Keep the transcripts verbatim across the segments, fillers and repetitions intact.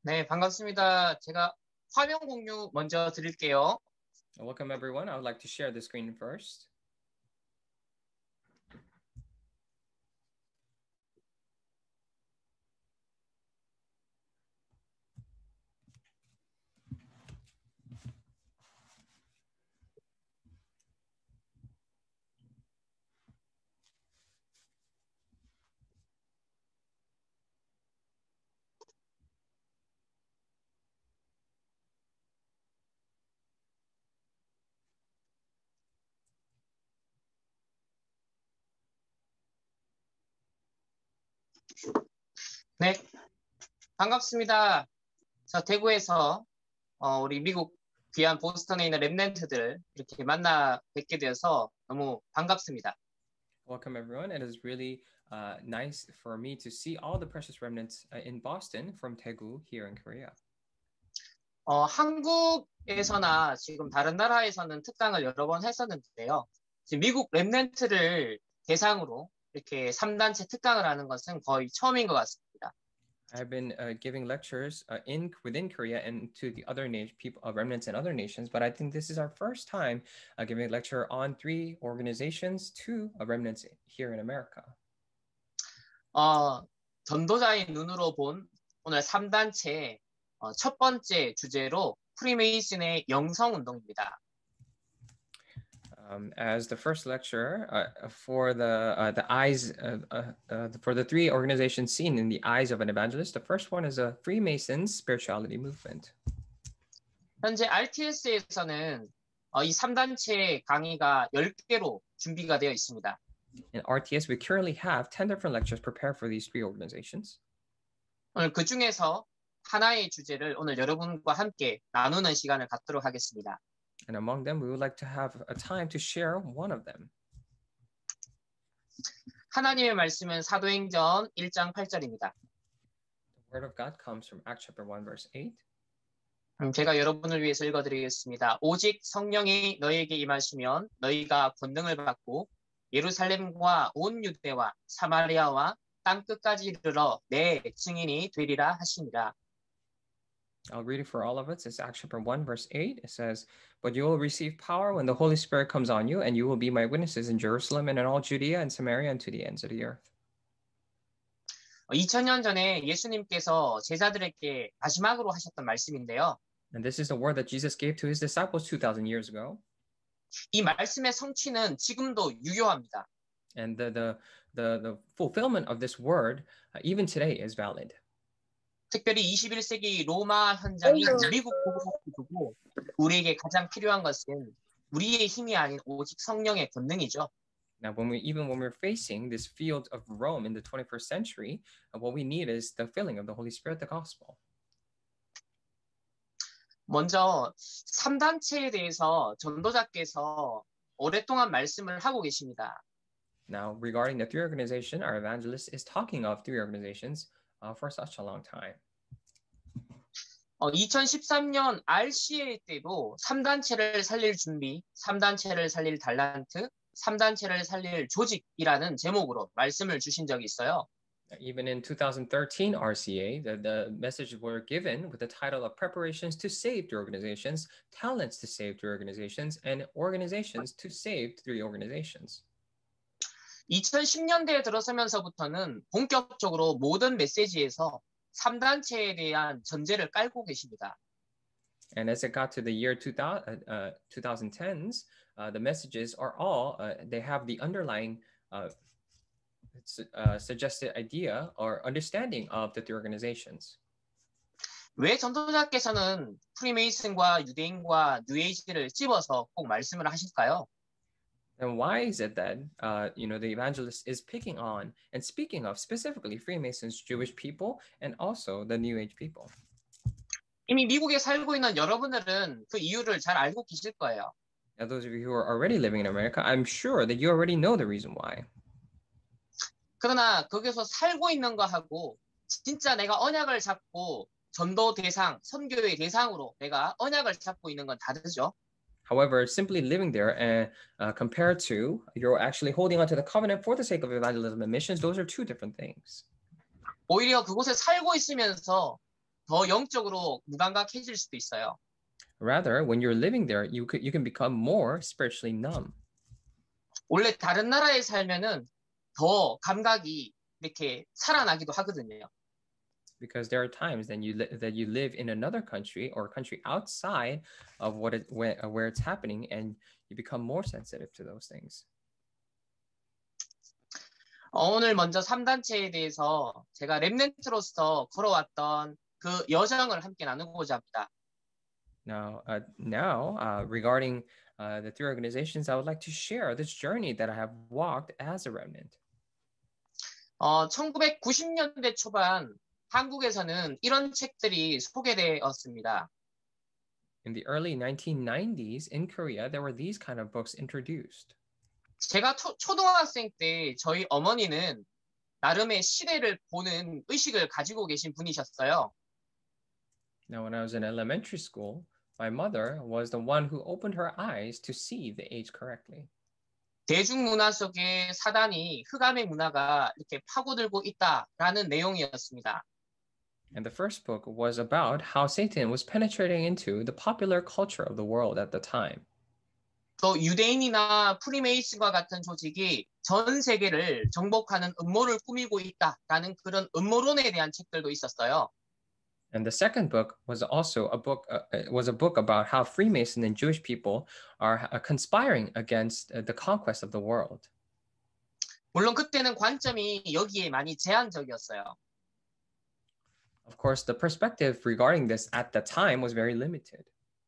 네, 반갑습니다. 제가 화면 공유 먼저 드릴게요. Welcome everyone. I would like to share the screen first. 네, 반갑습니다. 저 대구에서 어, 우리 미국 귀한 보스턴에 있는 랩런트들 이렇게 만나 뵙게 되어서 너무 반갑습니다. Welcome everyone. It is really uh, nice for me to see all the precious remnants uh, in Boston from Daegu here in Korea. 어, 한국에서나 지금 다른 나라에서는 특강을 여러 번 했었는데요. 지금 미국 랩런트를 대상으로 이렇게 삼 단체 특강을 하는 것은 거의 처음인 것 같습니다. I've been uh, giving lectures uh, in within Korea and to the other nation people, uh, remnants in other nations, but I think this is our first time uh, giving a lecture on three organizations to uh, remnants here in America. 어, 전도자의 눈으로 본 오늘 삼 단체 어, 첫 번째 주제로 프리메이슨의 영성운동입니다. Um, as the first lecture uh, for the uh, the eyes uh, uh, uh, for the three organizations seen in the eyes of an evangelist, the first one is a Freemasons spirituality movement. 현재 알티에스에서는 어, 이 삼 단체 강의가 열 개로 준비가 되어 있습니다. In R T S, we currently have ten different lectures prepared for these three organizations. 오늘 그 중에서 하나의 주제를 오늘 여러분과 함께 나누는 시간을 갖도록 하겠습니다. And among them, we would like to have a time to share one of them. 하나님의 말씀은 사도행전 일 장 팔 절입니다. The word of God comes from Acts chapter one, verse eight. 음, 제가 여러분을 위해서 읽어드리겠습니다. 오직 성령이 너희에게 임하시면 너희가 권능을 받고 예루살렘과 온 유대와 사마리아와 땅 끝까지 이르러 내 증인이 되리라 하시니라. I'll read it for all of us. It's Acts chapter one, verse eight. It says, "But you will receive power when the Holy Spirit comes on you, and you will be my witnesses in Jerusalem and in all Judea and Samaria and to the ends of the earth." 이천 년 전에 예수님께서 제자들에게 마지막으로 하셨던 말씀인데요. And this is the word that Jesus gave to his disciples two thousand years ago. 이 말씀의 성취는 지금도 유효합니다. And the the the, the fulfillment of this word uh, even today is valid. 특별히 이십일 세기 로마 현장이 미국 복음을 두고 우리에게 가장 필요한 것은 우리의 힘이 아닌 오직 성령의 권능이죠. Now, when we even when we're facing this field of Rome in the twenty-first century, uh, what we need is the filling of the Holy Spirit, the gospel. 먼저 삼 단체에 대해서 전도자께서 오랫동안 말씀을 하고 계십니다. Now, regarding the three organization, our evangelist is talking of three organizations uh, for such a long time. 어, 이천십삼 년 알씨에이 때도 삼 단체를 살릴 준비, 삼 단체를 살릴 달란트, 삼 단체를 살릴 조직이라는 제목으로 말씀을 주신 적이 있어요. Even in twenty thirteen R C A, the, the messages were given with the title of Preparations to Save Three Organizations, Talents to Save Three Organizations, and Organizations to Save Three Organizations. 이천십 년대에 들어서면서부터는 본격적으로 모든 메시지에서 삼 단체에 대한 전제를 깔고 계십니다. And as it got to the year two thousand, uh, twenty tens, uh, the messages are all, uh, they have the underlying uh, uh, suggested idea or understanding of the three organizations. 왜 전도자께서는 프리메이슨과 유대인과 뉴에이지를 찝어서 꼭 말씀을 하실까요? And why is it that uh, you know the evangelist is picking on and speaking of specifically Freemasons, Jewish people, and also the New Age people? 이미 미국에 살고 있는 여러분들은 그 이유를 잘 알고 계실 거예요. Now, those of you who are already living in America, I'm sure that you already know the reason why. 그러나 거기서 살고 있는 거하고 진짜 내가 언약을 잡고 전도 대상, 선교의 대상으로 내가 언약을 잡고 있는 건 다르죠. However, simply living there and uh, compared to you're actually holding onto the covenant for the sake of evangelism and missions, those are two different things. 오히려 그곳에 살고 있으면서 더 영적으로 무감각해질 수도 있어요. Rather, when you're living there, you could, you can become more spiritually numb. 원래 다른 나라에 살면은 더 감각이 이렇게 살아나기도 하거든요. Because there are times that you li- that you live in another country or a country outside of what it where, uh, where it's happening, and you become more sensitive to those things. 어, 오늘 먼저 삼 단체에 대해서 제가 렘넌트로서 걸어왔던 그 여정을 함께 나누고자 합니다. Now, uh, now uh, regarding uh, the three organizations, I would like to share this journey that I have walked as a remnant. 어, 천구백구십 년대 초반 한국에서는 이런 책들이 소개되었습니다. In the early nineteen nineties in Korea, there were these kind of books introduced. 제가 초, 초등학생 때 저희 어머니는 나름의 시대를 보는 의식을 가지고 계신 분이셨어요. Now, when I was in elementary school, my mother was the one who opened her eyes to see the age correctly. 대중문화 속에 사단이 흑암의 문화가 이렇게 파고들고 있다라는 내용이었습니다. And the first book was about how Satan was penetrating into the popular culture of the world at the time. 또 유대인이나 프리메이슨과 같은 조직이 전 세계를 정복하는 음모를 꾸미고 있다라는 그런 음모론에 대한 책들도 있었어요. And the second book was also a book uh, was a book about how Freemason and Jewish people are uh, conspiring against uh, the conquest of the world. 물론 그때는 관점이 여기에 많이 제한적이었어요. Of course, the perspective regarding this at the time was very limited.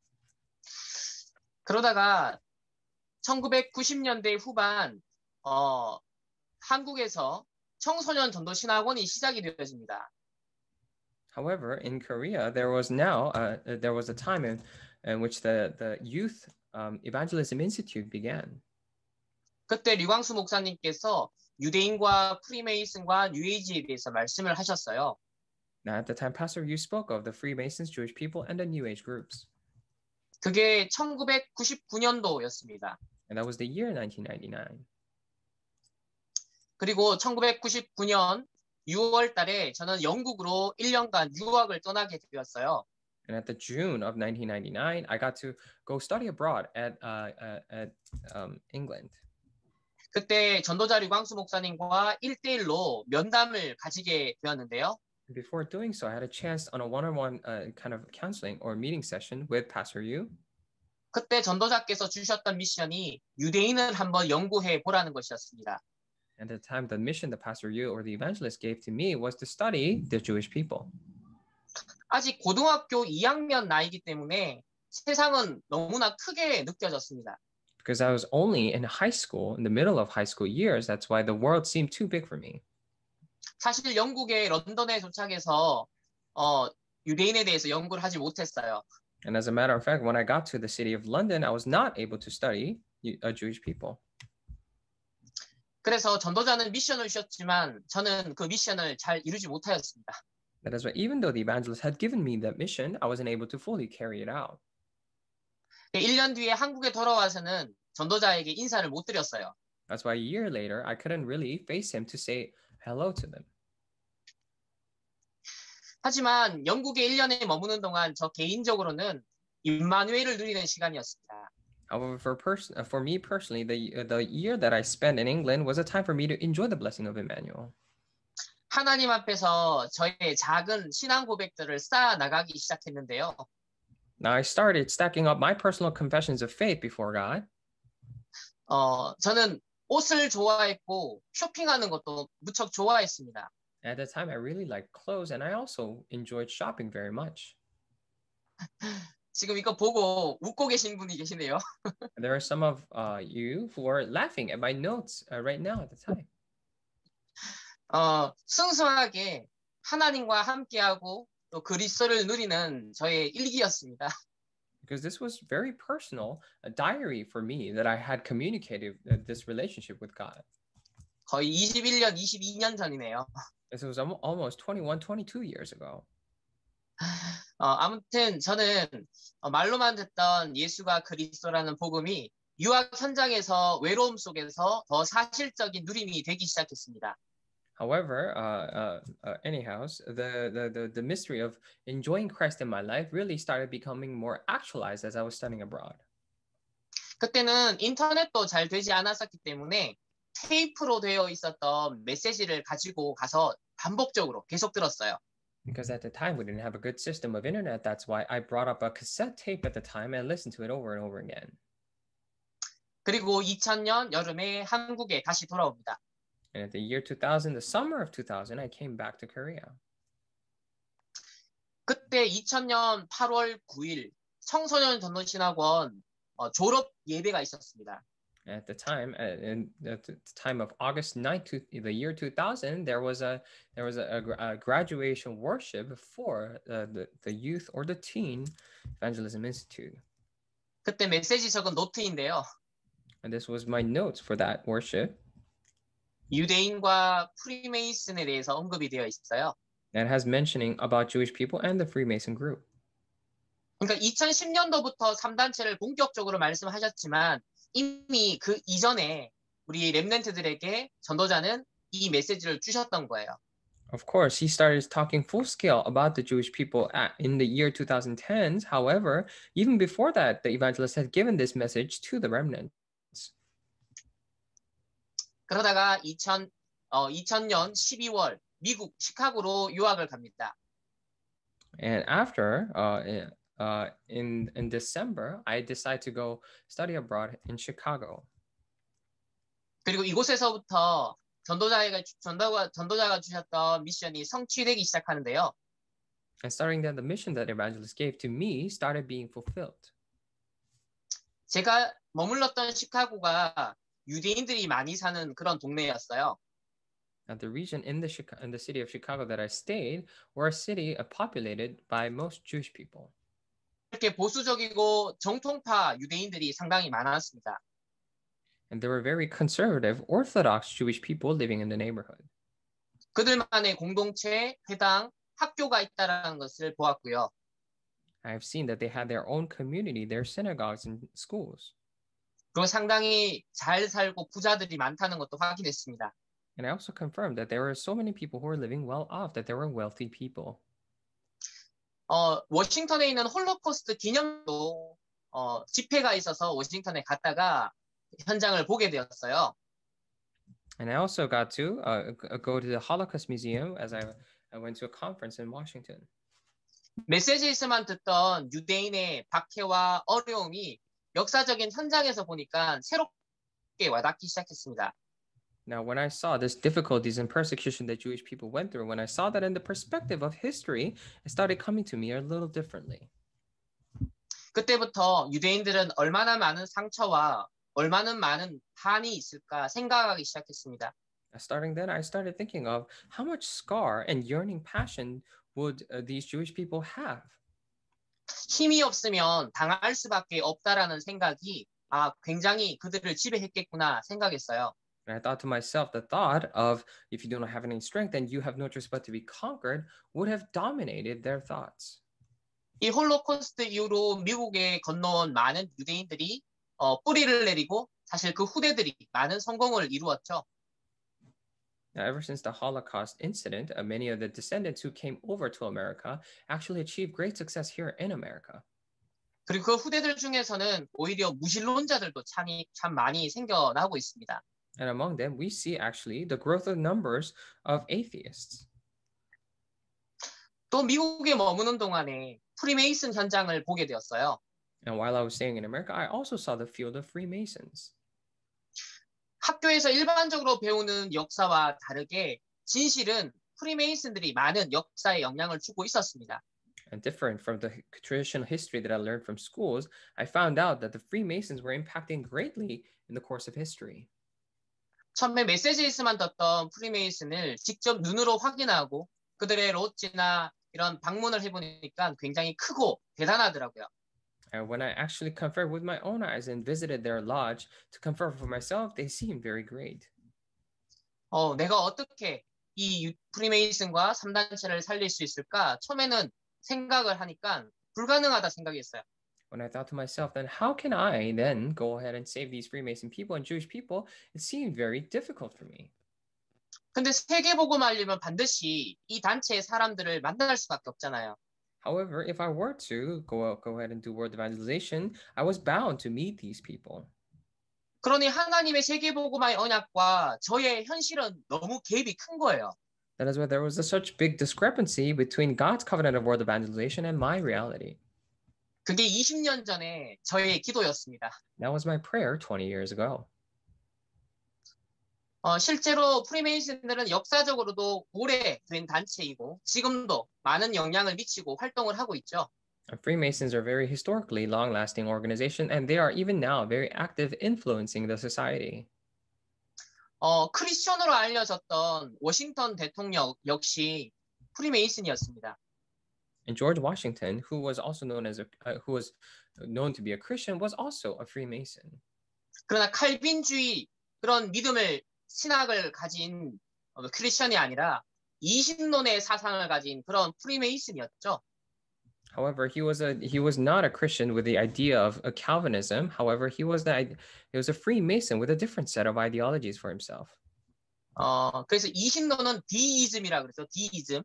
그러다가 천구백구십 년대 후반 어, 한국에서 청소년 전도 신학원이 시작이 되어집니다. However, in Korea, there was now uh, there was a time in, in which the the Youth um, Evangelism Institute began. 그때 류광수 목사님께서 유대인과 프리메이슨과 뉴에이지에 대해서 말씀을 하셨어요. Now, at the time, Pastor Yu spoke of the Freemasons, Jewish people, and the New Age groups. 그게 천구백구십구 년도였습니다. And that was the year nineteen ninety-nine. 그리고 천구백구십구 년 유월 달에 저는 영국으로 일 년간 유학을 떠나게 되었어요. And at the June of nineteen ninety-nine, I got to go study abroad at uh, uh, at um, England. 그때 전도자 류광수 목사님과 일 대일로 면담을 가지게 되었는데요. Before doing so, I had a chance on a one-on-one uh, kind of counseling or meeting session with Pastor Yu. 그때 전도자께서 주셨던 미션이 유대인을 한번 연구해 보라는 것이었습니다. And at the time, the mission that Pastor Yu or the evangelist gave to me was to study the Jewish people. 아직 고등학교 이 학년 나이기 때문에 세상은 너무나 크게 느껴졌습니다. Because I was only in high school, in the middle of high school years, that's why the world seemed too big for me. 사실 영국의 런던에 도착해서 어, 유대인에 대해서 연구를 하지 못했어요. And as a matter of fact, when I got to the city of London, I was not able to study uh, Jewish people. 그래서 전도자는 미션을 주셨지만 저는 그 미션을 잘 이루지 못하였습니다. That is why even though the evangelist had given me that mission, I wasn't able to fully carry it out. 일 년 뒤에 한국에 돌아와서는 전도자에게 인사를 못 드렸어요. That's why a year later, I couldn't really face him to say hello to them. 하지만 영국에 일 년에 머무는 동안 저 개인적으로는 임마누엘을 누리는 시간이었습니다. However, for, pers- for me personally, the, the year that I spent in England was a time for me to enjoy the blessing of Emmanuel. 하나님 앞에서 저의 작은 신앙 고백들을 쌓아 나가기 시작했는데요. Now I started stacking up my personal confessions of faith before God. 어, 저는 옷을 좋아했고 쇼핑하는 것도 무척 좋아했습니다. At that time, I really liked clothes, and I also enjoyed shopping very much. 지금 이거 보고 웃고 계신 분이 계시네요. There are some of uh, you who are laughing at my notes uh, right now at the time. 어, 순수하게 하나님과 함께하고 또 그리스도를 누리는 저의 일기였습니다. Because this was very personal, a diary for me that I had communicated uh, this relationship with God. 거의 이십일 년, 이십이 년 전이네요. This was almo- almost twenty-one, twenty-two years ago. 어, 아무튼 저는 어, 말로만 듣던 예수가 그리스도라는 복음이 유학 현장에서 외로움 속에서 더 사실적인 누림이 되기 시작했습니다. However, uh, uh, uh, anyhow, the, the, the, the mystery of enjoying Christ in my life really started becoming more actualized as I was studying abroad. 그때는 인터넷도 잘 되지 않았었기 때문에 테이프로 되어 있었던 메시지를 가지고 가서 반복적으로 계속 들었어요. Because at the time we didn't have a good system of internet, that's why I brought up a cassette tape at the time and listened to it over and over again. 그리고 이천 년 여름에 한국에 다시 돌아옵니다. And at the year two thousand, the summer of two thousand, I came back to Korea. 그때 이천 년 팔월 구일 청소년 전도신학원 어, 졸업 예배가 있었습니다. At the time, in at the time of August ninth, to the year two thousand, there was a there was a, a, a graduation worship for uh, the the youth or the teen evangelism institute. 그때 메시지 적은 노트인데요. And this was my notes for that worship. 유대인과 프리메이슨에 대해서 언급이 되어 있어요. And it has mentioning about Jewish people and the Freemason group. 그러니까 이천십 년도부터 삼 단체를 본격적으로 말씀하셨지만 이미 그 이전에 우리 렘넌트들에게 전도자는 이 메시지를 주셨던 거예요. Of course, he started talking full scale about the Jewish people at, in the year twenty tens. However, even before that, the evangelist had given this message to the remnants. 그러다가 이천, 어, 이천 년 십이월 미국 시카고로 유학을 갑니다. And after, uh, uh, in in December, I decided to go study abroad in Chicago. 그리고 이곳에서부터 전도자가 전도가 전도자가 주셨던 미션이 성취되기 시작하는데요. And starting then, the mission that evangelist gave to me started being fulfilled. 제가 머물렀던 시카고가 유대인들이 많이 사는 그런 동네였어요. And the region in the Chica- in the city of Chicago that I stayed were a city populated by most Jewish people. 이렇게 보수적이고 정통파 유대인들이 상당히 많았습니다. And there were very conservative, Orthodox Jewish people living in the neighborhood. 그들만의 공동체, 회당, 학교가 있다는 것을 보았고요. I have seen that they had their own community, their synagogues and schools. 그리고 상당히 잘 살고 부자들이 많다는 것도 확인했습니다. And I also confirmed that there were so many people who were living well off, that there were wealthy people. 어, 워싱턴에 있는 홀로코스트 기념도 어, 집회가 있어서 워싱턴에 갔다가 현장을 보게 되었어요. And I also got to uh, go to the Holocaust Museum as I, I went to a conference in Washington. 메시지에서만 듣던 유대인의 박해와 어려움이 역사적인 현장에서 보니까 새롭게 와닿기 시작했습니다. Now, when I saw this difficulties and persecution that Jewish people went through, when I saw that in the perspective of history, it started coming to me a little differently. 그때부터 유대인들은 얼마나 많은 상처와 얼마나 많은 한이 있을까 생각하기 시작했습니다. Starting then, I started thinking of how much scar and yearning passion would uh, these Jewish people have? 힘이 없으면 당할 수밖에 없다라는 생각이 아 굉장히 그들을 지배했겠구나 생각했어요. And I thought to myself, the thought of if you don't have any strength and you have no choice but to be conquered would have dominated their thoughts. 이 홀로코스트 이후로 미국에 건너온 많은 유대인들이 어, 뿌리를 내리고 사실 그 후대들이 많은 성공을 이루었죠. Now, ever since the Holocaust incident, uh, many of the descendants who came over to America actually achieved great success here in America. 그리고 그 후대들 중에서는 오히려 무신론자들도 참, 참 많이 생겨나고 있습니다. And among them, we see actually the growth of numbers of atheists. 또 미국에 머무는 동안에 프리메이슨 현장을 보게 되었어요. And while I was staying in America, I also saw the field of Freemasons. 학교에서 일반적으로 배우는 역사와 다르게 진실은 프리메이슨들이 많은 역사에 영향을 주고 있었습니다. And different from the traditional history that I learned from schools, I found out that the Freemasons were impacting greatly in the course of history. 처음에 메시지에서만 듣던 프리메이슨을 직접 눈으로 확인하고 그들의 로지나 이런 방문을 해보니까 굉장히 크고 대단하더라고요. And when I actually conferred with my own eyes and visited their lodge to confirm for myself, they seemed very great. 어, 내가 어떻게 이 프리메이슨과 삼 단체를 살릴 수 있을까? 처음에는 생각을 하니까 불가능하다 생각했어요. When I thought to myself, then how can I then go ahead and save these Freemason people and Jewish people? It seemed very difficult for me. 근데 세계복음 하려면 반드시 이 단체의 사람들을 만날 수밖에 없잖아요. However, if I were to go out, go ahead and do world evangelization, I was bound to meet these people. 그러니 하나님의 세계복음화의 언약과 저의 현실은 너무 갭이 큰 거예요. That is why there was a such big discrepancy between God's covenant of world evangelization and my reality. 그게 이십 년 전에 저의 기도였습니다. That was my prayer twenty years ago. 어, 실제로 프리메이슨들은 역사적으로도 오래된 단체이고 지금도 많은 영향을 미치고 활동을 하고 있죠. Freemasons are a very historically long-lasting organization, and they are even now very active influencing the society. 어, 크리스천으로 알려졌던 워싱턴 대통령 역시 프리메이슨이었습니다. And George Washington, who was also known as a, uh, who was known to be a Christian, was also a Freemason. 그러나 칼빈주의 그런 믿음을 신학을 가진 어, 크리스천이 아니라 이신론의 사상을 가진 그런 프리메이슨이었죠. However, he was a he was not a Christian with the idea of a Calvinism. However, he was the he was a Freemason with a different set of ideologies for himself. 어, 그래서 이신론은 디이즘이라 그래서 디이즘.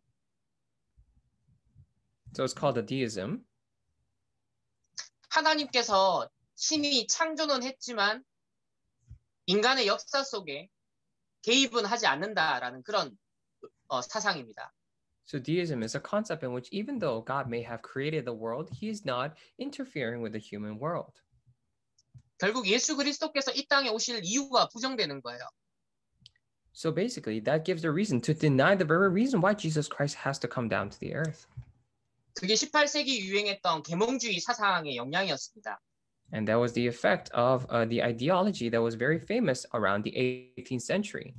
So it's called a deism. 하나님께서 신이 창조는 했지만 인간의 역사 속에 개입은 하지 않는다라는 그런 어, 사상입니다. So deism is a concept in which even though God may have created the world, he is not interfering with the human world. 결국 예수 그리스도께서 이 땅에 오실 이유가 부정되는 거예요. So basically, that gives the reason to deny the very reason why Jesus Christ has to come down to the earth. 그게 십팔 세기 유행했던 계몽주의 사상의 영향이었습니다. And that was the effect of uh, the ideology that was very famous around the eighteenth century.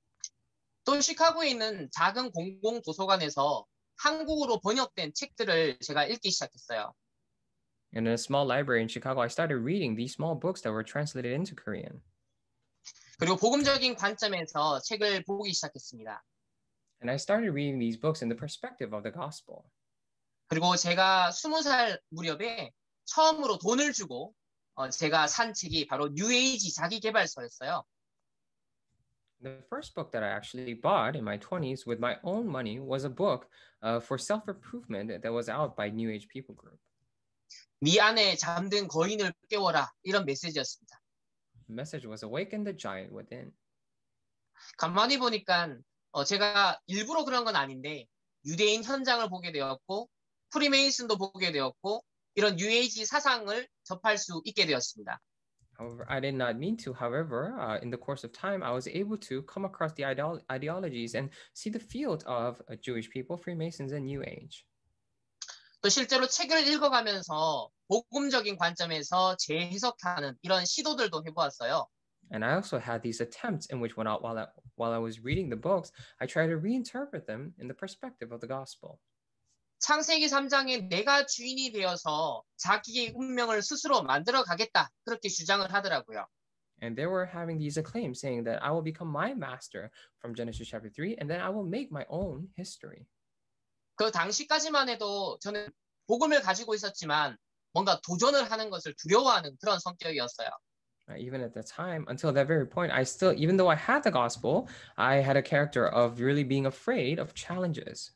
또 시카고에 있는 작은 공공 도서관에서 한국어로 번역된 책들을 제가 읽기 시작했어요. And in a small library in Chicago, I started reading these small books that were translated into Korean. 그리고 복음적인 관점에서 책을 보기 시작했습니다. And I started reading these books in the perspective of the gospel. 그리고 제가 스무 살 무렵에 처음으로 돈을 주고 어, 제가 산 책이 바로 뉴에이지 자기계발서였어요. The first book that I actually bought in my twenties with my own money was a book uh, for self-improvement that was out by New Age People Group. 네 안에 잠든 거인을 깨워라 이런 메시지였습니다. The message was awaken the giant within. 가만히 보니까 어, 제가 일부러 그런 건 아닌데 유대인 현장을 보게 되었고 프리메이슨도 보게 되었고 이런 뉴에이지 사상을 접할 수 있게 되었습니다. However, I did not mean to. However, uh, in the course of time, I was able to come across the ideolo- ideologies and see the field of uh, Jewish people, Freemasons, and New Age. 또 실제로 책을 읽어가면서 복음적인 관점에서 재해석하는 이런 시도들도 해보았어요. And I also had these attempts in which, when I, while I, while I was reading the books, I tried to reinterpret them in the perspective of the gospel. 창세기 삼 장에 내가 주인이 되어서 자기의 운명을 스스로 만들어 가겠다 그렇게 주장을 하더라고요. And they were having these acclaims saying that I will become my master from Genesis chapter three, and then I will make my own history. 그 당시까지만 해도 저는 복음을 가지고 있었지만 뭔가 도전을 하는 것을 두려워하는 그런 성격이었어요. Even at the time, until that very point, I still, even though I had the gospel, I had a character of really being afraid of challenges.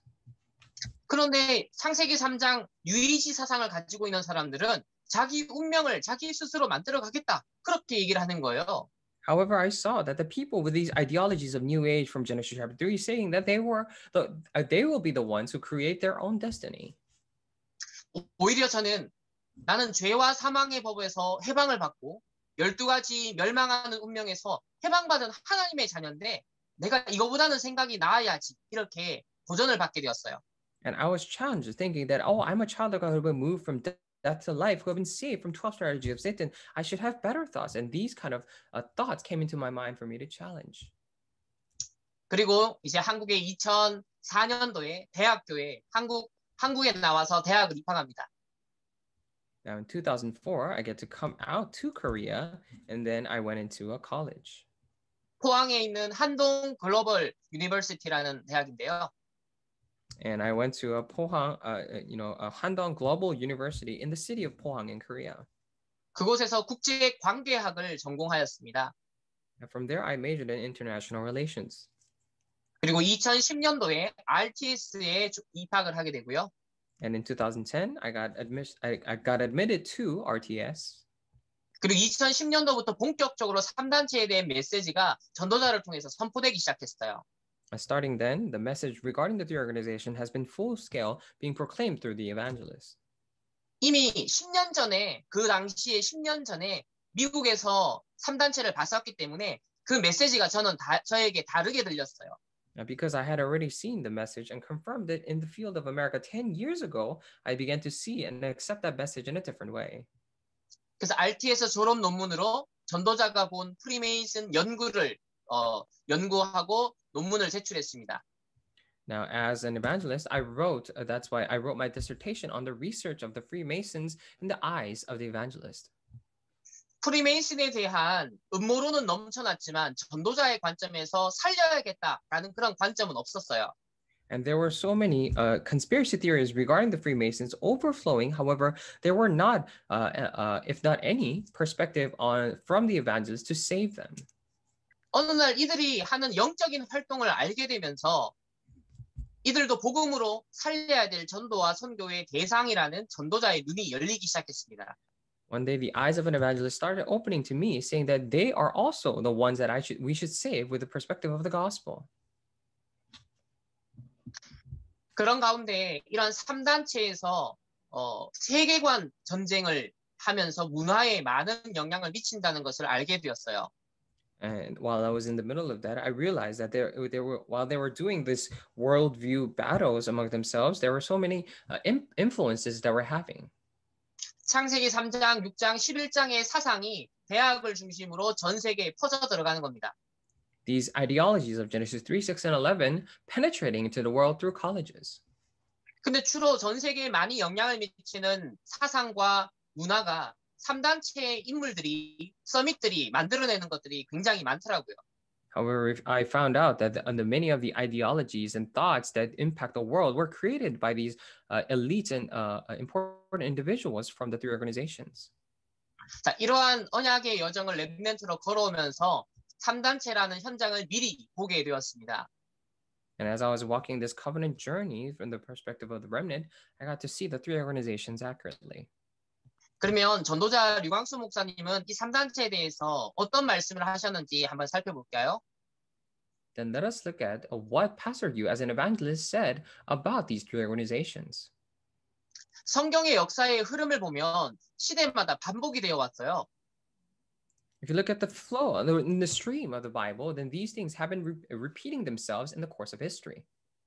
그런데 창세기 삼 장 뉴에이지 사상을 가지고 있는 사람들은 자기 운명을 자기 스스로 만들어 가겠다. 그렇게 얘기를 하는 거예요. However, I saw that the people with these ideologies of New Age from Genesis chapter three saying that they were the uh, they will be the ones who create their own destiny. 오히려 저는 나는 죄와 사망의 법에서 해방을 받고 열두 가지 멸망하는 운명에서 해방받은 하나님의 자녀인데 내가 이거보다는 생각이 나아야지 이렇게 도전을 받게 되었어요. And I was challenged, thinking that, oh, I'm a child of God who have been moved from death to life, who have been saved from twelve strategies of Satan. I should have better thoughts. And these kind of uh, thoughts came into my mind for me to challenge. 그리고 이제 한국의 이천사 년도에 대학교에 한국 한국에 나와서 대학을 입학합니다. Now in two thousand four, I get to come out to Korea, and then I went into a college. 포항에 있는 한동 글로벌 유니버시티라는 대학인데요. And I went to a Pohang, uh, you know, a Handong Global University in the city of Pohang in Korea. 그곳에서 국제 관계학을 전공하였습니다. And from there, I majored in international relations. 그리고 이천십 년도에 알티에스에 입학을 하게 되고요. And in twenty ten, I got admis- I, I got admitted to R T S. 그리고 이천십 년도부터 본격적으로 삼 단체에 대한 메시지가 전도자를 통해서 선포되기 시작했어요. Starting then, the message regarding the three organization has been full scale being proclaimed through the evangelist. 이미 십 년 전에 그 당시에 십 년 전에 미국에서 삼 단체를 봤었기 때문에 그 메시지가 저는 다, 저에게 다르게 들렸어요. Now, because I had already seen the message and confirmed it in the field of America ten years ago, I began to see and accept that message in a different way. 그래서 알티에스 졸업 논문으로 전도자가 본 프리메이슨 연구를 어, 연구하고 논문을 제출했습니다. Now, as an evangelist, I wrote, uh, that's why I wrote my dissertation on the research of the Freemasons in the eyes of the evangelist. 프리메이슨에 대한 음모론은 넘쳐났지만 전도자의 관점에서 살려야겠다라는 그런 관점은 없었어요. And there were so many uh, conspiracy theories regarding the Freemasons overflowing. However, there were not, uh, uh, if not any, perspective on from the evangelists to save them. 어느 날 이들이 하는 영적인 활동을 알게 되면서 이들도 복음으로 살려야 될 전도와 선교의 대상이라는 전도자의 눈이 열리기 시작했습니다. One day, the eyes of an evangelist started opening to me, saying that they are also the ones that I should we should save with the perspective of the gospel. 그런 가운데 이런 삼 단체에서 어, 세계관 전쟁을 하면서 문화에 많은 영향을 미친다는 것을 알게 되었어요. And while I was in the middle of that, I realized that there, there were while they were doing this worldview battles among themselves, there were so many uh, in, influences that were having. 창세기 삼 장, 육 장, 십일 장의 사상이 대학을 중심으로 전 세계에 퍼져 들어가는 겁니다. These ideologies of Genesis three, six, and eleven penetrating into the world through colleges. 근데 주로 전 세계에 많이 영향을 미치는 사상과 문화가 삼 단체의 인물들이, 서밋들이 만들어내는 것들이 굉장히 많더라고요. However, I found out that the, the many of the ideologies and thoughts that impact the world were created by these uh, elite and uh, important individuals from the three organizations. 자, 이러한 언약의 여정을 랩멘트로 걸어오면서 삼 단체라는 현장을 미리 보게 되었습니다. And as I was walking this covenant journey from the perspective of the remnant, I got to see the three organizations accurately. 그러면 전도자 류광수 목사님은 이 삼 단체에 대해서 어떤 말씀을 하셨는지 한번 살펴볼까요? Then let us look at what Pastor Yu, as an evangelist, said about these three organizations. 성경의 역사의 흐름을 보면 시대마다 반복이 되어 왔어요. If you look at the flow, in the stream of the Bible, then these things have been re- repeating themselves in the course of history.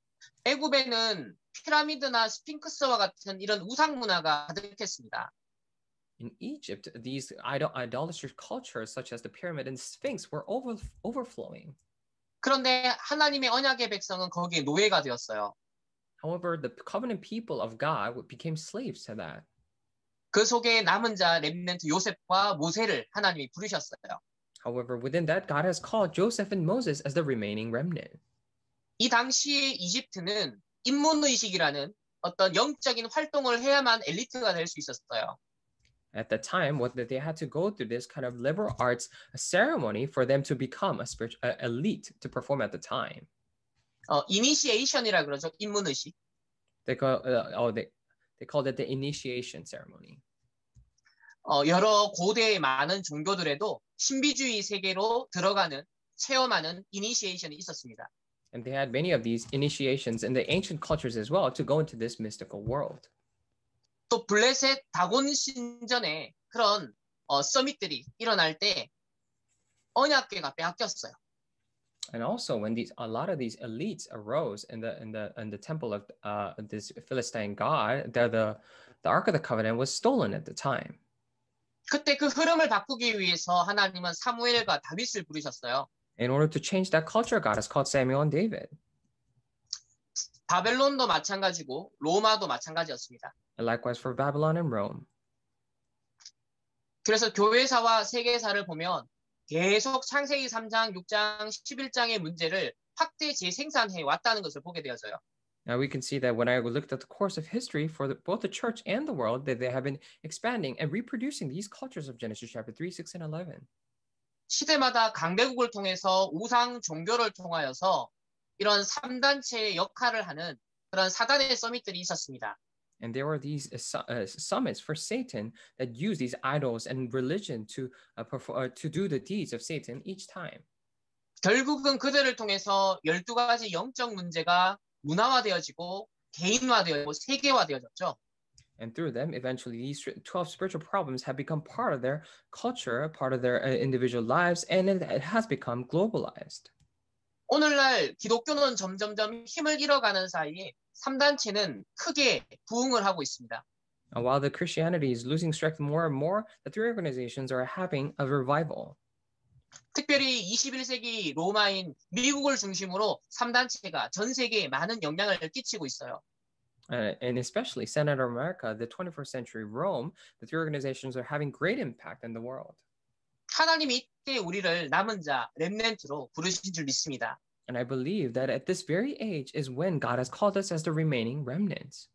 애굽에는 피라미드나 스핑크스와 같은 이런 우상 문화가 가득했습니다. In Egypt, these idol idolatrous cultures such as the pyramid and sphinx were over, overflowing. 그런데 하나님의 언약의 백성은 거기에 노예가 되었어요. However, the covenant people of God became slaves to that. 그 속에 남은 자 렘넌트 요셉과 모세를 하나님이 부르셨어요. However, within that, God has called Joseph and Moses as the remaining remnant. 이 당시의 이집트는 인문의식이라는 어떤 영적인 활동을 해야만 엘리트가 될 수 있었어요. At the time, what they had to go through this kind of liberal arts ceremony for them to become a spiritual uh, elite to perform at the time. 어, 이니시에이션이라 그러죠. 인문의식. They call uh, oh they they called it the initiation ceremony. 어, 여러 고대의 많은 종교들에도 신비주의 세계로 들어가는 체험하는 이니시에이션이 있었습니다. And they had many of these initiations in the ancient cultures as well to go into this mystical world. 또 블레셋 다곤 신전에 그런 어, 서밋들이 일어날 때 언약궤가 빼앗겼어요. And also, when these a lot of these elites arose in the in the in the temple of uh, this Philistine god, the, the the Ark of the Covenant was stolen at the time. 그때 그 흐름을 바꾸기 위해서 하나님은 사무엘과 다윗을 부르셨어요. In order to change that culture, God has called Samuel and David. 바벨론도 마찬가지고 로마도 마찬가지였습니다. And likewise for Babylon and Rome. 그래서 교회사와 세계사를 보면 계속 창세기 삼 장, 육 장, 십일 장의 문제를 확대 재생산해 왔다는 것을 보게 되어져요. Now we can see that when I looked at the course of history for the, both the church and the world, that they have been expanding and reproducing these cultures of Genesis chapter three, six, and eleven. 시대마다 강대국을 통해서 우상 종교를 통하여서 이런 삼 단체의 역할을 하는 그런 사단의 서밋들이 있었습니다. And there were these uh, su- uh, summits for Satan that use these idols and religion to uh, perform uh, to do the deeds of Satan each time. 결국은 그들을 통해서 열두 가지 영적 문제가 문화화되어지고 개인화되어지고 세계화되어졌죠. And through them, eventually, these twelve spiritual problems have become part of their culture, part of their uh, individual lives, and it, it has become globalized. 오늘날 기독교는 점점점 힘을 잃어가는 사이에 삼 단체는 크게 부흥을 하고 있습니다. And while the Christianity is losing strength more and more, the three organizations are having a revival. 특별히 이십일 세기 로마인 미국을 중심으로 삼 단체가 전 세계에 많은 영향을 끼치고 있어요. Uh, and especially Centered America, the twenty-first century Rome, the three organizations are having great impact in the world. 하나님이 이때 우리를 남은 자, 렘넌트로 부르신 줄 믿습니다. And I believe that at this very age is when God has called us as the remaining remnants.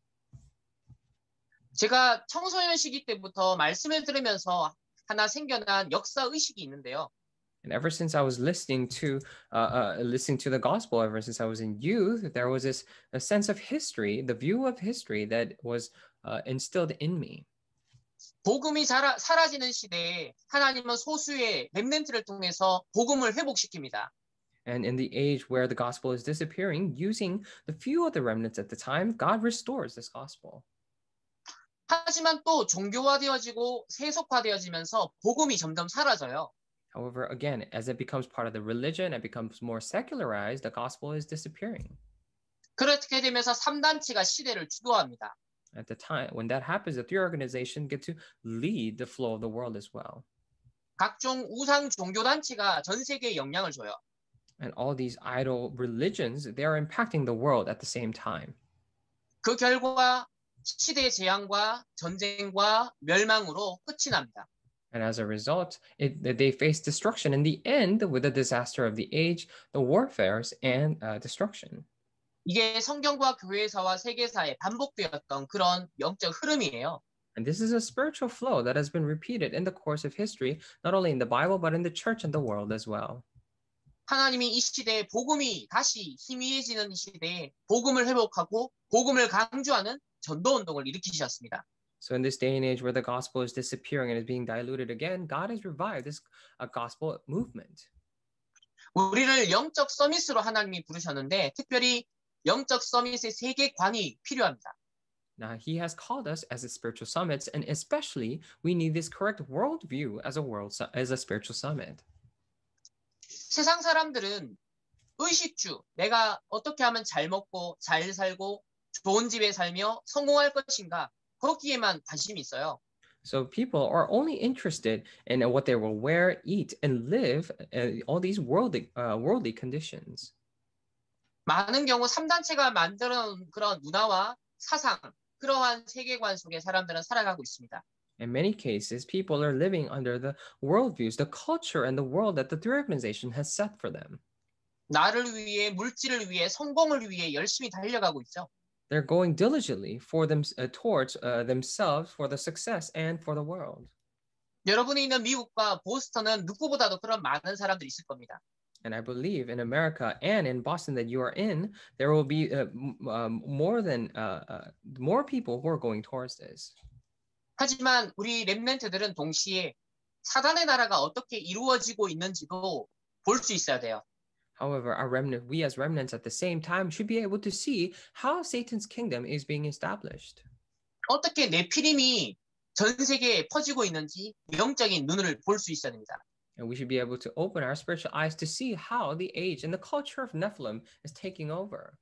제가 청소년 시기 때부터 말씀을 들으면서 하나 생겨난 역사 의식이 있는데요. And ever since I was listening to uh, uh, listening to the gospel, ever since I was in youth, there was this a sense of history, the view of history that was uh, instilled in me. 복음이 자라, 사라지는 시대에 하나님은 소수의 렘넌트를 통해서 복음을 회복시킵니다. And in the age where the gospel is disappearing, using the few of the remnants at the time, God restores this gospel. 하지만 또 종교화되어지고 세속화되어지면서 복음이 점점 사라져요. However, again, as it becomes part of the religion, it becomes more secularized, the gospel is disappearing. 그렇게 되면서 삼 단체가 시대를 주도합니다. At the time, when that happens, the three organizations get to lead the flow of the world as well. 각종 우상 종교 단체가 전 세계에 영향을 줘요. And all these idol religions, they are impacting the world at the same time. 그 결과 시대의 재앙과 전쟁과 멸망으로 끝이 납니다. And as a result, it, they face destruction in the end with the disaster of the age, the warfares, and uh, destruction. 이게 성경과 교회사와 세계사에 반복되었던 그런 영적 흐름이에요. And this is a spiritual flow that has been repeated in the course of history, not only in the Bible, but in the church and the world as well. 하나님이 이 시대에 복음이 다시 희미해지는 시대에 복음을 회복하고 복음을 강조하는 전도 운동을 일으키셨습니다. So in this day and age where the gospel is disappearing and is being diluted again, God has revived this uh, gospel movement. 우리를 영적 서밋으로 하나님이 부르셨는데 특별히 영적 서밋의 세계관이 필요합니다. Now he has called us as a spiritual summits, and especially we need this correct worldview as a world as a spiritual summit. 세상 사람들은 의식주, 내가 어떻게 하면 잘 먹고 잘 살고 좋은 집에 살며 성공할 것인가 거기에만 관심이 있어요. So people are only interested in what they will wear, eat, and live, uh, all these worldly, uh, worldly conditions. 많은 경우 삼 단체가 만들어놓은 그런 문화와 사상, 그러한 세계관 속에 사람들은 살아가고 있습니다. In many cases, people are living under the worldviews, the culture, and the world that the three organization has set for them. 나를 위해, 물질을 위해, 성공을 위해 열심히 달려가고 있죠. They're going diligently for them uh, towards uh, themselves, for the success and for the world. 여러분이 있는 미국과 보스턴은 누구보다도 그런 많은 사람들이 있을 겁니다. And I believe in America and in Boston that you are in, there will be uh, um, more than uh, uh, more people who are going towards this. 하지만 우리 렘넌트들은 동시에 사단의 나라가 어떻게 이루어지고 있는지도 볼 수 있어야 돼요. However, our remnant, we as remnants at the same time should be able to see how Satan's kingdom is being established. 어떻게 네피림이 전 세계에 퍼지고 있는지 영적인 눈을 볼 수 있어야 됩니다. And we should be able to open our spiritual eyes to see how the age and the culture of Nephilim is taking over.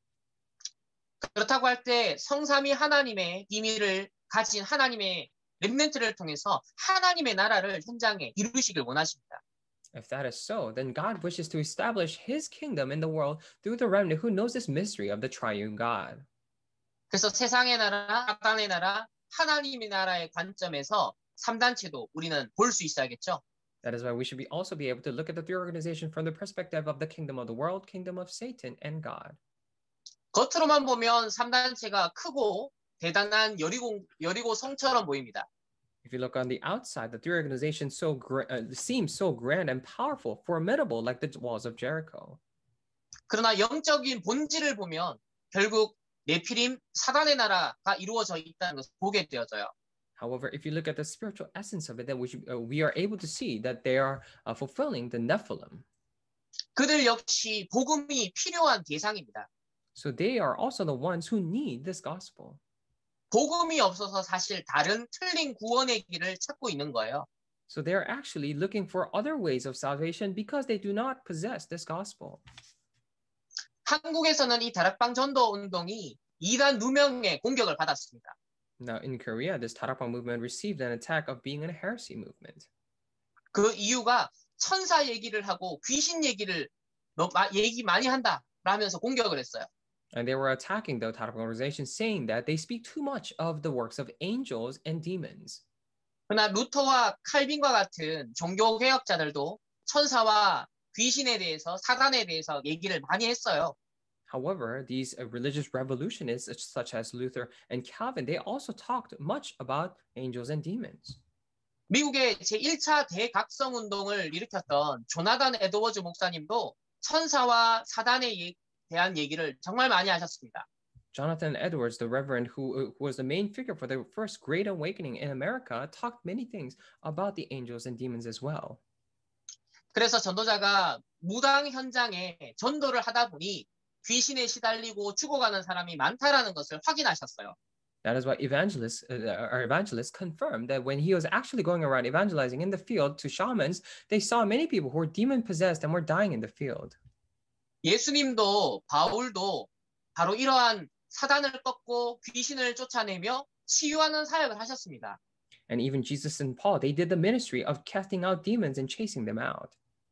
그렇다고 할 때 성삼위 하나님의 비밀을 가진 하나님의 렘넌트를 통해서 하나님의 나라를 현장에 이루시길 원하십니다. If that is so, then God wishes to establish his kingdom in the world through the remnant who knows this mystery of the triune God. 그래서 세상의 나라, 사단의 나라, 하나님의 나라의 관점에서 삼 단체도 우리는 볼 수 있어야겠죠. That is why we should be also be able to look at the three organizations from the perspective of the kingdom of the world, kingdom of Satan, and God. 겉으로만 보면 삼 단체가 크고 대단한 여리고, 여리고 성처럼 보입니다. If you look on the outside, the three organizations so gra- uh, seem so grand and powerful, formidable, like the walls of Jericho. 그러나 영적인 본질을 보면 결국 네피림 사단의 나라가 이루어져 있다는 것을 보게 되어져요. However, if you look at the spiritual essence of it, then we, should, uh, we are able to see that they are uh, fulfilling the Nephilim. 그들 역시 복음이 필요한 대상입니다. So they are also the ones who need this gospel. 복음이 없어서 사실 다른 틀린 구원의 길을 찾고 있는 거예요. So they are actually looking for other ways of salvation because they do not possess this gospel. 한국에서는 이 다락방 전도 운동이 이단 누명의 공격을 받았습니다. Now in Korea, this Tarakbang movement received an attack of being a heresy movement. 그 이유가 천사 얘기를 하고 귀신 얘기를 너, 마, 얘기 많이 한다 라면서 공격을 했어요. And they were attacking the Tarakbang organization, saying that they speak too much of the works of angels and demons. 그러나 루터와 칼빈과 같은 종교 개혁자들도 천사와 귀신에 대해서 사단에 대해서 얘기를 많이 했어요. However, these uh, religious revolutionists such as Luther and Calvin, they also talked much about angels and demons. 미국의 제일 차 대각성 운동을 일으켰던 조나단 에드워즈 목사님도 천사와 사단에 대한 얘기를 정말 많이 하셨습니다. Jonathan Edwards, the reverend who, who was the main figure for the first Great Awakening in America, talked many things about the angels and demons as well. 그래서 전도자가 무당 현장에 전도를 하다 보니 귀신에 시달리고 죽어가는 사람이 많다라는 것을 확인하셨어요. That is why evangelists, uh, our evangelists confirmed that when he was actually going around evangelizing in the field to shamans, they saw many people who were demon possessed and were dying in the field. 예수님도 바울도 바로 이러한 사단을 꺾고 귀신을 쫓아내며 치유하는 사역을 하셨습니다. And even Jesus and Paul, they did the ministry of casting out demons and chasing them out.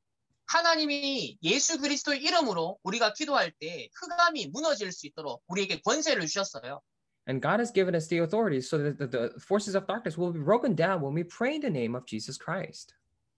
하나님이 예수 그리스도의 이름으로 우리가 기도할 때 흑암이 무너질 수 있도록 우리에게 권세를 주셨어요. And God has given us the authority so that the, the forces of darkness will be broken down when we pray in the name of Jesus Christ.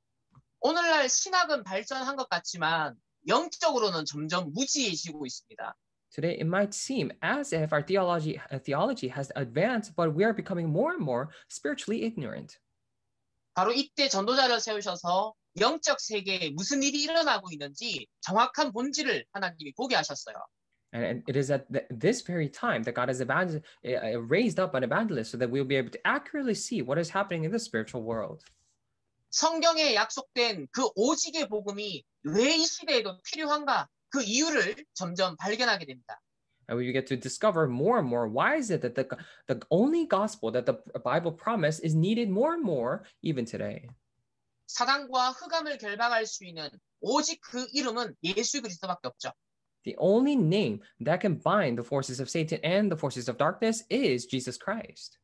오늘날 신학은 발전한 것 같지만 영적으로는 점점 무지해지고 있습니다. Today, it might seem as if our theology, uh, theology has advanced, but we are becoming more and more spiritually ignorant. 바로 이때 전도자를 세우셔서 영적 세계에 무슨 일이 일어나고 있는지 정확한 본질을 하나님이 보게 하셨어요. And it is at this very time that God has evangel- raised up an evangelist so that we'll be able to accurately see what is happening in the spiritual world. 성경에 약속된 그 오직의 복음이 왜 이 시대에도 필요한가? 그 이유를 점점 발견하게 됩니다. And we get to discover more and more why is it that the, the only gospel that the Bible promised is needed more and more even today. 사단과 흑암을 결박할 수 있는 오직 그 이름은 예수 그리스도밖에 없죠. The only name that can bind the forces of Satan and the forces of darkness is Jesus Christ.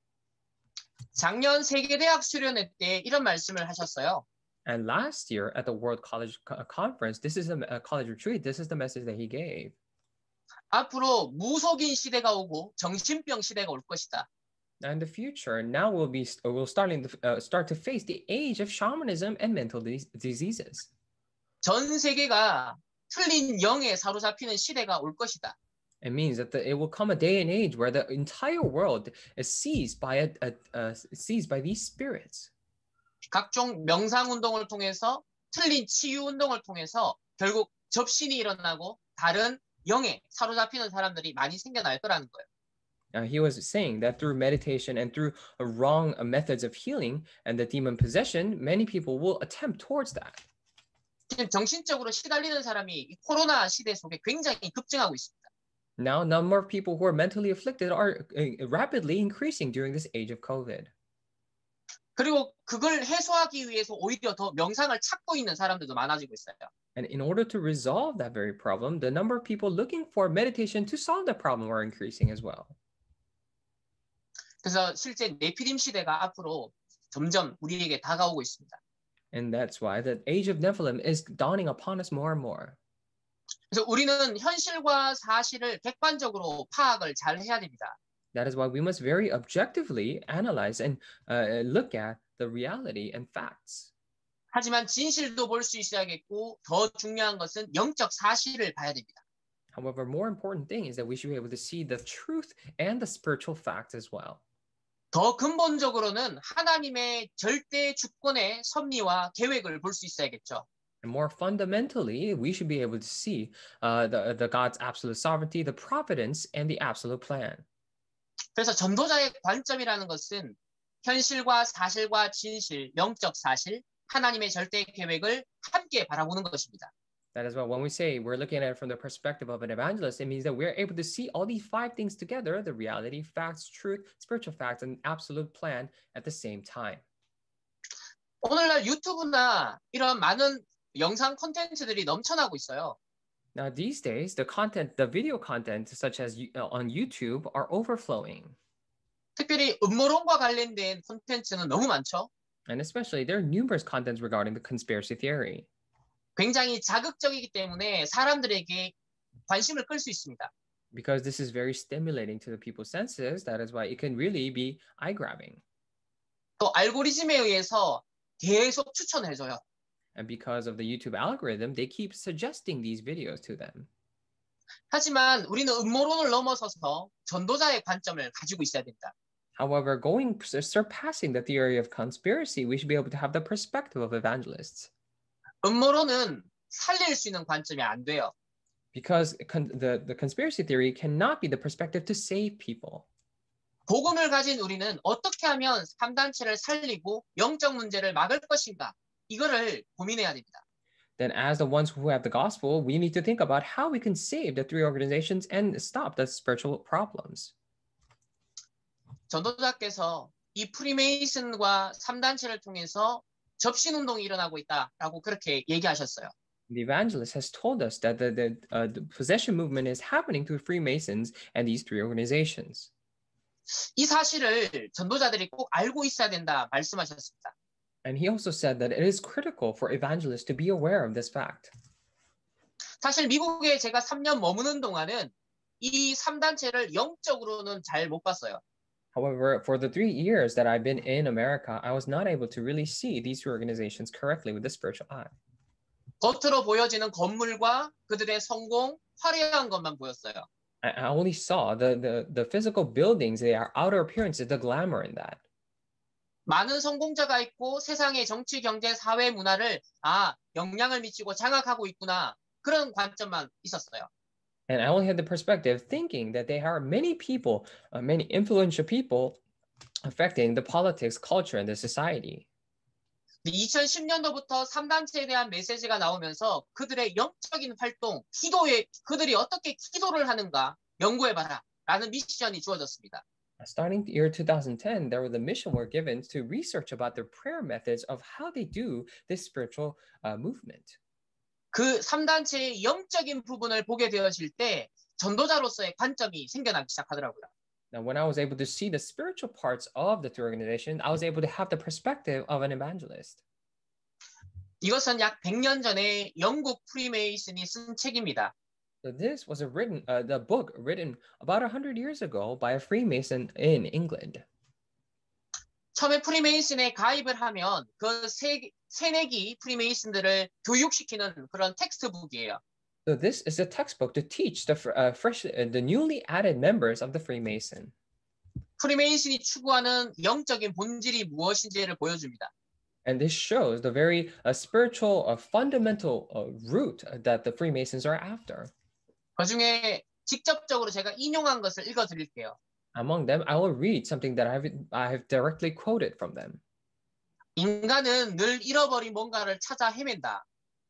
작년 세계대학 수련회 때 이런 말씀을 하셨어요. And last year at the World College Conference, this is a, a college retreat, this is the message that he gave. 앞으로 무속인 시대가 오고 정신병 시대가 올 것이다. And the future now will be will starting to, uh, start to face the age of shamanism and mental dis- diseases. 전 세계가 틀린 영에 사로잡히는 시대가 올 것이다. It means that the, it will come a day and age where the entire world is seized by a, a, a seized by these spirits. 각종 명상 운동을 통해서 틀린 치유 운동을 통해서 결국 접신이 일어나고 다른 영에 사로잡히는 사람들이 많이 생겨날 거라는 거예요. Uh, he was saying that through meditation and through uh, wrong uh, methods of healing and the demon possession, many people will attempt towards that. 지금 정신적으로 시달리는 사람이 이 코로나 시대 속에 굉장히 급증하고 있습니다. Now, number of people who are mentally afflicted are uh, rapidly increasing during this age of COVID. 그리고 그걸 해소하기 위해서 오히려 더 명상을 찾고 있는 사람들도 많아지고 있어요. And in order to resolve that very problem, the number of people looking for meditation to solve the problem are increasing as well. 그래서 실제 네피림 시대가 앞으로 점점 우리에게 다가오고 있습니다. And that's why the age of Nephilim is dawning upon us more and more. 그래서 우리는 현실과 사실을 객관적으로 파악을 잘 해야 됩니다. That is why we must very objectively analyze and uh, look at the reality and facts. 하지만 진실도 볼 수 있어야겠고 더 중요한 것은 영적 사실을 봐야 됩니다. However, more important thing is that we should be able to see the truth and the spiritual facts as well. 더 근본적으로는 하나님의 절대 주권의 섭리와 계획을 볼 수 있어야겠죠. And more fundamentally, we should be able to see uh, the, the God's absolute sovereignty, the providence, and the absolute plan. 그래서 전도자의 관점이라는 것은 현실과 사실과 진실, 영적 사실, 하나님의 절대 계획을 함께 바라보는 것입니다. That is why when we say we're looking at it from the perspective of an evangelist, it means that we're able to see all these five things together, the reality, facts, truth, spiritual facts, and absolute plan at the same time. 오늘날 유튜브나 이런 많은 영상 콘텐츠들이 넘쳐나고 있어요. Now, these days, the content, the video content, such as uh, on YouTube, are overflowing. 특별히 음모론과 관련된 콘텐츠는 너무 많죠. And especially, there are numerous contents regarding the conspiracy theory. 굉장히 자극적이기 때문에 사람들에게 관심을 끌 수 있습니다. Because this is very stimulating to the people's senses, that is why it can really be eye-grabbing. 또 알고리즘에 의해서 계속 추천을 해줘요. And because of the YouTube algorithm, they keep suggesting these videos to them. 하지만 우리는 음모론을 넘어서서 전도자의 관점을 가지고 있어야 된다. However, going surpassing the theory of conspiracy, we should be able to have the perspective of evangelists. 음모론은 살릴 수 있는 관점이 안 돼요. Because con- the, the conspiracy theory cannot be the perspective to save people. 복음을 가진 우리는 어떻게 하면 삼 단체를 살리고 영적 문제를 막을 것인가? 이거를 고민해야 됩니다. Then as the ones who have the gospel, we need to think about how we can save the three organizations and stop the spiritual problems. 전도자께서 이 프리메이슨과 삼 단체를 통해서 접신운동이 일어나고 있다라고 그렇게 얘기하셨어요. The evangelist has told us that the, the, uh, the possession movement is happening through Freemasons and these three organizations. 이 사실을 전도자들이 꼭 알고 있어야 된다 말씀하셨습니다. And he also said that it is critical for evangelists to be aware of this fact. 사실 미국에 제가 삼 년 머무는 동안은 이 삼 단체를 영적으로는 잘 못 봤어요. However, for the three years that I've been in America, I was not able to really see these two organizations correctly with the spiritual eye. 겉으로 보여지는 건물과 그들의 성공, 화려한 것만 보였어요. I only saw the, the, the physical buildings, their outer appearances, the glamour in that. 많은 성공자가 있고 세상의 정치, 경제, 사회, 문화를 아, 영향을 미치고 장악하고 있구나. 그런 관점만 있었어요. And I only had the perspective thinking that there are many people, uh, many influential people affecting the politics, culture, and the society. 이천십 년도부터 삼 단체에 대한 메시지가 나오면서 그들의 영적인 활동, 기도에 그들이 어떻게 기도를 하는가 연구해봐라 라는 미션이 주어졌습니다. Starting the year twenty ten, there was a mission were given to research about their prayer methods of how they do this spiritual uh, movement. 그 삼 단체의 영적인 부분을 보게 되어질 때 전도자로서의 관점이 생겨나기 시작하더라고요. Now, when I was able to see the spiritual parts of the two organizations, I was able to have the perspective of an evangelist. 이것은 약 백 년 전에 영국 프리메이슨이 쓴 책입니다. So this was a written, uh, the book written about one hundred years ago by a Freemason in England. 처음에 프리메이슨에 가입을 하면 그 세, 새내기 프리메이슨들을 교육시키는 그런 텍스트북이에요. So this is a textbook to teach the uh, fresh, uh, the newly added members of the Freemason. 프리메이슨이 추구하는 영적인 본질이 무엇인지를 보여줍니다. And this shows the very uh, spiritual, uh, fundamental uh, root that the Freemasons are after. 그 중에 직접적으로 제가 인용한 것을 읽어드릴게요. Among them, I will read something that I have, I have directly quoted from them. 인간은 늘 잃어버린 뭔가를 찾아 헤맨다.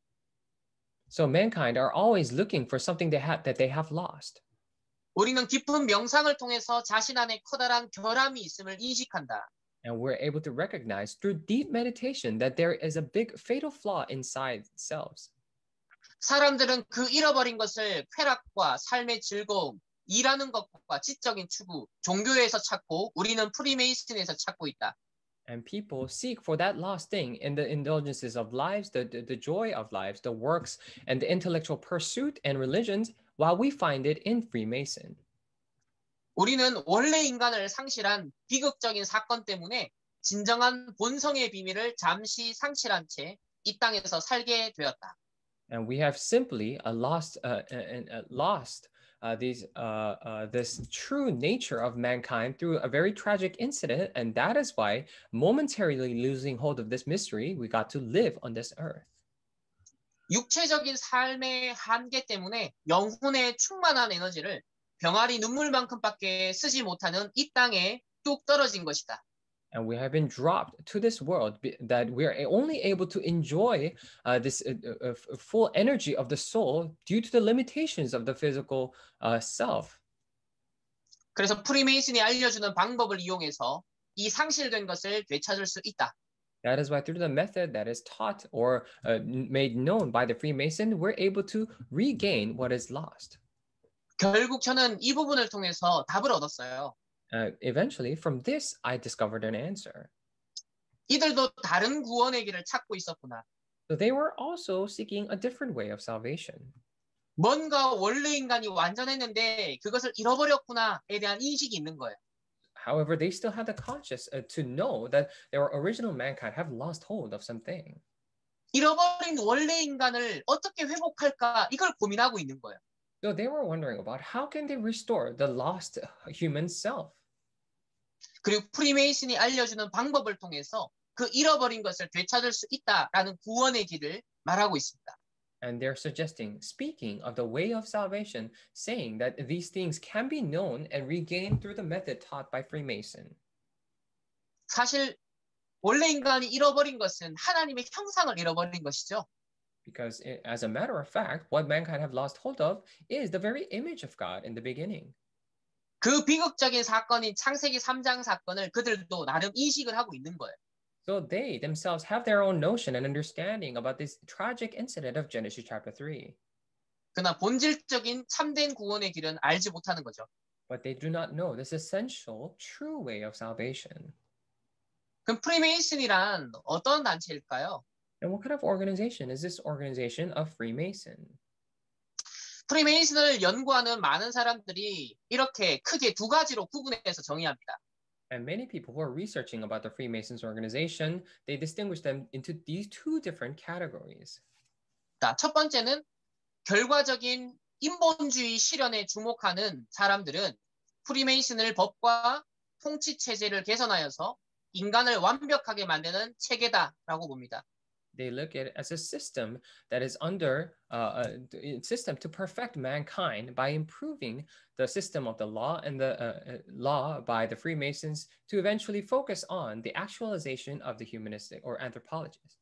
So mankind are always looking for something they have, that they have lost. 우리는 깊은 명상을 통해서 자신 안에 커다란 결함이 있음을 인식한다. And we're able to recognize through deep meditation that there is a big fatal flaw inside themselves. 사람들은 그 잃어버린 것을 쾌락과 삶의 즐거움, 일하는 것과 지적인 추구, 종교에서 찾고 우리는 프리메이슨에서 찾고 있다. And people seek for that lost thing in the indulgences of lives, the, the, the joy of lives, the works, and the intellectual pursuit and religions, while we find it in Freemason. 우리는 원래 인간을 상실한 비극적인 사건 때문에 진정한 본성의 비밀을 잠시 상실한 채 이 땅에서 살게 되었다. And we have simply uh, lost, uh, uh, uh, lost uh, these, uh, uh, this true nature of mankind through a very tragic incident. And that is why, momentarily losing hold of this mystery, we got to live on this earth. 육체적인 삶의 한계 때문에 영혼의 충만한 에너지를 병아리 눈물만큼밖에 쓰지 못하는 이 땅에 뚝 떨어진 것이다. And we have been dropped to this world be- that we are only able to enjoy uh, this uh, uh, uh, full energy of the soul due to the limitations of the physical uh, self. 그래서 프리메이슨이 알려주는 방법을 이용해서 이 상실된 것을 되찾을 수 있다. That is why through the method that is taught or uh, made known by the Freemason, we're able to regain what is lost. 결국 저는 이 부분을 통해서 답을 얻었어요. Uh, eventually, from this, I discovered an answer. 이들도 다른 구원의 길을 찾고 있었구나. So they were also seeking a different way of salvation. 뭔가 원래 인간이 완전했는데 그것을 잃어버렸구나에 대한 인식이 있는 거예요. However, they still had the conscious uh, to know that their original mankind have lost hold of something. 잃어버린 원래 인간을 어떻게 회복할까 이걸 고민하고 있는 거예요. So they were wondering about how can they restore the lost human self. 그리고 프리메이슨이 알려주는 방법을 통해서 그 잃어버린 것을 되찾을 수 있다라는 구원의 길을 말하고 있습니다. And they're suggesting, speaking of the way of salvation, saying that these things can be known and regained through the method taught by Freemason. 사실 원래 인간이 잃어버린 것은 하나님의 형상을 잃어버린 것이죠. Because it, as a matter of fact, what mankind have lost hold of is the very image of God in the beginning. 그 비극적인 사건인 창세기 삼 장 사건을 그들도 나름 인식을 하고 있는 거예요. So they themselves have their own notion and understanding about this tragic incident of Genesis chapter three. 그러나 본질적인 참된 구원의 길은 알지 못하는 거죠. But they do not know this essential, true way of salvation. 그럼 프리메이슨이란 어떤 단체일까요? And what kind of organization is this organization of Freemason? 프리메이슨을 연구하는 많은 사람들이 이렇게 크게 두 가지로 구분해서 정의합니다. And many people who are researching about the Freemasons organization, they distinguish them into these two different categories. 자, 첫 번째는 결과적인 인본주의 실현에 주목하는 사람들은 프리메이슨을 법과 통치 체제를 개선하여서 인간을 완벽하게 만드는 체계다라고 봅니다. They look at it as a system that is under uh, a system to perfect mankind by improving the system of the law and the uh, law by the Freemasons to eventually focus on the actualization of the humanistic or anthropologists.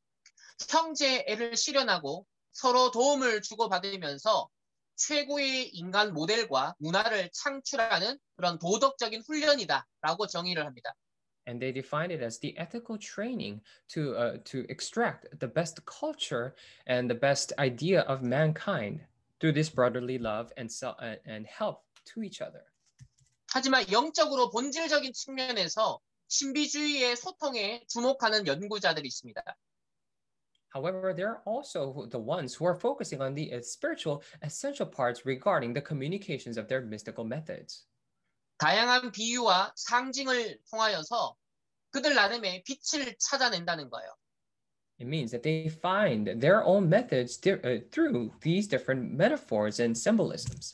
형제애를 실현하고 서로 도움을 주고받으면서 최고의 인간 모델과 문화를 창출하는 그런 도덕적인 훈련이다라고 정의를 합니다. And they define it as the ethical training to uh, to extract the best culture and the best idea of mankind through this brotherly love and self, uh, and help to each other. 하지만 영적으로 본질적인 측면에서 신비주의의 소통에 주목하는 연구자들이 있습니다. However, there are also the ones who are focusing on the uh, spiritual essential parts regarding the communications of their mystical methods. 다양한 비유와 상징을 통하여서 그들 나름의 빛을 찾아낸다는 거예요. It means that they find their own methods th- uh, through these different metaphors and symbolisms.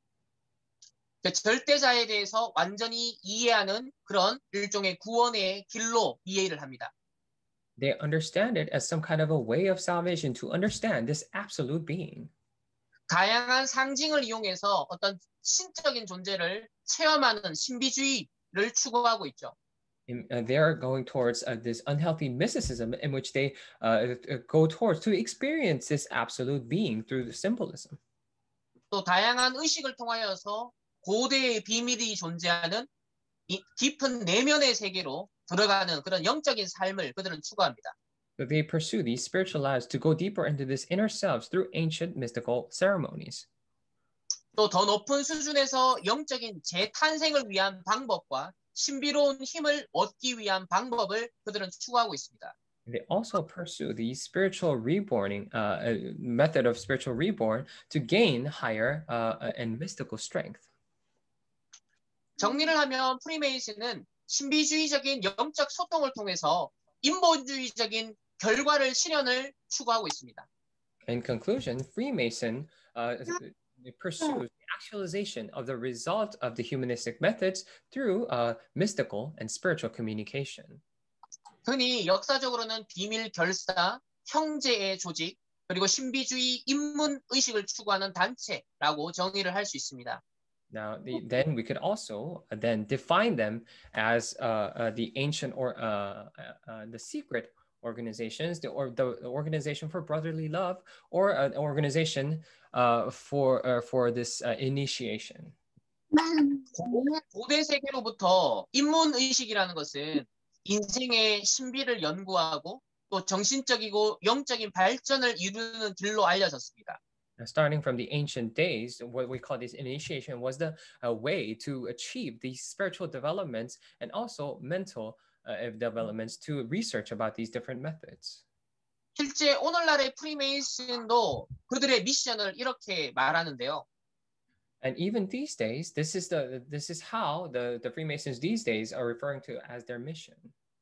절대자에 대해서 완전히 이해하는 그런 일종의 구원의 길로 이해를 합니다. They understand it as some kind of a way of salvation to understand this absolute being. 다양한 상징을 이용해서 어떤 신적인 존재를 체험하는 신비주의를 추구하고 있죠. Uh, they are going towards uh, this unhealthy mysticism in which they uh, go towards to experience this absolute being through the symbolism. 또 다양한 의식을 통하여서 고대의 비밀이 존재하는 이 깊은 내면의 세계로 들어가는 그런 영적인 삶을 그들은 추구합니다. So they pursue these spiritual lives to go deeper into this inner selves through ancient mystical ceremonies. 또 더 높은 수준에서 영적인 재탄생을 위한 방법과 신비로운 힘을 얻기 위한 방법을 그들은 추구하고 있습니다. They also pursue the spiritual reborning uh, method of spiritual reborn to gain higher uh, and mystical strength. 정리를 하면 프리메이슨은 신비주의적인 영적 소통을 통해서 인본주의적인 결과를 실현을 추구하고 있습니다. In conclusion, Freemason uh, pursues the actualization of the result of the humanistic methods through uh, mystical and spiritual communication. 흔히 역사적으로는 비밀 결사, 형제의 조직, 그리고 신비주의 인문 의식을 추구하는 단체라고 정의를 할 수 있습니다. Now, the, then we could also uh, then define them as uh, uh, the ancient or uh, uh, uh, the secret organizations, the, or the organization for brotherly love, or an organization uh, for uh, for this uh, initiation. 고대 세계로부터 인문 의식이라는 것은 인생의 신비를 연구하고 또 정신적이고 영적인 발전을 이루는 길로 알려졌습니다. Now, starting from the ancient days, what we call this initiation was the uh, way to achieve these spiritual developments and also mental uh, developments to research about these different methods. 실제 오늘날의 프리메이슨도 그들의 미션을 이렇게 말하는데요. And even these days, this is the this is how the, the Freemasons these days are referring to as their mission.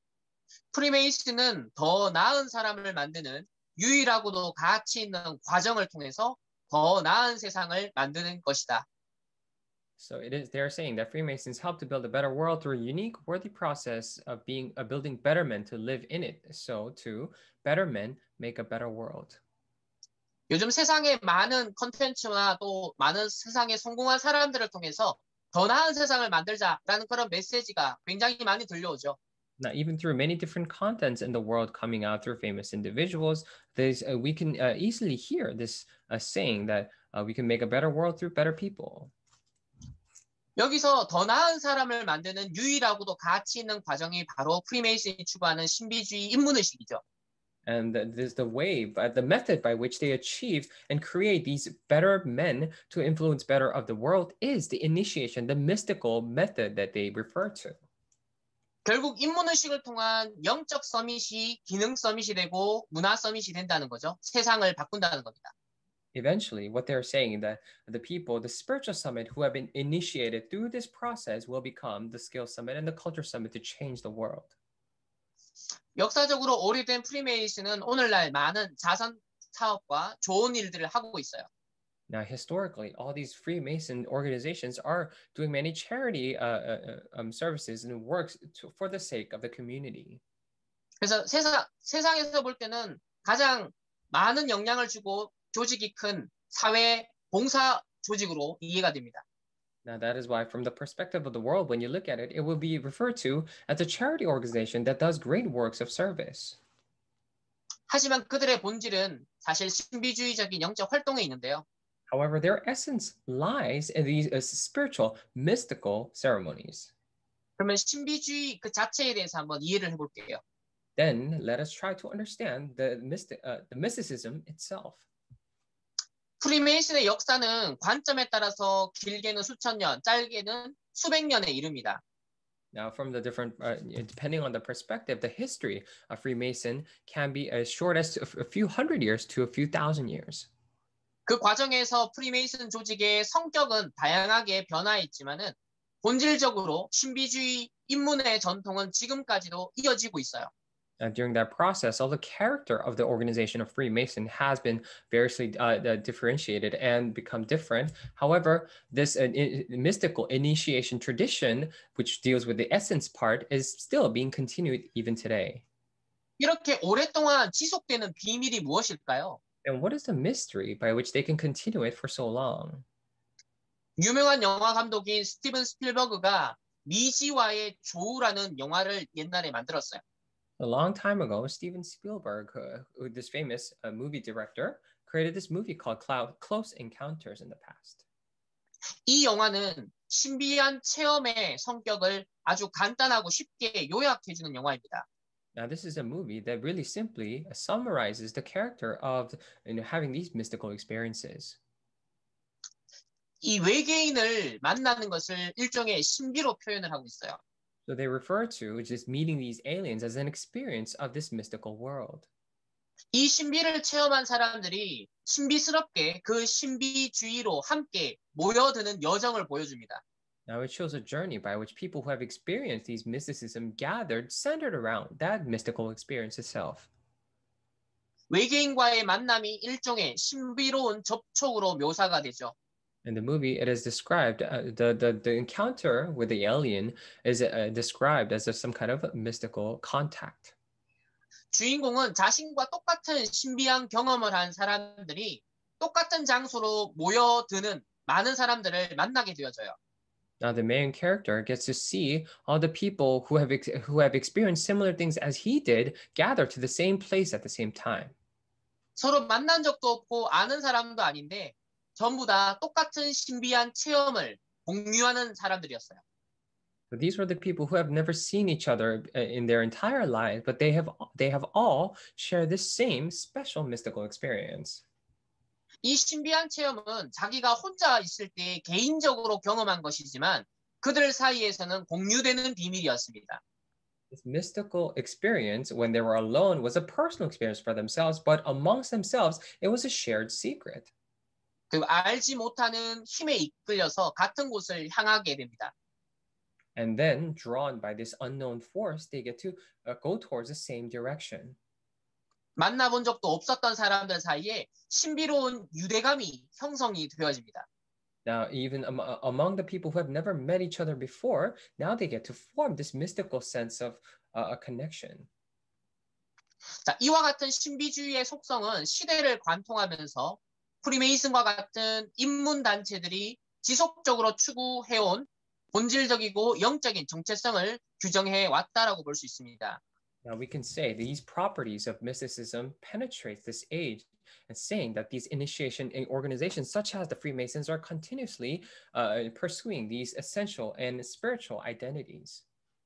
프리메이슨은 더 나은 사람을 만드는 유일하고도 가치 있는 과정을 통해서 더 나은 세상을 만드는 것이다. So it is they're saying that Freemasons help to build a better world through a unique, worthy process of being uh, building better men to live in it. So to better men make a better world. 요즘 세상에 많은 컨텐츠나 또 많은 세상에 성공한 사람들을 통해서 더 나은 세상을 만들자라는 그런 메시지가 굉장히 많이 들려오죠. Now, even through many different contents in the world coming out through famous individuals, there's uh, we can uh, easily hear this uh, saying that uh, we can make a better world through better people. 여기서 더 나은 사람을 만드는 유일하고도 가치 있는 과정이 바로 프리메이슨이 추구하는 신비주의 인문의식이죠. And there's the way, but the method by which they achieve and create these better men to influence better of the world is the initiation, the mystical method that they refer to. 결국 인문의식을 통한 영적 서밋이 기능 서밋이 되고 문화 서밋이 된다는 거죠. 세상을 바꾼다는 겁니다. Eventually, what they're saying that the people, the spiritual summit who have been initiated through this process will become the skill summit and the culture summit to change the world. 역사적으로 오래된 프리메이슨은 오늘날 많은 자선 사업과 좋은 일들을 하고 있어요. Now, historically, all these Freemason organizations are doing many charity uh, uh, um, services and works to, for the sake of the community. 그래서 세상, 세상에서 볼 때는 가장 많은 영향을 주고 조직이 큰 사회 봉사 조직으로 이해가 됩니다. Now, that is why, from the perspective of the world, when you look at it, it will be referred to as a charity organization that does great works of service. 하지만 그들의 본질은 사실 신비주의적인 영적 활동에 있는데요. However, their essence lies in these uh, spiritual, mystical ceremonies. 그러면 신비주의 그 자체에 대해서 한번 이해를 해볼게요. Then let us try to understand the, mystic, uh, the mysticism itself. 프리메이슨의 역사는 관점에 따라서 길게는 수천 년, 짧게는 수백 년에 이릅니다. Now, from the different, uh, depending on the perspective, the history of Freemason can be as short as a few hundred years to a few thousand years. 그 과정에서 프리메이슨 조직의 성격은 다양하게 변화했지만은 본질적으로 신비주의 인문의 전통은 지금까지도 이어지고 있어요. Uh, during that process, all the character of the organization of Freemason has been variously uh, uh, differentiated and become different. However, this uh, in, mystical initiation tradition, which deals with the essence part, is still being continued even today. 이렇게 오랫동안 지속되는 비밀이 무엇일까요? And what is the mystery by which they can continue it for so long? 유명한 영화 감독인 스티븐 스필버그가 미지와의 조우라는 영화를 옛날에 만들었어요. A long time ago, Steven Spielberg, uh, this famous uh, movie director, created this movie called Cloud, Close Encounters in the past. 이 영화는 신비한 체험의 성격을 아주 간단하고 쉽게 요약해주는 영화입니다. Now, this is a movie that really simply summarizes the character of you know, having these mystical experiences. 이 외계인을 만나는 것을 일종의 신비로 표현을 하고 있어요. So they refer to just meeting these aliens as an experience of this mystical world. 이 신비를 체험한 사람들이 신비스럽게 그 신비주의로 함께 모여드는 여정을 보여줍니다. Now it shows a journey by which people who have experienced these mysticism gathered centered around that mystical experience itself. 외계인과의 만남이 일종의 신비로운 접촉으로 묘사가 되죠. In the movie, it is described, uh, the, the, the encounter with the alien is uh, described as a, some kind of mystical contact. 주인공은 자신과 똑같은 신비한 경험을 한 사람들이 똑같은 장소로 모여드는 많은 사람들을 만나게 되어져요. Now the main character gets to see all the people who have ex- who have experienced similar things as he did gather to the same place at the same time. 서로 만난 적도 없고 아는 사람도 아닌데 전부 다 똑같은 신비한 체험을 공유하는 사람들이었어요. So these were the people who have never seen each other uh, in their entire lives, but they have they have all shared this same special mystical experience. 이 신비한 체험은 자기가 혼자 있을 때 개인적으로 경험한 것이지만 그들 사이에서는 공유되는 비밀이었습니다. This mystical experience when they were alone was a personal experience for themselves, but amongst themselves, it was a shared secret. 그 알지 못하는 힘에 이끌려서 같은 곳을 향하게 됩니다. And then, drawn by this unknown force, they get to uh, go towards the same direction. 만나본 적도 없었던 사람들 사이에 신비로운 유대감이 형성이 되어집니다. Now, even am- among the people who have never met each other before, now they get to form this mystical sense of uh, a connection. 자, 이와 같은 신비주의의 속성은 시대를 관통하면서 프리메이슨과 같은 인문 단체들이 지속적으로 추구해온 본질적이고 영적인 정체성을 규정해 왔다라고 볼 수 있습니다. Now we can say these properties of mysticism penetrate this age and saying that these initiation organizations such as the Freemasons are continuously uh, pursuing these essential and spiritual identities.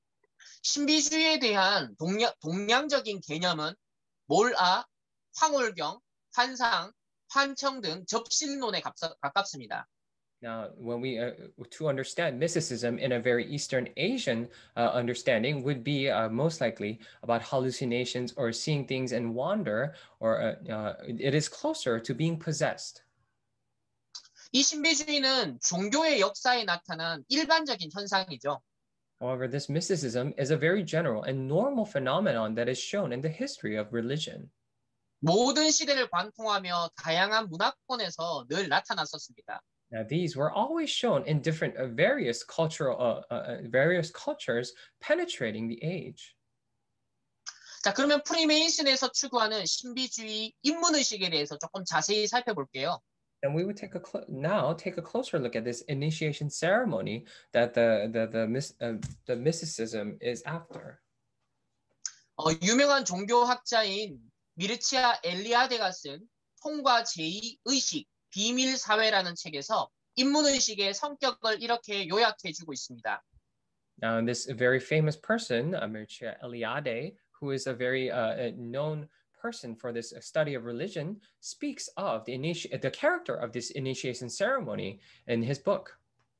신비주의에 대한 동양, 동양적인 개념은 몰아, 황홀경, 환상, 환청 등 접신론에 값- 가깝습니다. Now, when we uh, to understand mysticism in a very Eastern Asian uh, understanding would be uh, most likely about hallucinations or seeing things and wonder, or uh, uh, it is closer to being possessed. 이 신비주의는 종교의 역사에 나타난 일반적인 현상이죠. However, this mysticism is a very general and normal phenomenon that is shown in the history of religion. 모든 시대를 관통하며 다양한 문화권에서 늘 나타났었습니다. Now, these were always shown in different, uh, various cultural, uh, uh, various cultures penetrating the age. 자, 그러면 프리메이슨에서 추구하는 신비주의 인문의식에 대해서 조금 자세히 살펴볼게요. And we would take a cl- now take a closer look at this initiation ceremony that the the the, mys- uh, the mysticism is after. 어, 유명한 종교학자인 미르치아 엘리아데가 쓴 통과 제이 의식 비밀 사회라는 책에서 인문의식의 성격을 이렇게 요약해주고 있습니다. Now, this very famous person, Mircea Eliade, who is a very uh, known person for this study of religion, speaks of the initi- the character of this initiation ceremony in his book.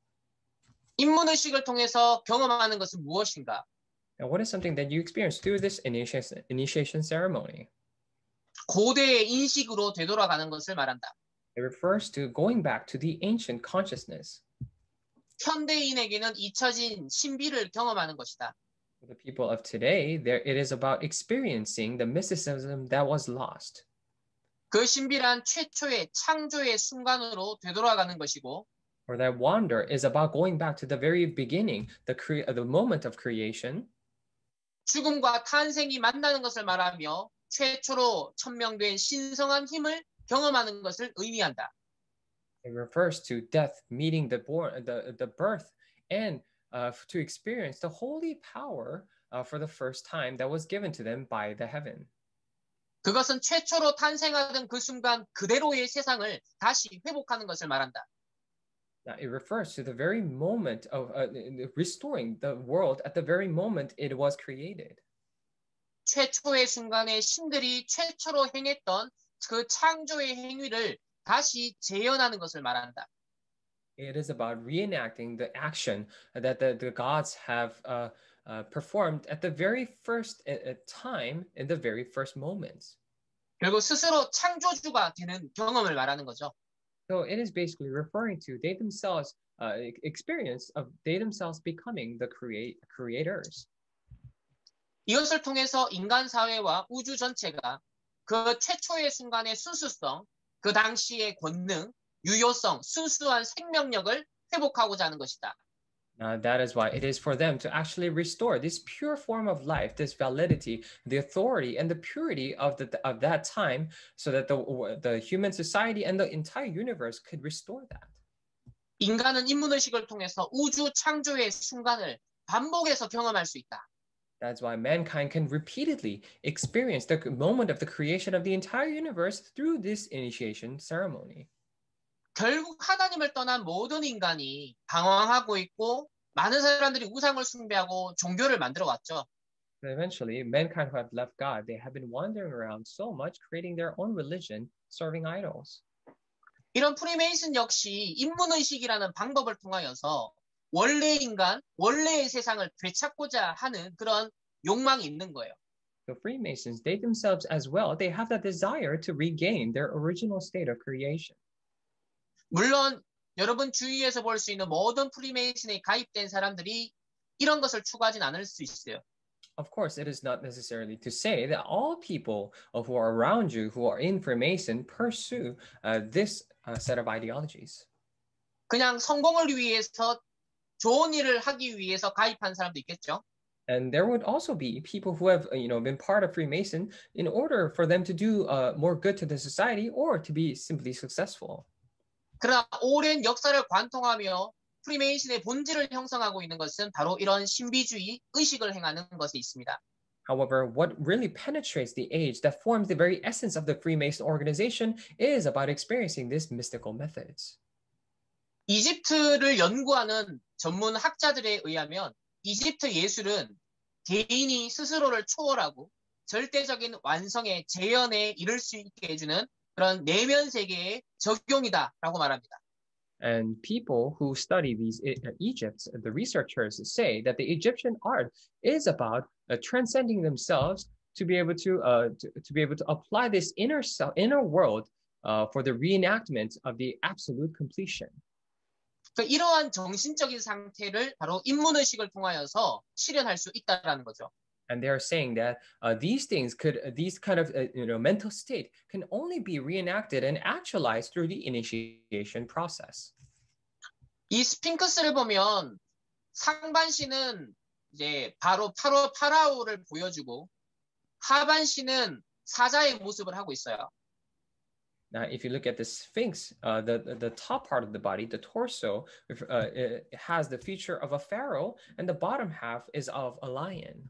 인문의식을 통해서 경험하는 것은 무엇인가? Now, what is something that you experience through this initiation initiation ceremony? 고대의 인식으로 되돌아가는 것을 말한다. It refers to going back to the ancient consciousness. 현대인에게는 잊혀진 신비를 경험하는 것이다. For the people of today, there it is about experiencing the mysticism that was lost. 그 신비란 최초의 창조의 순간으로 되돌아가는 것이고, Or that wonder is about going back to the very beginning, the cre- the moment of creation. 죽음과 탄생이 만나는 것을 말하며 최초로 천명된 신성한 힘을 경험하는 것을 의미한다. It refers to death meeting the born, the, the birth, and uh, to experience the holy power uh, for the first time that was given to them by the heaven. 그것은 최초로 탄생하던 그 순간 그대로의 세상을 다시 회복하는 것을 말한다. Now, it refers to the very moment of uh, restoring the world at the very moment it was created. 최초의 순간에 신들이 최초로 행했던 그 창조의 행위를 다시 재현하는 것을 말한다. It is about reenacting the action that the, the gods have uh, uh, performed at the very first uh, time, in the very first moments. 결국 스스로 창조주가 되는 경험을 말하는 거죠. So it is basically referring to they themselves uh, experience of they themselves becoming the create creators. 이것을 통해서 인간 사회와 우주 전체가 그 최초의 순간의 순수성, 그 당시의 권능, 유효성, 순수한 생명력을 회복하고자 하는 것이다. Uh, that is why it is for them to actually restore this pure form of life, this validity, the authority, and the purity of the of that time, so that the the human society and the entire universe could restore that. 인간은 인문의식을 통해서 우주 창조의 순간을 반복해서 경험할 수 있다. That's why mankind can repeatedly experience the moment of the creation of the entire universe through this initiation ceremony. 결국 하나님을 떠난 모든 인간이 방황하고 있고 많은 사람들이 우상을 숭배하고 종교를 만들어 왔죠. Eventually, mankind who have left God, they have been wandering around so much, creating their own religion, serving idols. 이런 프리메이슨 역시 인문의식이라는 방법을 통하여서 원래 인간, 원래의 세상을 되찾고자 하는 그런 욕망이 있는 거예요. The Freemasons, they themselves as well, they have that desire to regain their original state of creation. 물론 여러분 주위에서 볼 수 있는 모든 프리메이슨에 가입된 사람들이 이런 것을 추구하진 않을 수 있어요. Of course, it is not necessarily to say that all people who are around you who are in Freemason pursue uh, this uh, set of ideologies. 그냥 성공을 위해서 좋은 일을 하기 위해서 가입한 사람도 있겠죠. And there would also be people who have, you know, been part of Freemason in order for them to do uh, more good to the society or to be simply successful. 그러나 오랜 역사를 관통하며 프리메이슨의 본질을 형성하고 있는 것은 바로 이런 신비주의 의식을 행하는 것에 있습니다. However, what really penetrates the age that forms the very essence of the Freemason organization is about experiencing these mystical methods. 이집트를 연구하는 전문 학자들에 의하면 이집트 예술은 개인이 스스로를 초월하고 절대적인 완성의 재현에 이를 수 있게 해주는 그런 내면 세계의 적용이다라고 말합니다. And people who study these uh, Egypt, the researchers say that the Egyptian art is about uh, transcending themselves to be able to, uh, to to be able to apply this inner self, inner world uh, for the reenactment of the absolute completion. 그 이러한 정신적인 상태를 바로 인문의식을 통하여서 실현할 수 있다라는 거죠. And they are saying that uh, these things could, uh, these kind of uh, you know mental state can only be reenacted and actualized through the initiation process. 이 스핑크스를 보면 상반신은 이제 바로 파로 파라오를 보여주고 하반신은 사자의 모습을 하고 있어요. Now, if you look at the Sphinx, uh, the, the the top part of the body, the torso, uh, it has the feature of a pharaoh, and the bottom half is of a lion.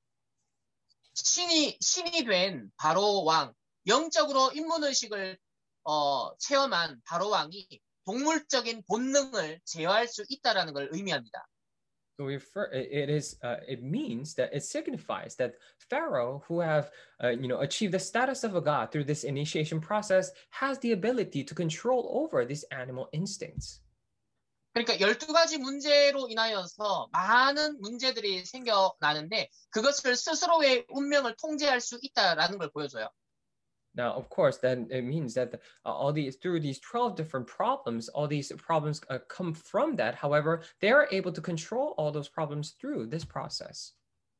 신이 신이 된 바로 왕, 영적으로 인문의식을 어, 체험한 바로 왕이 동물적인 본능을 제어할 수 있다라는 걸 의미합니다. So we refer, it is uh, it means that it signifies that Pharaoh, who have uh, you know achieved the status of a god through this initiation process, has the ability to control over these animal instincts. 그러니까 열두 가지 문제로 인하여서 많은 문제들이 생겨나는데 그것을 스스로의 운명을 통제할 수 있다라는 걸 보여줘요. Now, of course, then it means that uh, all these through these twelve different problems, all these problems uh, come from that. However, they are able to control all those problems through this process.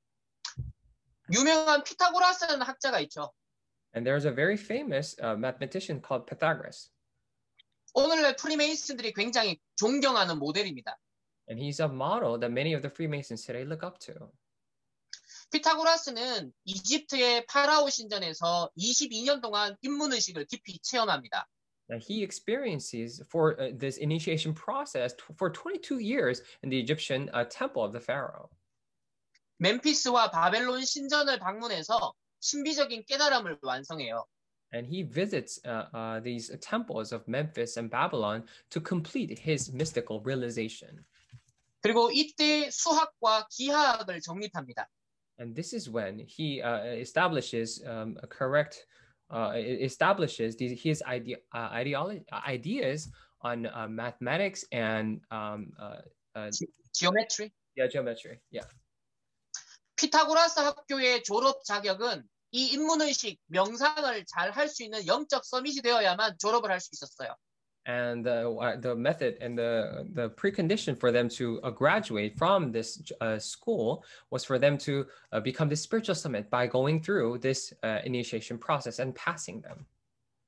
유명한 피타고라스라는 학자가 있죠. And there's a very famous uh, mathematician called Pythagoras. 오늘날 프리메이슨들이 굉장히 존경하는 모델입니다. And he's a model that many of the Freemasons today look up to. 피타고라스는 이집트의 파라오 신전에서 이십이 년 동안 인문의식을 깊이 체험합니다. Now he experiences for uh, this initiation process t- for twenty-two years in the Egyptian uh, temple of the pharaoh. 멤피스와 바벨론 신전을 방문해서 신비적인 깨달음을 완성해요. And he visits uh, uh, these temples of Memphis and Babylon to complete his mystical realization. 그리고 이때 수학과 기하학을 정립합니다. And this is when he uh, establishes um, a correct, uh, establishes these, his idea, uh, ideolo- ideas on uh, mathematics and um, uh, uh, 지오메트리. yeah, geometry. Yeah. 피타고라스 학교의 졸업 자격은 이 인문의식, 명상을 잘 할 수 있는 영적 서밋이 되어야만 졸업을 할 수 있었어요. And the, uh, the method and the, the precondition for them to uh, graduate from this uh, school was for them to uh, become the spiritual summit by going through this uh, initiation process and passing them.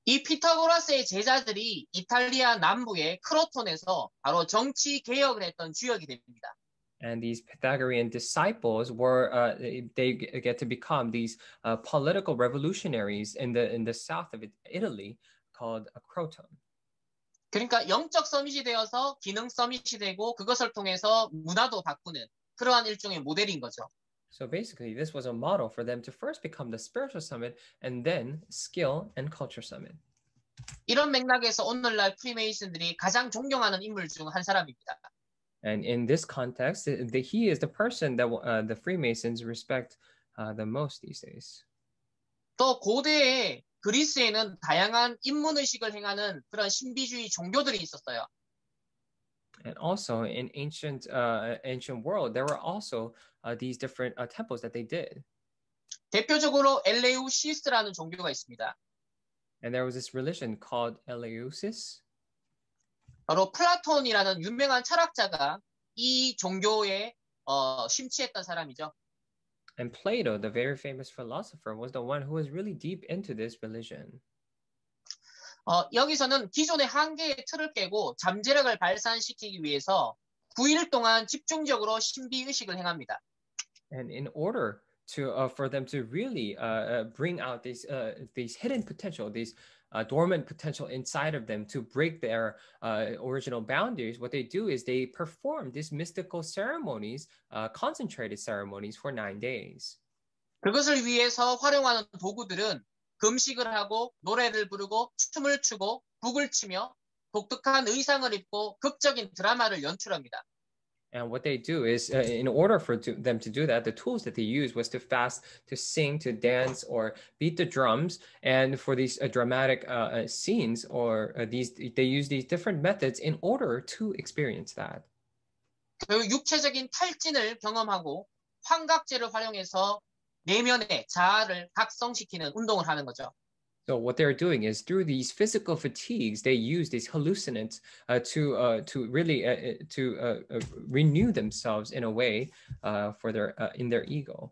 이 피타고라스의 제자들이 이탈리아 남부의 크로톤에서 바로 정치 개혁을 했던 주역이 됩니다. And these Pythagorean disciples were uh, they get to become these uh, political revolutionaries in the in the south of Italy called a Croton. 그러니까 영적 서밋이 되어서 기능 서밋이 되고 그것을 통해서 문화도 바꾸는 그러한 일종의 모델인 거죠. So basically, this was a model for them to first become the spiritual summit and then skill and culture summit. 이런 맥락에서 오늘날 프리메이슨들이 가장 존경하는 인물 중 한 사람입니다. And in this context, the, he is the person that uh, the Freemasons respect uh, the most these days. 또 고대에 그리스에는 다양한 인문의식을 행하는 그런 신비주의 종교들이 있었어요. And also in ancient uh, ancient world, there were also uh, these different uh, temples that they did. 대표적으로 엘레우시스라는 종교가 있습니다. And there was this religion called Eleusis. 바로 플라톤이라는 유명한 철학자가 이 종교에 어, 심취했던 사람이죠. And Plato, the very famous philosopher, was the one who was really deep into this religion. 어, 여기서는 기존의 한계의 틀을 깨고 잠재력을 발산시키기 위해서 구 일 동안 집중적으로 신비의식을 행합니다. And in order to uh, for them to really uh, bring out these uh, these hidden potential, these uh, dormant potential inside of them to break their uh, original boundaries, what they do is they perform these mystical ceremonies, uh, concentrated ceremonies for nine days. 그것을 위해서 활용하는 도구들은 금식을 하고 노래를 부르고 춤을 추고 북을 치며 독특한 의상을 입고 극적인 드라마를 연출합니다. And what they do is, uh, in order for to, them to do that, the tools that they use was to fast, to sing, to dance, or beat the drums. And for these uh, dramatic uh, scenes, or uh, these, they use these different methods in order to experience that. 그 육체적인 탈진을 경험하고 환각제를 활용해서 내면의 자아를 각성시키는 운동을 하는 거죠. So what they're doing is through these physical fatigues, they use these hallucinants uh, to uh, to really uh, to uh, uh, renew themselves in a way uh, for their uh, in their ego.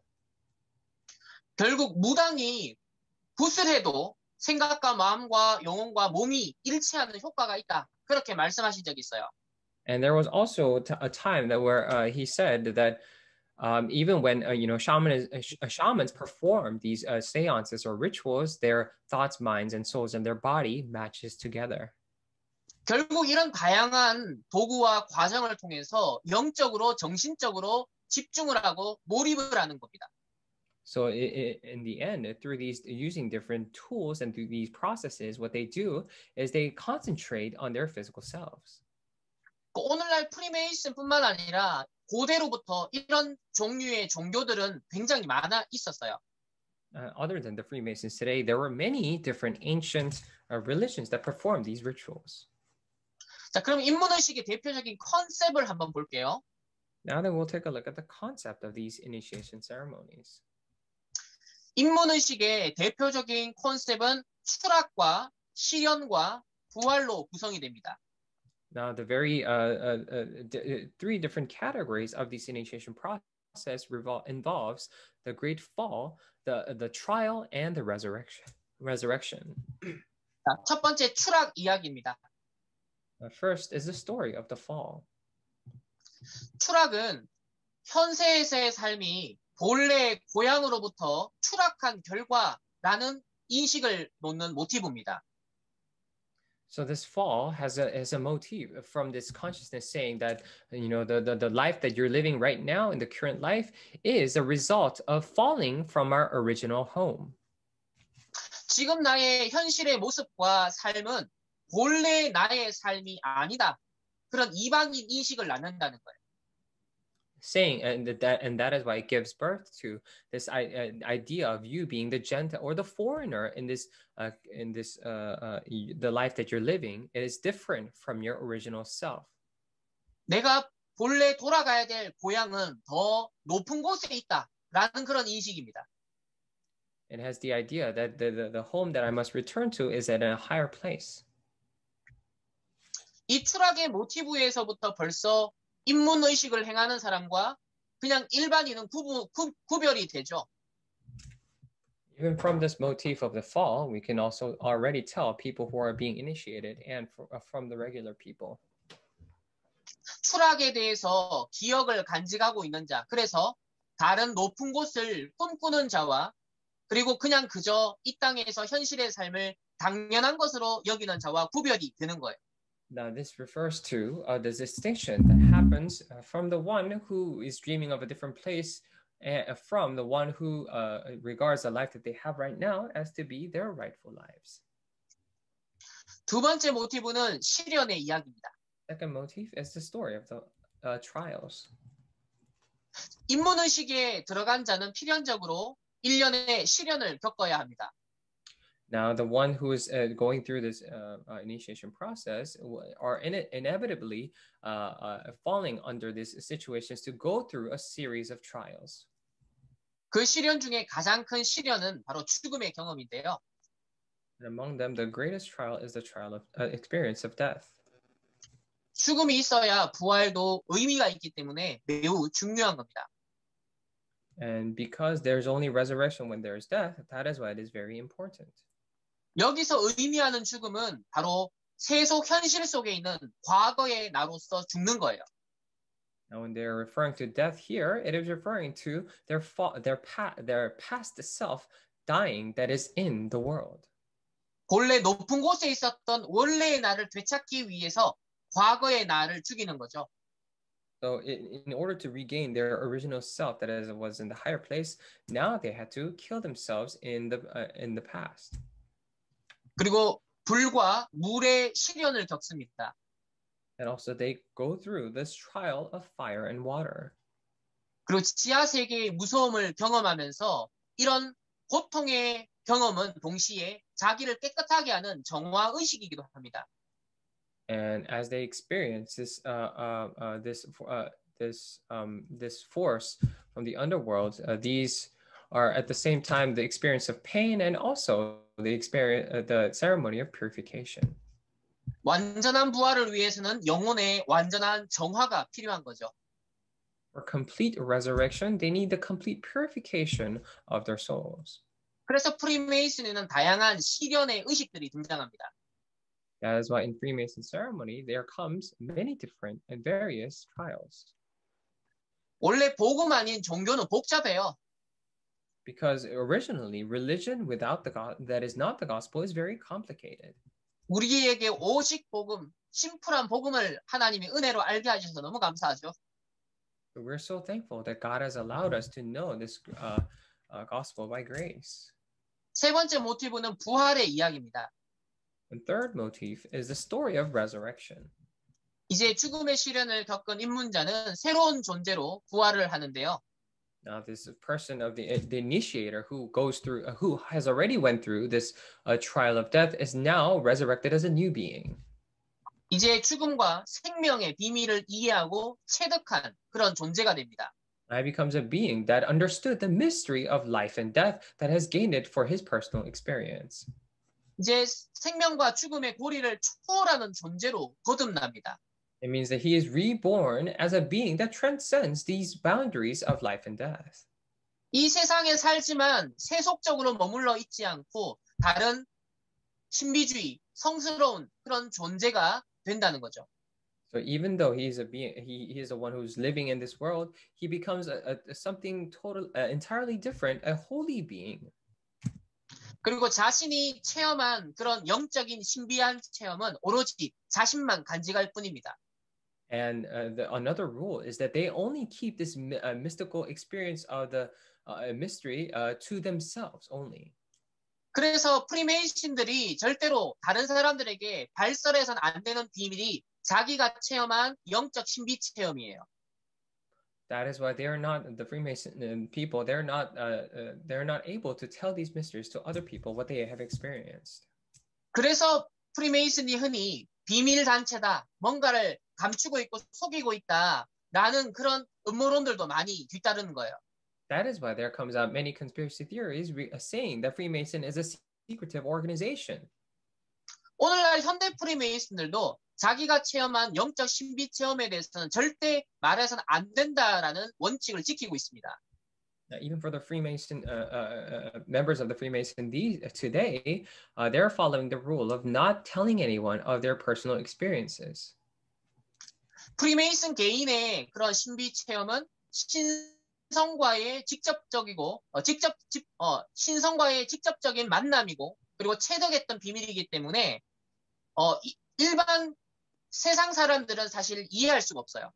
결국 무당이 굿을 해도 생각과 마음과 영혼과 몸이 일치하는 효과가 있다. 그렇게 말씀하신 적이 있어요. And there was also a time that where uh, he said that. Um, even when uh, you know shaman uh, shamans perform these uh, seances or rituals, their thoughts, minds, and souls, and their body matches together. 결국 이런 다양한 도구와 과정을 통해서 영적으로, 정신적으로 집중을 하고 몰입을 하는 겁니다. So it, it, in the end, through these using different tools and through these processes, what they do is they concentrate on their physical selves. 오늘날 프리메이슨뿐만 아니라 고대로부터 이런 종류의 종교들은 굉장히 많아 있었어요. Uh, other than the Freemasons today, there were many different ancient uh, religions that performed these rituals. 자, 그럼 인문의식의 대표적인 컨셉을 한번 볼게요. Now then, we'll take a look at the concept of these initiation ceremonies. 인문의식의 대표적인 컨셉은 추락과 실현과 부활로 구성이 됩니다. Now, the very uh, uh, uh, d- three different categories of this initiation process revol- involves the great fall, the the trial, and the resurrection. Resurrection. 자, 첫 번째 추락 이야기입니다. Uh, first is the story of the fall. 추락은 현세에서의 삶이 본래의 고향으로부터 추락한 결과라는 인식을 놓는 모티브입니다. So this fall has a has a motif from this consciousness saying that you know the, the the life that you're living right now in the current life is a result of falling from our original home. 지금 나의 현실의 모습과 삶은 본래 나의 삶이 아니다. 그런 이방인 인식을 낳는다는 거예요. Saying and that and that is why it gives birth to this uh, idea of you being the Gentile or the foreigner in this uh, in this uh, uh, the life that you're living. It is different from your original self. 내가 본래 돌아가야 될 고향은 더 높은 곳에 있다라는 그런 인식입니다. It has the idea that the, the the home that I must return to is at a higher place. 이 추락의 모티브에서부터 벌써 인문의식을 행하는 사람과 그냥 일반인은 구부, 구, 구별이 되죠. Even from this motif of the fall, we can also already tell people who are being initiated and for, uh, from the regular people. 추락에 대해서 기억을 간직하고 있는 자, 그래서 다른 높은 곳을 꿈꾸는 자와 그리고 그냥 그저 이 땅에서 현실의 삶을 당연한 것으로 여기는 자와 구별이 되는 거예요. Now, this refers to uh, the distinction that happens uh, from the one who is dreaming of a different place and from the one who uh, regards the life that they have right now as to be their rightful lives. 두 번째 모티브는 시련의 이야기입니다. Second motif is the story of the uh, trials. 인문의식에 들어간 자는 필연적으로 일련의 시련을 겪어야 합니다. Now, the one who is uh, going through this uh, uh, initiation process are in it inevitably uh, uh, falling under these situations to go through a series of trials. 그 시련 중에 가장 큰 시련은 바로 죽음의 경험인데요. And among them, the greatest trial is the trial of uh, experience of death. 죽음이 있어야 부활도 의미가 있기 때문에 매우 중요한 겁니다. And because there's only resurrection when there is death, that is why it is very important. 여기서 의미하는 죽음은 바로 세속 현실 속에 있는 과거의 나로서 죽는 거예요. Now, when they're referring to death here, it is referring to their fa- their pa- their past self dying that is in the world. 본래 높은 곳에 있었던 원래의 나를 되찾기 위해서 과거의 나를 죽이는 거죠. So, in, in order to regain their original self that is, was in the higher place, now they had to kill themselves in the uh, in the past. 그리고 불과 물의 시련을 겪습니다. And also they go through this trial of fire and water. 그리고 지하 세계의 무서움을 경험하면서 이런 고통의 경험은 동시에 자기를 깨끗하게 하는 정화 의식이기도 합니다. And as they experience this uh, uh, uh, this uh, this um, this force from the underworld, uh, these are at the same time the experience of pain and also the experience uh, the ceremony of purification. 완전한 부활을 위해서는 영혼의 완전한 정화가 필요한 거죠. For complete resurrection, they need the complete purification of their souls. 그래서 프리메이슨에는 다양한 시련의 의식들이 등장합니다. That is why in Freemason ceremony there comes many different and various trials. 원래 복음 아닌 종교는 복잡해요. Because originally religion without the God that is not the gospel is very complicated. 우리에게 오직 복음, 심플한 복음을 하나님이 은혜로 알게 하셔서 너무 감사하죠. We're so thankful that God has allowed us to know this uh, uh, gospel by grace. 세 번째 모티브는 부활의 이야기입니다. And third motif is the story of resurrection. 이제 죽음의 시련을 겪은 입문자는 새로운 존재로 부활을 하는데요. Now, this person of the the initiator who goes through, uh, who has already went through this uh, trial of death, is now resurrected as a new being. 이제 죽음과 생명의 비밀을 이해하고 체득한 그런 존재가 됩니다. Now he becomes a being that understood the mystery of life and death that has gained it for his personal experience. 이제 생명과 죽음의 고리를 초월하는 존재로 거듭납니다. It means that he is reborn as a being that transcends these boundaries of life and death. 이 세상에 살지만 세속적으로 머물러 있지 않고 다른 신비주의, 성스러운 그런 존재가 된다는 거죠. So even though he is a being, he, he is the one who's living in this world, he becomes a, a, something total, uh, entirely different, a holy being. 그리고 자신이 체험한 그런 영적인 신비한 체험은 오로지 자신만 간직할 뿐입니다. And uh, the, another rule is that they only keep this uh, mystical experience of the uh, mystery uh, to themselves only. 그래서 프리메이슨들이 절대로 다른 사람들에게 발설해서는 안 되는 비밀이 자기가 체험한 영적 신비 체험이에요. That is why they are not the Freemason people. They're not. Uh, uh, they're not able to tell these mysteries to other people what they have experienced. 그래서 프리메이슨이 흔히 비밀 단체다, 뭔가를 감추고 있고 속이고 있다라는 그런 음모론들도 많이 뒤따르는 거예요. That is why there comes out many conspiracy theories re- saying that Freemason is a secretive organization. 오늘날 현대 프리메이슨들도 자기가 체험한 영적 신비 체험에 대해서는 절대 말해서는 안 된다라는 원칙을 지키고 있습니다. Uh, even for the Freemason uh, uh, uh, members of the Freemason these, today, uh, they're following the rule of not telling anyone of their personal experiences. 프리메이슨 개인의 그런 신비 체험은 신성과의 직접적이고 어, 직접 직, 어, 신성과의 직접적인 만남이고 그리고 체득했던 비밀이기 때문에 어, 이, 일반 세상 사람들은 사실 이해할 수가 없어요.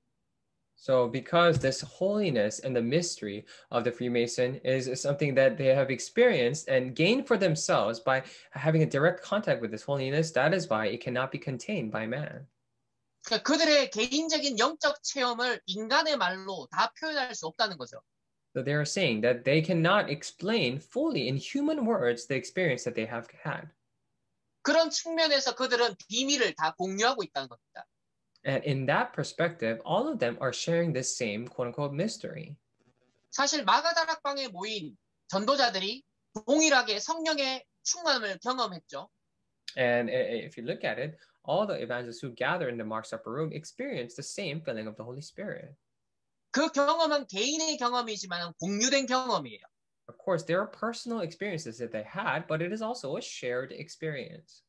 So because this holiness and the mystery of the Freemason is something that they have experienced and gained for themselves by having a direct contact with this holiness, that is why it cannot be contained by man. 그러니까 그들의 개인적인 영적 체험을 인간의 말로 다 표현할 수 없다는 거죠. So they are saying that they cannot explain fully in human words the experience that they have had. 그런 측면에서 그들은 비밀을 다 공유하고 있다는 겁니다. And in that perspective, all of them are sharing this same quote-unquote mystery. 사실 마가다락방에 모인 전도자들이 동일하게 성령의 충만함을 경험했죠. And if you look at it, all the evangelists who gather in the Mark's upper room experience the same feeling of the Holy Spirit. 그 경험은 개인의 경험이지만 공유된 경험이에요. Of course, there are personal experiences that they had, but it is also a shared experience.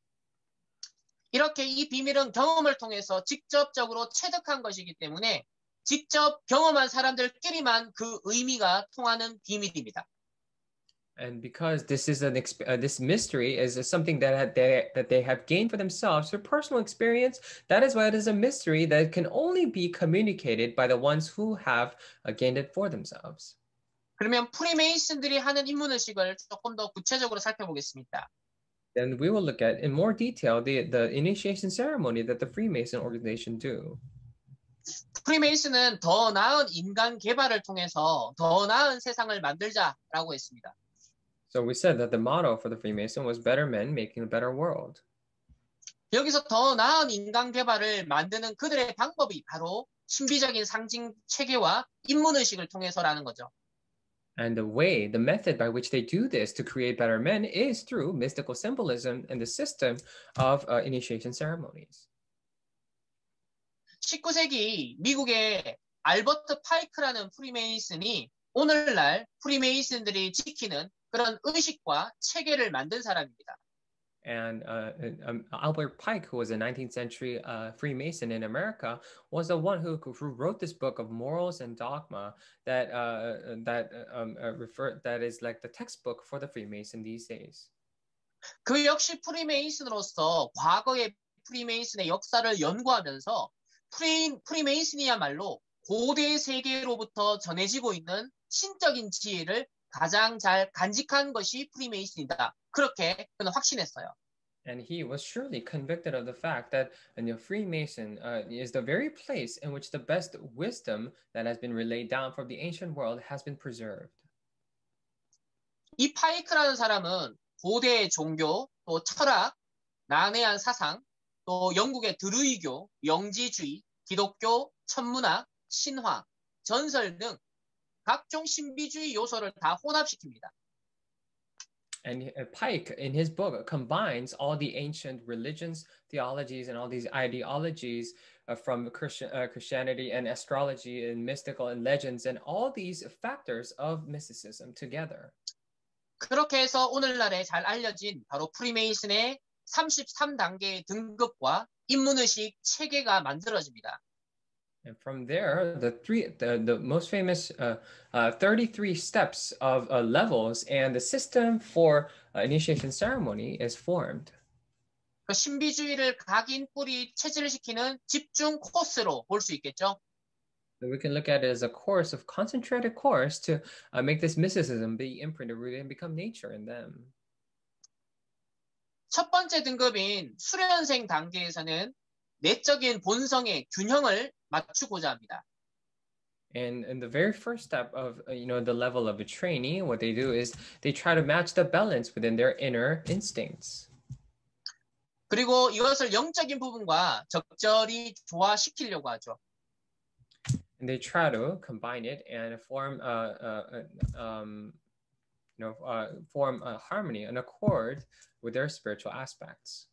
이렇게 이 비밀은 경험을 통해서 직접적으로 체득한 것이기 때문에 직접 경험한 사람들끼리만 그 의미가 통하는 비밀입니다. And because this is an uh, this mystery is something that they that they have gained for themselves through personal experience, that is why it is a mystery that can only be communicated by the ones who have uh, gained it for themselves. 그러면 프리메이슨들이 하는 임문의식을 조금 더 구체적으로 살펴보겠습니다. Then we will look at in more detail the the initiation ceremony that the Freemason organization do. 프리메이슨은 더 나은 인간 개발을 통해서 더 나은 세상을 만들자라고 했습니다. So we said that the motto for the Freemason was better men making a better world. 여기서 더 나은 인간 개발을 만드는 그들의 방법이 바로 신비적인 상징 체계와 인문의식을 통해서라는 거죠. And the way, the method by which they do this to create better men is through mystical symbolism and the system of uh, initiation ceremonies. 십구 세기 미국의 알버트 파이크라는 프리메이슨이 오늘날 프리메이슨들이 지키는 그런 의식과 체계를 만든 사람입니다. And uh, um, Albert Pike, who was a nineteenth century uh, Freemason in America, was the one who, who wrote this book of morals and dogma that uh, that um, uh, refer that is like the textbook for the Freemason these days. 그 역시 프리메이슨으로서 과거의 프리메이슨의 역사를 연구하면서 프리, 프리메이슨이야말로 고대 세계로부터 전해지고 있는 신적인 지혜를 가장 잘 간직한 것이 프리메이슨이다. 그렇게 그는 확신했어요. And he was surely convicted of the fact that and the Freemason uh, is the very place in which the best wisdom that has been relayed down from the ancient world has been preserved. 이 파이크라는 사람은 고대의 종교, 또 철학, 난해한 사상, 또 영국의 드루이교, 영지주의, 기독교, 천문학, 신화, 전설 등 각종 신비주의 요소를 다 혼합시킵니다. And Pike, in his book, combines all the ancient religions, theologies, and all these ideologies uh, from Christian, uh, Christianity and astrology and mystical and legends and all these factors of mysticism together. 그렇게 해서 오늘날에 잘 알려진 바로 프리메이슨의 삼십삼 단계의 등급과 인문의식 체계가 만들어집니다. And from there, the three, the, the most famous uh, uh, thirty-three steps of uh, levels and the system for uh, initiation ceremony is formed. 그 신비주의를 각인 뿌리 체질시키는 집중 코스로 볼 수 있겠죠. So we can look at it as a course of concentrated course to uh, make this mysticism be imprinted, rooted, and become nature in them. 첫 번째 등급인 수련생 단계에서는 내적인 본성의 균형을 맞추고자 합니다. And in the very first step of uh, you know the level of a trainee, what they do is they try to match the balance within their inner instincts. 그리고 이것을 영적인 부분과 적절히 조화시키려고 하죠. And they try to combine it and form uh, uh, um, you know uh, form a harmony, an accord with their spiritual aspects.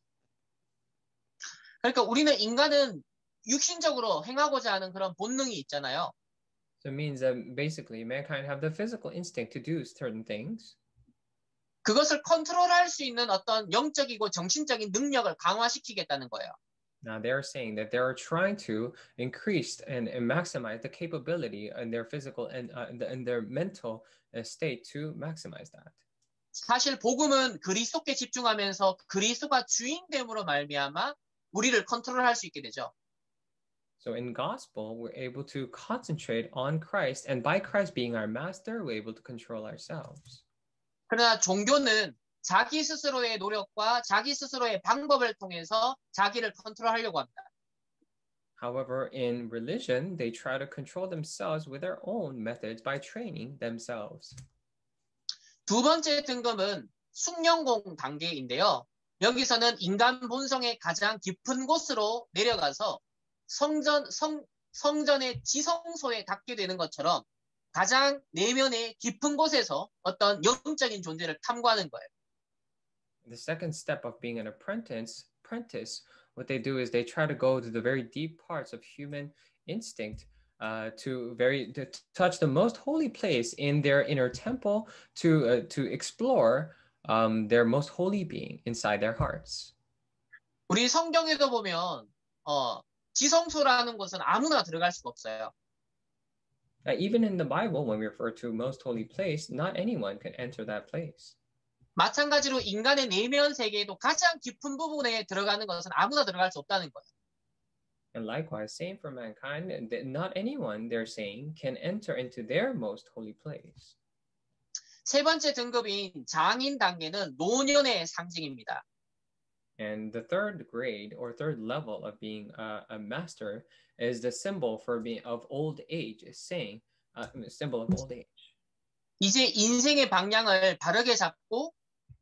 그러니까 우리는 인간은 육신적으로 행하고자 하는 그런 본능이 있잖아요. So it means that basically mankind have the physical instinct to do certain things. 그것을 컨트롤할 수 있는 어떤 영적이고 정신적인 능력을 강화시키겠다는 거예요. Now they're saying that they're trying to increase and, and maximize the capability in their physical and uh, in, the, in their mental uh, state to maximize that. 사실 복음은 그리스도께 집중하면서 그리스도가 주인됨으로 말미암아 우리를 컨트롤할 수 있게 되죠. So in gospel, we're able to concentrate on Christ, and by Christ being our master, we're able to control ourselves. 그러나 종교는 자기 스스로의 노력과 자기 스스로의 방법을 통해서 자기를 컨트롤하려고 합니다. However, in religion, they try to control themselves with their own methods by training themselves. 두 번째 등급은 숙련공 단계인데요. 여기서는 인간 본성의 가장 깊은 곳으로 내려가서 성전, 성, 성전의 지성소에 닿게 되는 것처럼 가장 내면의 깊은 곳에서 어떤 영적인 존재를 탐구하는 거예요. The second step of being an apprentice, apprentice, what they do is they try to go to the very deep parts of human instinct uh, to very to touch the most holy place in their inner temple to uh, to explore um, their most holy being inside their hearts. 우리 성경에도 보면 어, 지성소라는 곳은 아무나 들어갈 수가 없어요. Uh, even in the Bible, when we refer to most holy place, not anyone can enter that place. 마찬가지로 인간의 내면 세계에도 가장 깊은 부분에 들어가는 것은 아무나 들어갈 수 없다는 거예요. And likewise, same for mankind, that not anyone, they're saying, can enter into their most holy place. 세 번째 등급인 장인 단계는 노년의 상징입니다. And the third grade or third level of being a, a master is the symbol for being of old age, is saying uh, symbol of old age. 이제 인생의 방향을 바르게 잡고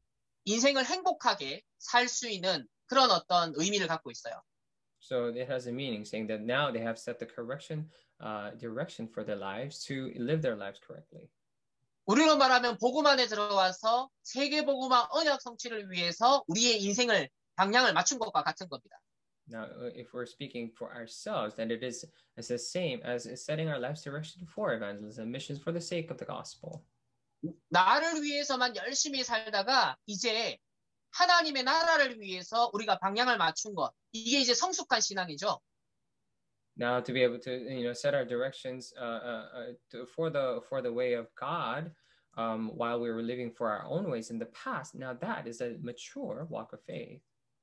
인생을 행복하게 살 수 있는 그런 어떤 의미를 갖고 있어요. So it has a meaning, saying that now they have set the correction uh, direction for their lives to live their lives correctly. 우리로 말하면 복음 안에 들어와서 세계 복음화 언약 성취를 위해서 우리의 인생을 방향을 맞춘 것과 같은 겁니다. Now, if we're speaking for ourselves, then it is it's the same as setting our lives direction for evangelism, missions for the sake of the gospel. 나를 위해서만 열심히 살다가 이제 하나님의 나라를 위해서 우리가 방향을 맞춘 것, 이게 이제 성숙한 신앙이죠. Now, to be able to, you know, set our directions uh, uh, to, for the for the way of God, um, while we were living for our own ways in the past, now that is a mature walk of faith.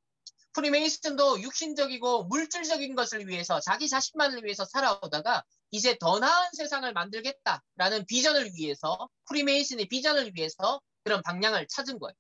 프리메이슨도 육신적이고 물질적인 것을 위해서 자기 자신만을 위해서 살아오다가 이제 더 나은 세상을 만들겠다라는 비전을 위해서 프리메이슨의 비전을 위해서 그런 방향을 찾은 거예요.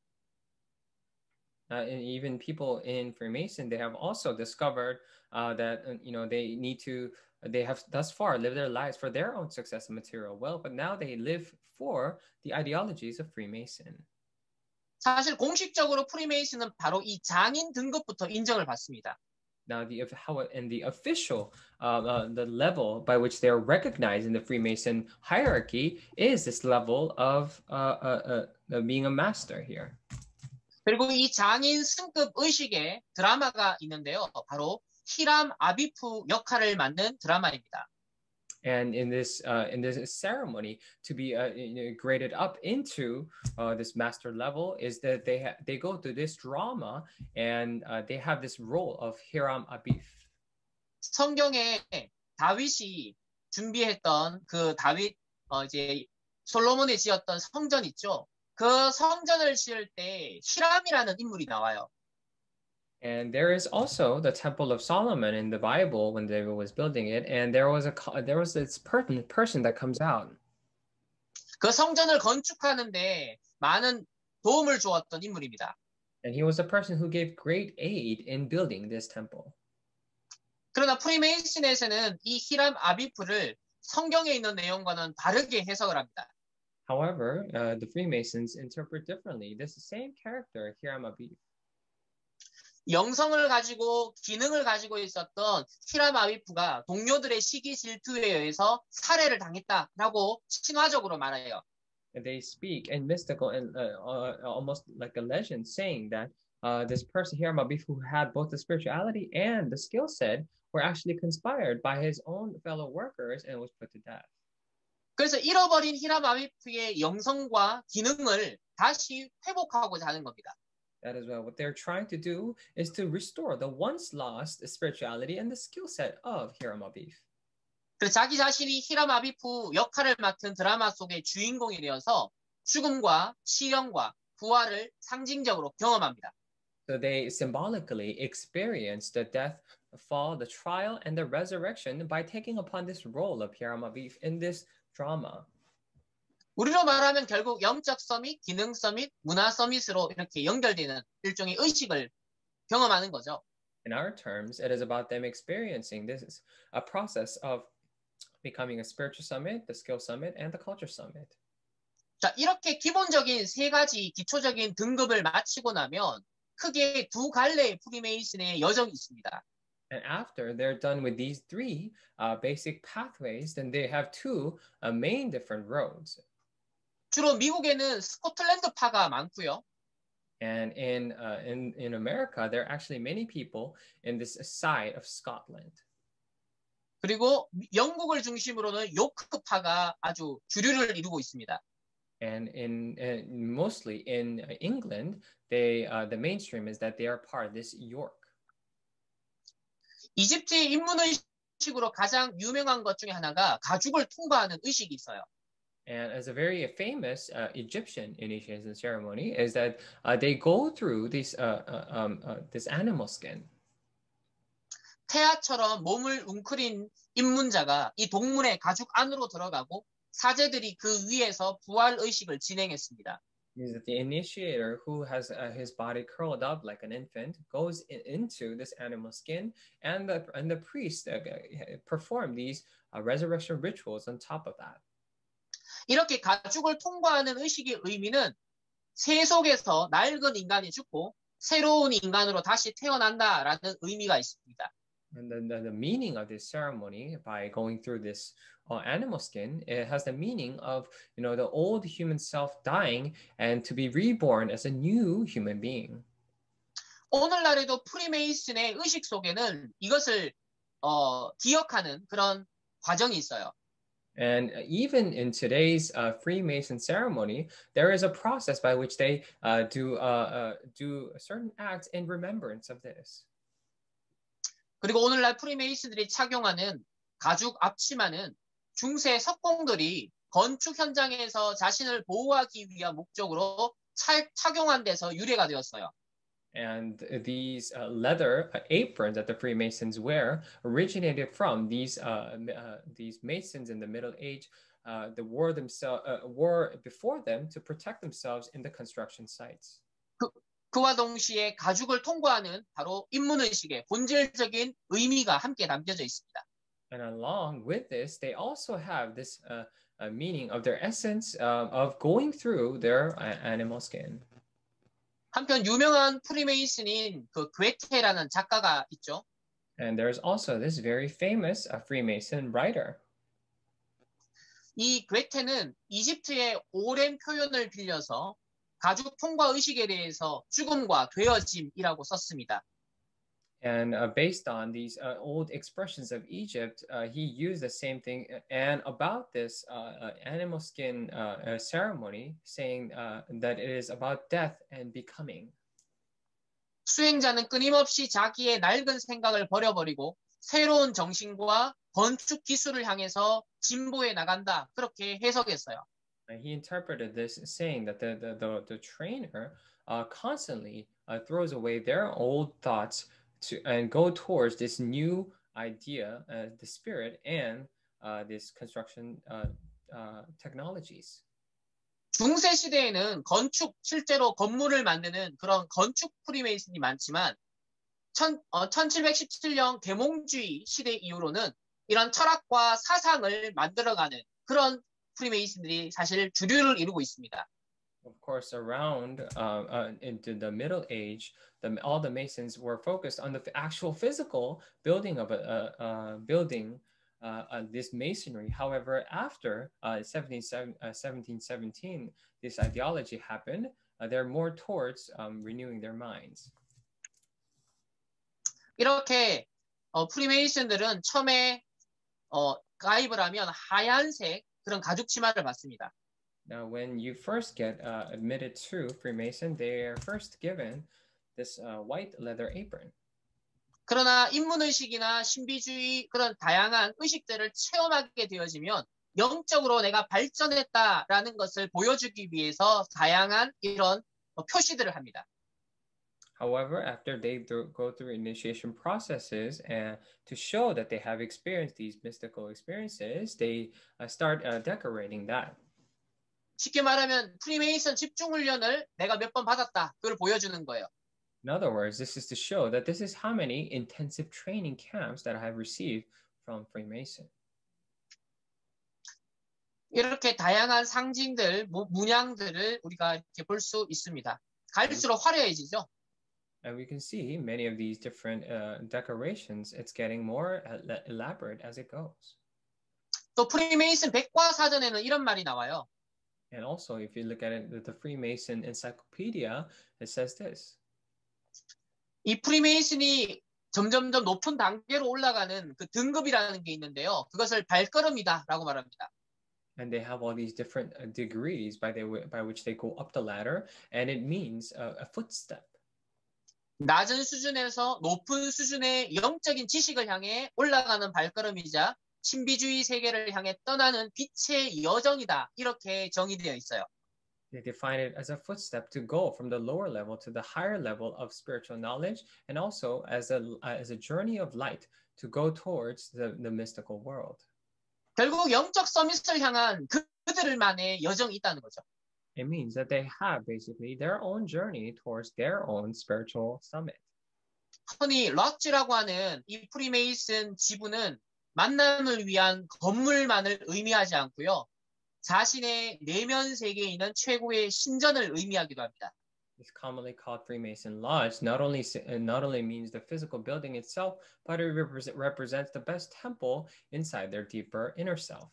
Uh, and even people in Freemason, they have also discovered uh, that uh, you know they need to they have thus far lived their lives for their own success and material wealth, but now they live for the ideologies of Freemason. 사실 공식적으로 프리메이슨은 바로 이 장인 등급부터 인정을 받습니다. Now, the how and the official uh, uh, the level by which they are recognized in the Freemason hierarchy is this level of uh, uh, uh, being a master here. 그리고 이 장인 승급 의식의 드라마가 있는데요. 바로 히람 아비프 역할을 맡는 드라마입니다. And in this uh, in this ceremony, to be uh, you know, graded up into uh, this master level is that they ha- they go through this drama and uh, they have this role of Hiram Abif. 성경에 다윗이 준비했던 그 다윗 어 이제 솔로몬이 지었던 성전 있죠. 그 성전을 지을 때 히람이라는 인물이 나와요. And there is also the Temple of Solomon in the Bible when David was building it, and there was a there was this person person that comes out. 그 성전을 건축하는데 많은 도움을 주었던 인물입니다. And he was a person who gave great aid in building this temple. 그러나 프리메이슨에서는 이 히람 아비프를 성경에 있는 내용과는 다르게 해석을 합니다. However, uh, the Freemasons interpret differently. This same character, Hiram Abif. 영성을 가지고 기능을 가지고 있었던 히람 아비프가 동료들의 시기 질투에 의해서 살해를 당했다라고 신화적으로 말해요. And they speak in mystical and uh, uh, almost like a legend, saying that uh, this person Hiram Abif, who had both the spirituality and the skill set, were actually conspired by his own fellow workers and was put to death. 그래서 잃어버린 히람 아비프의 영성과 기능을 다시 회복하고자 하는 겁니다. That is what they're trying to do is to restore the once lost spirituality and the skill set of Hiram Abiff. 그래서 자기 자신이 히람 아비프 역할을 맡은 드라마 속의 주인공이 되어서 죽음과 시련과 부활을 상징적으로 경험합니다. So they symbolically experience the death, the fall, the trial, and the resurrection by taking upon this role of Hiram Abiff in this drama. 우리로 말하면 결국 영적 서밋, 기능 서밋, 문화 서밋으로 이렇게 연결되는 일종의 의식을 경험하는 거죠. In our terms, it is about them experiencing this a process of becoming a spiritual summit, the skill summit, and the culture summit. 자, 이렇게 기본적인 세 가지 기초적인 등급을 마치고 나면 크게 두 갈래의 프리메이슨의 여정이 있습니다. And after they're done with these three uh, basic pathways, then they have two uh, main different roads. 주로 미국에는 스코틀랜드파가 많고요. And in, uh, in, in America, there are actually many people in this side of Scotland. 그리고 영국을 중심으로는 요크파가 아주 주류를 이루고 있습니다. And in, in mostly in England, they uh, the mainstream is that they are part of this York. 이집트의 인문의식으로 가장 유명한 것 중에 하나가 가죽을 통과하는 의식이 있어요. And as a very famous uh, Egyptian initiation ceremony is that uh, they go through this uh, uh, um, uh, this animal skin. 태아처럼 몸을 웅크린 입문자가 이 동물의 가죽 안으로 들어가고 사제들이 그 위에서 부활 의식을 진행했습니다. Is that the initiator who has uh, his body curled up like an infant goes in, into this animal skin, and the and the priest uh, perform these uh, resurrection rituals on top of that. 이렇게 가죽을 통과하는 의식의 의미는 새 속에서 낡은 인간이 죽고 새로운 인간으로 다시 태어난다라는 의미가 있습니다. And the, the, the meaning of this ceremony, by going through this uh, animal skin, it has the meaning of, you know, the old human self dying and to be reborn as a new human being. 오늘날에도 프리메이슨의 의식 속에는 이것을 어, 기억하는 그런 과정이 있어요. And even in today's uh, Freemason ceremony, there is a process by which they uh, do uh, uh, do certain acts in remembrance of this. 그리고 오늘날 프리메이슨들이 착용하는 가죽 앞치마는 중세 석공들이 건축 현장에서 자신을 보호하기 위한 목적으로 차, 착용한 데서 유래가 되었어요. And these uh, leather aprons that the Freemasons wear originated from these uh, uh, these masons in the Middle Age. Uh, that wore themselves uh, wore before them to protect themselves in the construction sites. 그, 그와 동시에 가죽을 통과하는 바로 인문의식의 본질적인 의미가 함께 담겨져 있습니다. And along with this, they also have this uh, uh, meaning of their essence uh, of going through their uh, animal skin. 한편 유명한 프리메이슨인 그 괴테라는 작가가 있죠. And there's also this very famous uh, Freemason writer. 이 괴테는 이집트의 오랜 표현을 빌려서 가죽 통과 의식에 대해서 죽음과 되어짐이라고 썼습니다. And uh, based on these uh, old expressions of Egypt, uh, he used the same thing. And about this uh, uh, animal skin uh, uh, ceremony, saying uh, that it is about death and becoming. 수행자는 끊임없이 자기의 낡은 생각을 버려버리고 새로운 정신과 건축 기술을 향해서 진보해 나간다. 그렇게 해석했어요. And he interpreted this saying that the the the, the trainer uh, constantly uh, throws away their old thoughts to and go towards this new idea, uh, the spirit, and uh, this construction uh, uh, technologies. 중세 시대에는 건축, 실제로 건물을 만드는 그런 건축 프리메이슨이 많지만 천, 어, 천칠백십칠 년 계몽주의 시대 이후로는 이런 철학과 사상을 만들어가는 그런 프리메이슨들이 사실 주류를 이루고 있습니다. Of course, around uh, uh, into the Middle Age, the, all the Masons were focused on the actual physical building of a, a, a building, uh, uh, this masonry. However, after uh, seventeen seventeen, this ideology happened. Uh, they're more towards um, renewing their minds. 이렇게 어, 프리메이슨들은 처음에 어, 가입을 하면 하얀색 그런 가죽 치마를 받습니다. Now, when you first get uh, admitted to Freemason, they are first given this uh, white leather apron. 그러나 인문의식이나 신비주의 그런 다양한 의식들을 체험하게 되어지면 영적으로 내가 발전했다라는 것을 보여주기 위해서 다양한 이런 표시들을 합니다. However, after they th- go through initiation processes and to show that they have experienced these mystical experiences, they uh, start uh, decorating that. 쉽게 말하면 프리메이슨 집중훈련을 내가 몇 번 받았다. 그걸 보여주는 거예요. In other words, this is to show that this is how many intensive training camps that I have received from Freemason. 이렇게 다양한 상징들, 문양들을 우리가 이렇게 볼 수 있습니다. 갈수록 화려해지죠. And we can see many of these different uh, decorations. It's getting more elaborate as it goes. 또 프리메이슨 백과사전에는 이런 말이 나와요. And also, if you look at it, the Freemason Encyclopedia, it says this. 이 프리메이슨이 점점점 높은 단계로 올라가는 그 등급이라는 게 있는데요. 그것을 발걸음이다라고 말합니다. And they have all these different uh, degrees by, they, by which they go up the ladder, and it means a, a footstep. 낮은 수준에서 높은 수준의 영적인 지식을 향해 올라가는 발걸음이자 신비주의 세계를 향해 떠나는 빛의 여정이다. 이렇게 정의되어 있어요. They define it as a footstep to go from the lower level to the higher level of spiritual knowledge, and also as a, as a journey of light to go towards the, the mystical world. 결국 영적 서밋을 향한 그들만의 여정이 있다는 거죠. It means that they have basically their own journey towards their own spiritual summit. 흔히 락지라고 하는 이 프리메이슨 지부는 만남을 위한 건물만을 의미하지 않고요. 자신의 내면 세계에 있는 최고의 신전을 의미하기도 합니다. It's commonly called Freemason Lodge. Not only not only means the physical building itself, but it represent, represents the best temple inside their deeper inner self.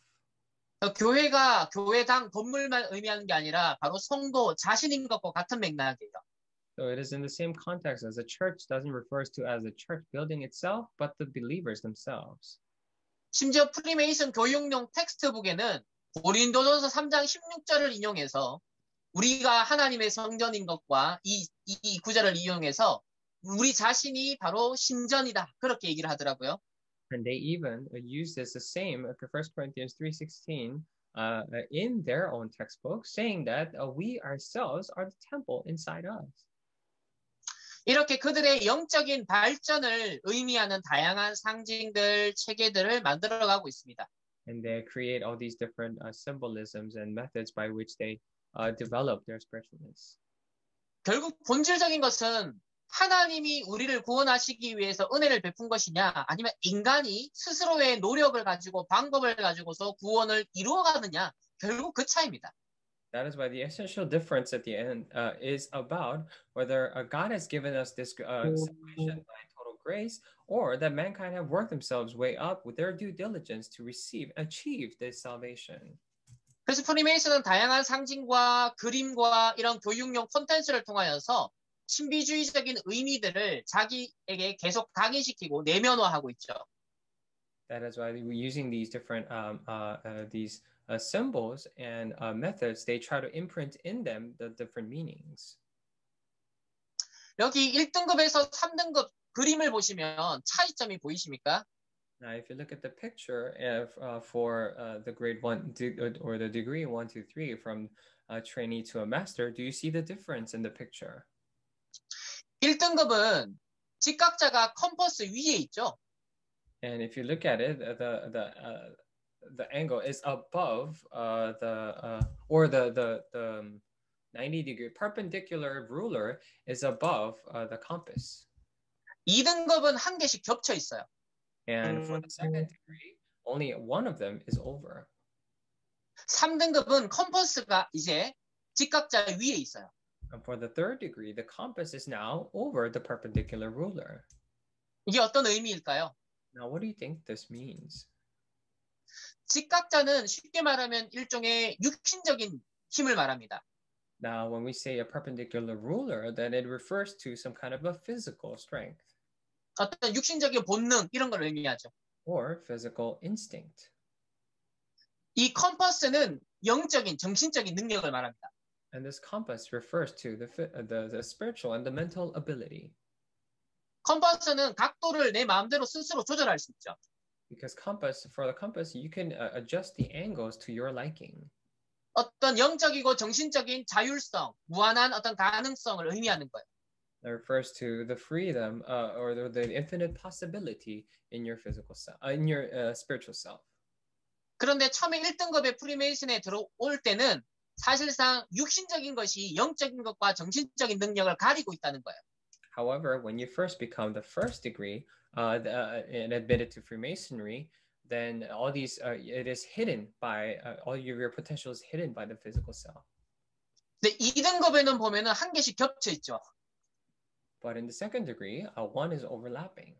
교회가 교회당 건물만 의미하는 게 아니라 바로 성도 자신인 것과 같은 맥락이에요. So it is in the same context as a church doesn't refer to as the church building itself, but the believers themselves. 심지어 프리메이슨 교육용 텍스트북에는 고린도전서 삼 장 십육 절을 인용해서 우리가 하나님의 성전인 것과 이, 이 구절을 이용해서 우리 자신이 바로 신전이다. 그렇게 얘기를 하더라고요. And they even use this the same, First Corinthians three sixteen, uh, in their own textbook, saying that uh, we ourselves are the temple inside us. 이렇게 그들의 영적인 발전을 의미하는 다양한 상징들, 체계들을 만들어가고 있습니다. And they create all these different uh, symbolisms and methods by which they uh, develop their spiritualness. 결국 본질적인 것은 하나님이 우리를 구원하시기 위해서 은혜를 베푼 것이냐 아니면 인간이 스스로의 노력을 가지고 방법을 가지고서 구원을 이루어가느냐 결국 그 차이입니다. That is why the essential difference at the end uh, is about whether uh, God has given us this uh, salvation by total grace or that mankind have worked themselves way up with their due diligence to receive, achieve this salvation. 그래서 프리메이슨은 다양한 상징과 그림과 이런 교육용 콘텐츠를 통하여서 신비주의적인 의미들을 자기에게 계속 각인시키고 내면화하고 있죠. That is why we're using these different um, uh, uh, these uh, symbols and uh, methods. They try to imprint in them the different meanings. 여기 일 등급에서 삼 등급 그림을 보시면 차이점이 보이십니까? Now, if you look at the picture of, uh, for uh, the grade one or the degree one, two, three from a trainee to a master, do you see the difference in the picture? 일 등급은 직각자가 컴퍼스 위에 있죠. And if you look at it, the the uh, the angle is above uh, the uh, or the the the ninety degree perpendicular ruler is above uh, the compass. 이 등급은 한 개씩 겹쳐 있어요. And for the second degree, only one of them is over. 삼 등급은 컴퍼스가 이제 직각자 위에 있어요. And for the third degree, the compass is now over the perpendicular ruler. 이게 어떤 의미일까요? Now, what do you think this means? 직각자는 쉽게 말하면 일종의 육신적인 힘을 말합니다. Now, when we say a perpendicular ruler, then it refers to some kind of a physical strength. 어떤 육신적인 본능 이런 걸 의미하죠. Or physical instinct. 이 컴퍼스는 영적인, 정신적인 능력을 말합니다. And this compass refers to the, the, the spiritual and the mental ability. 컴퍼스는 각도를 내 마음대로 스스로 조절할 수 있죠. Because compass, for the compass, you can uh, adjust the angles to your liking. 어떤 영적이고 정신적인 자율성, 무한한 어떤 가능성을 의미하는 거예요. That refers to the freedom uh, or the, the infinite possibility in your physical self, uh, in your uh, spiritual self. 그런데 처음에 일 등급의 프리메이슨에 들어올 때는 사실상 육신적인 것이 영적인 것과 정신적인 능력을 가리고 있다는 거예요. However, when you first become the first degree uh, the, uh, and admitted to Freemasonry, then all these uh, it is hidden by uh, all of your potential is hidden by the physical self. 근데 이 등급에는 보면은 한 개씩 겹쳐 있죠. But in the second degree, uh, one is overlapping.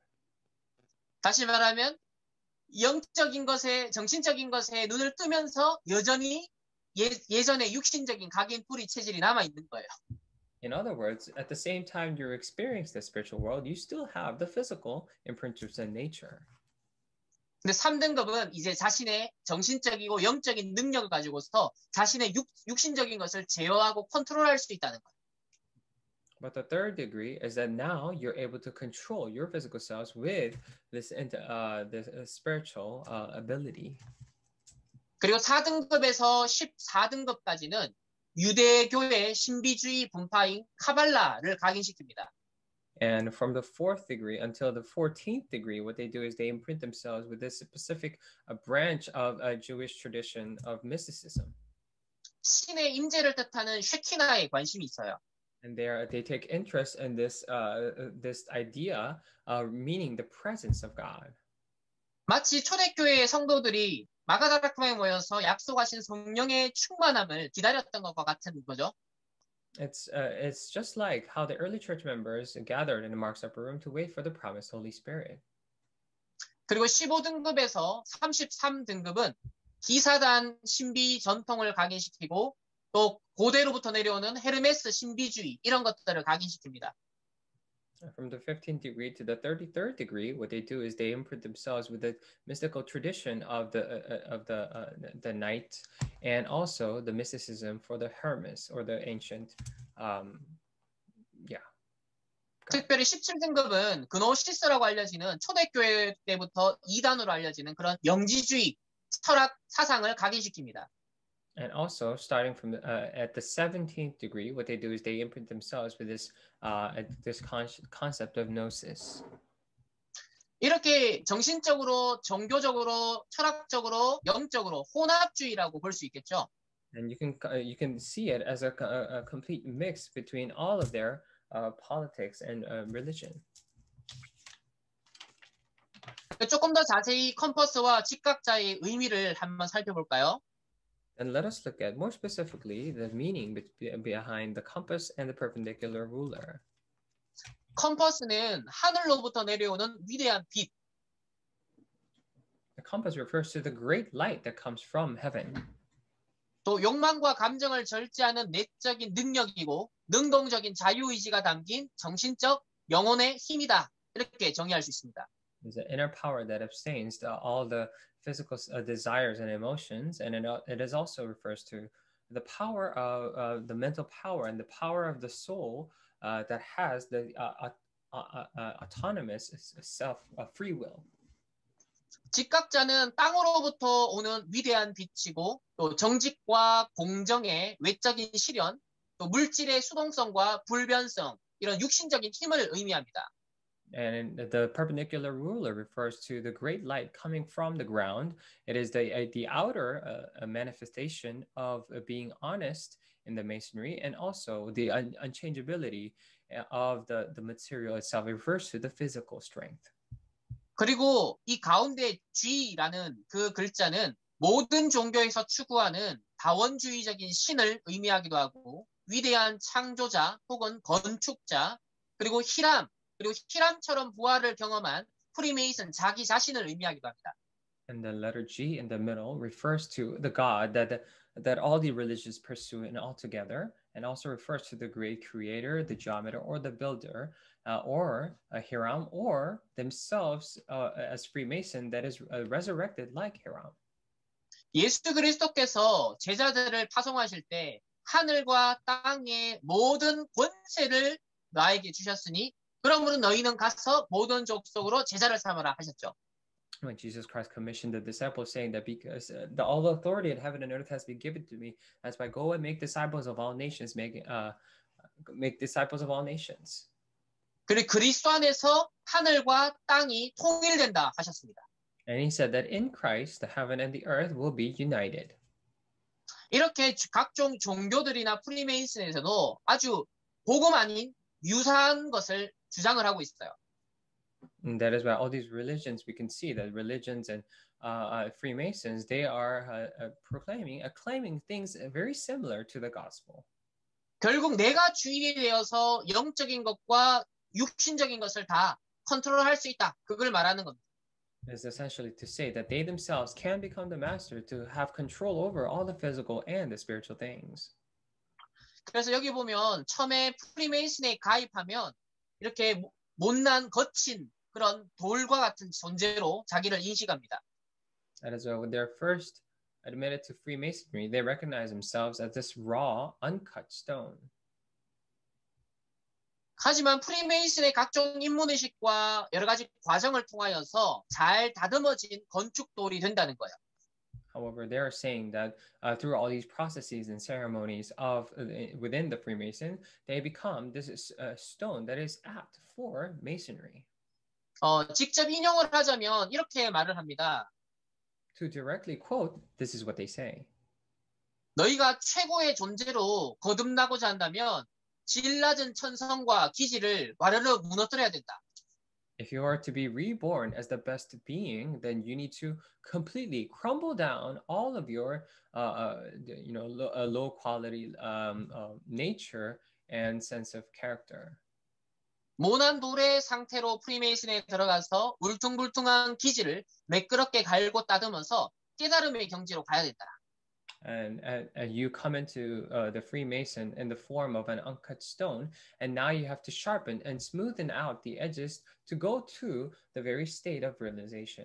다시 말하면 영적인 것에 정신적인 것에 눈을 뜨면서 여전히 예, 예전의 육신적인 각인 뿌리 체질이 남아 있는 거예요. In other words, at the same time you experience the spiritual world, you still have the physical imprints of nature. 근데 삼 등급은 이제 자신의 정신적이고 영적인 능력을 가지고서 자신의 육, 육신적인 것을 제어하고 컨트롤할 수 있다는 거예요. But the third degree is that now you're able to control your physical selves with this, uh, this spiritual uh, ability. 그리고 사 등급에서 십사 등급까지는 유대교의 신비주의 분파인 카발라를 각인시킵니다. And from the fourth degree until the fourteenth degree, what they do is they imprint themselves with this specific uh, branch of a Jewish tradition of mysticism. 신의 임재를 뜻하는 쉐키나에 관심이 있어요. And they are, they take interest in this uh, this idea, uh, meaning the presence of God. 마치 초대교회의 성도들이 마가다라크에 모여서 약속하신 성령의 충만함을 기다렸던 것과 같은 거죠. It's uh, it's just like how the early church members gathered in the Mark's upper room to wait for the promised Holy Spirit. 그리고 십오 등급에서 삼십삼 등급은 기사단 신비 전통을 각인시키고 또 고대로부터 내려오는 헤르메스 신비주의 이런 것들을 각인시킵니다. From the fifteenth degree to the thirty-third degree, what they do is they imprint themselves with the mystical tradition of the uh, of the uh, the night, and also the mysticism for the Hermes or the ancient, um, yeah. 특별히 십칠 등급은 그노시스라고 알려지는 초대교회 때부터 이단으로 알려지는 그런 영지주의 철학 사상을 각인시킵니다. And also, starting from uh, at the seventeenth degree, what they do is they imprint themselves with this uh, this con- concept of gnosis. 이렇게 정신적으로, 종교적으로, 철학적으로, 영적으로 혼합주의라고 볼 수 있겠죠. And you can uh, you can see it as a, a, a complete mix between all of their uh, politics and uh, religion. 조금 더 자세히 컴퍼스와 직각자의 의미를 한번 살펴볼까요? And let us look at more specifically the meaning be- behind the compass and the perpendicular ruler. 컴퍼스는 하늘로부터 내려오는 위대한 빛. The compass refers to the great light that comes from heaven. 또 욕망과 감정을 절제하는 내적인 능력이고 능동적인 자유의지가 담긴 정신적 영혼의 힘이다. 이렇게 정의할 수 있습니다. It's an inner power that abstains the, all the physical uh, desires and emotions, and it, it is also refers to the power of uh, the mental power and the power of the soul uh, that has the uh, uh, uh, autonomous self uh, free will. 직각자는 땅으로부터 오는 위대한 빛이고 또 정직과 공정의 외적인 실현, 또 물질의 수동성과 불변성 이런 육신적인 힘을 의미합니다. And the perpendicular ruler refers to the great light coming from the ground. It is the uh, the outer uh, manifestation of uh, being honest in the masonry, and also the un- unchangeability of the, the material itself. It refers to the physical strength. 그리고 이 가운데 G라는 그 글자는 모든 종교에서 추구하는 다원주의적인 신을 의미하기도 하고 위대한 창조자 혹은 건축자 그리고 히람 그리고 히람처럼 부활을 경험한 프리메이슨 자기 자신을 의미하기도 합니다. And the letter G in the middle refers to the God that that all the religions pursue and all together, and also refers to the great creator, the geometer, or the builder, uh, or a Hiram, or themselves uh, as Freemason that is uh, resurrected like Hiram. 예수 그리스도께서 제자들을 파송하실 때 하늘과 땅의 모든 권세를 나에게 주셨으니 그러므로 너희는 가서 모든 족속으로 제자를 삼으라 하셨죠. When Jesus Christ commissioned the disciples, saying that because uh, the, all authority in heaven and earth has been given to me, that's why go and make disciples of all nations, make uh, make disciples of all nations. 그리고 그리스도 안에서 하늘과 땅이 통일된다 하셨습니다. And he said that in Christ, the heaven and the earth will be united. 이렇게 각종 종교들이나 프리메이슨에서도 아주 복음 아닌 유사한 것을 주장을 하고 있어요. And that is why all these religions, we can see that religions and uh, uh, Freemasons, they are uh, uh, proclaiming, uh, claiming things very similar to the gospel. 결국 내가 주인이 되어서 영적인 것과 육신적인 것을 다 컨트롤할 수 있다. 그걸 말하는 겁니다. Is essentially to say that they themselves can become the master to have control over all the physical and the spiritual things. 그래서 여기 보면 처음에 프리메이슨에 가입하면 이렇게 못난 거친 그런 돌과 같은 존재로 자기를 인식합니다. That is why when they're first admitted to Freemasonry, they recognize themselves as this raw, uncut stone. 하지만 프리메이슨의 각종 인문의식과 여러 가지 과정을 통하여서 잘 다듬어진 건축돌이 된다는 거예요. However, they are saying that uh, through all these processes and ceremonies of uh, within the Freemason, they become this uh, stone that is apt for masonry. 어, 직접 인용을 하자면 이렇게 말을 합니다. To directly quote, this is what they say. 너희가 최고의 존재로 거듭나고자 한다면 질 낮은 천성과 기지를 와르르 무너뜨려야 된다. If you are to be reborn as the best being, then you need to completely crumble down all of your, uh, uh, you know, lo- uh, low quality um, uh, nature and sense of character. 모난 돌의 상태로 프리메이슨에 들어가서 울퉁불퉁한 기지를 매끄럽게 갈고 따듬어서 깨달음의 경지로 가야 된다. And, and, and you come into uh, the Freemason in the form of an uncut stone, and now you have to sharpen and smoothen out the edges to go to the very state of realization.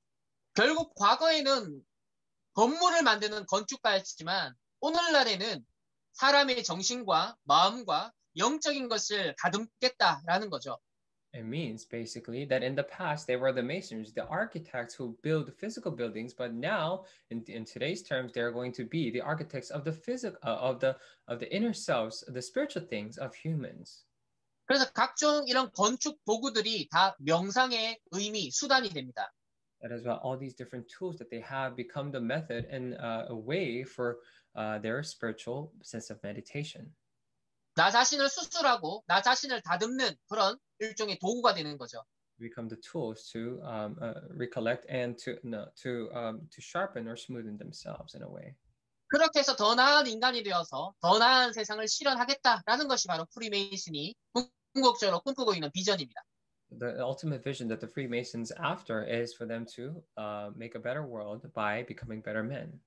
결국 과거에는 건물을 만드는 건축가였지만 오늘날에는 사람의 정신과 마음과 영적인 것을 다듬겠다라는 거죠. It means basically that in the past they were the masons, the architects who build physical buildings, but now in, in today's terms they're going to be the architects of the physical uh, of the of the inner selves, the spiritual things of humans. 그래서 각종 이런 건축 도구들이 다 명상의 의미, 수단이 됩니다. That is why all these different tools that they have become the method and uh, a way for uh, their spiritual sense of meditation. 나 자신을 수술하고 나 자신을 다듬는 그런 일종의 도구가 되는 거죠. Become the tools to um, uh, recollect and to no, to um, to sharpen or smoothen themselves in a way. 그렇게 해서 더 나은 인간이 되어서 더 나은 세상을 실현하겠다라는 것이 바로 프리메이슨이 궁극적으로 꿈꾸고 있는 비전입니다. The ultimate vision that the Freemasons after is for them to uh, make a better world by becoming better men.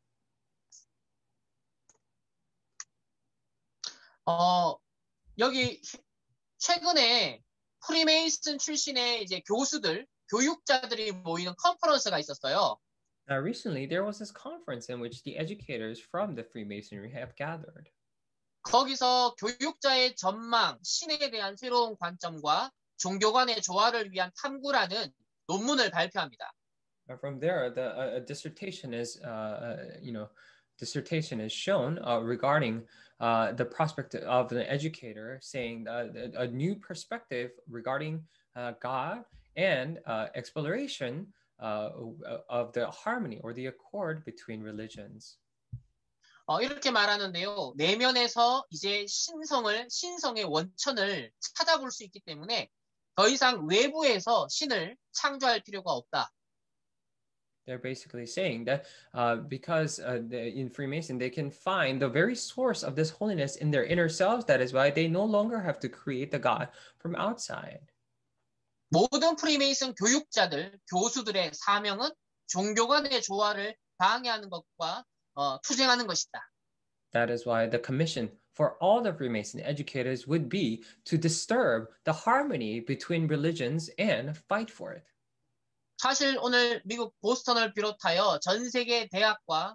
어, 여기 최근에 프리메이슨 출신의 이제 교수들, 교육자들이 모이는 컨퍼런스가 있었어요. Now, recently, there was this conference in which the educators from the Freemasonry have gathered. 거기서 교육자의 전망, 신에 대한 새로운 관점과 종교 간의 조화를 위한 탐구라는 논문을 발표합니다. From there, the uh, a dissertation is, uh, uh, you know, dissertation is shown uh, regarding uh, the prospect of an educator saying uh, a new perspective regarding uh, God and uh, exploration uh, of the harmony or the accord between religions. 어, 이렇게 말하는데요. 내면에서 이제 신성을, 신성의 원천을 찾아볼 수 있기 때문에 더 이상 외부에서 신을 창조할 필요가 없다. They're basically saying that uh, because uh, the, in Freemason, they can find the very source of this holiness in their inner selves. That is why they no longer have to create the God from outside. 모든 프리메이슨 교육자들, 교수들의 사명은 종교 간의 조화를 방해하는 것과 어, 투쟁하는 것이다. That is why the commission for all the Freemason educators would be to disturb the harmony between religions and fight for it. 사실 오늘 미국 보스턴을 비롯하여 전 세계 대학과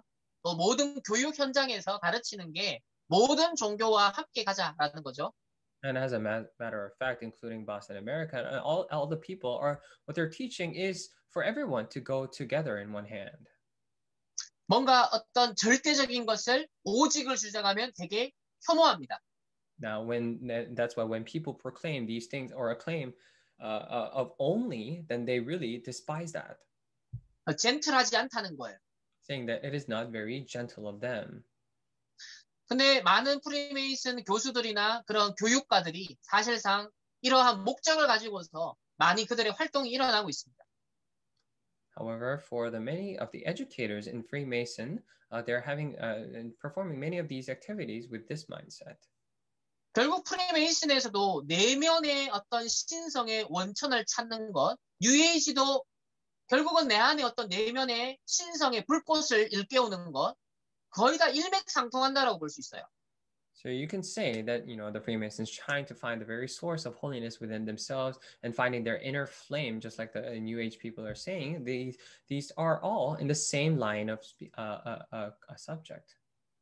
또 모든 교육 현장에서 가르치는 게 모든 종교와 함께 가자라는 거죠. And as a ma- matter of fact, including Boston America, and all, all the people are, what they're teaching is for everyone to go together in one hand. 뭔가 어떤 절대적인 것을 오직을 주장하면 되게 혐오합니다. Now, when that's why when people proclaim these things or a claim uh, uh, of only, then they really despise that, 젠틀하지 않다는 거예요. saying that it is not very gentle of them. 근데 많은 프리메이슨 교수들이나 그런 교육가들이 사실상 이러한 목적을 가지고서 많이 그들의 활동이 일어나고 있습니다. However, for the many of the educators in Freemason, uh, they're having uh, and performing many of these activities with this mindset. 결국 프리메이슨에서도 내면의 어떤 신성의 원천을 찾는 것, 뉴에이지도 결국은 내 안에 어떤 내면의 신성의 불꽃을 일깨우는 것, 거의 다 일맥상통한다라고 볼 수 있어요. So you can say that, you know, the Freemasons trying to find the very source of holiness within themselves and finding their inner flame, just like the New Age people are saying. These these are all in the same line of uh, uh, uh, a subject.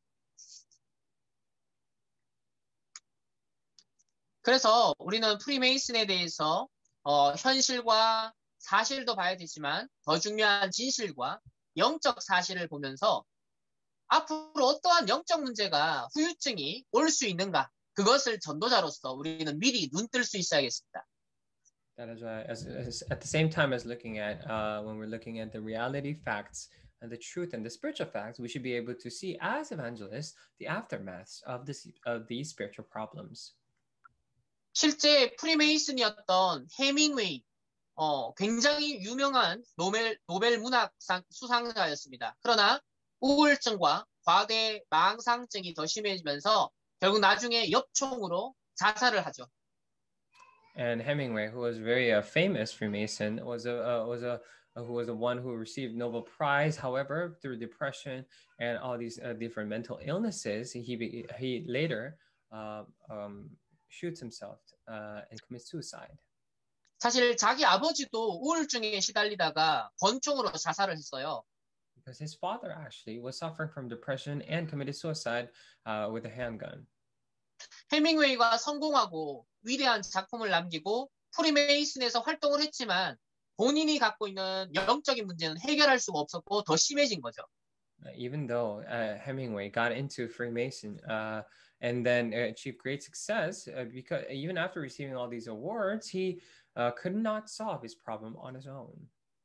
그래서 우리는 프리메이슨에 대해서 어, 현실과 사실도 봐야 되지만 더 중요한 진실과 영적 사실을 보면서 앞으로 어떠한 영적 문제가 후유증이 올 수 있는가 그것을 전도자로서 우리는 미리 눈뜰 수 있어야겠습니다. That is why, as, as, at the same time as looking at uh, when we're looking at the reality facts and the truth and the spiritual facts, we should be able to see as evangelists the aftermaths of this of these spiritual problems. 실제 프리메이슨이었던 해밍웨이, 어, 굉장히 유명한 노벨 노벨 문학상 수상자였습니다. 그러나 우울증과 과대 망상증이 더 심해지면서 결국 나중에 엽총으로 자살을 하죠. And Hemingway, who was very uh, famous Freemason, was a uh, was a uh, who was the one who received Nobel Prize. However, through depression and all these uh, different mental illnesses, he he later uh, um, shoots himself uh, and commits suicide. 사실 자기 아버지도 우울증에 시달리다가 권총으로 자살을 했어요. Because his father actually was suffering from depression and committed suicide uh, with a handgun. 해밍웨이가 성공하고 위대한 작품을 남기고 프리메이슨에서 활동을 했지만 본인이 갖고 있는 영적인 문제는 해결할 수가 없었고 더 심해진 거죠. Uh, even though uh, Hemingway got into Freemason uh, and then achieved great success, uh, because even after receiving all these awards, he uh, could not solve his problem on his own.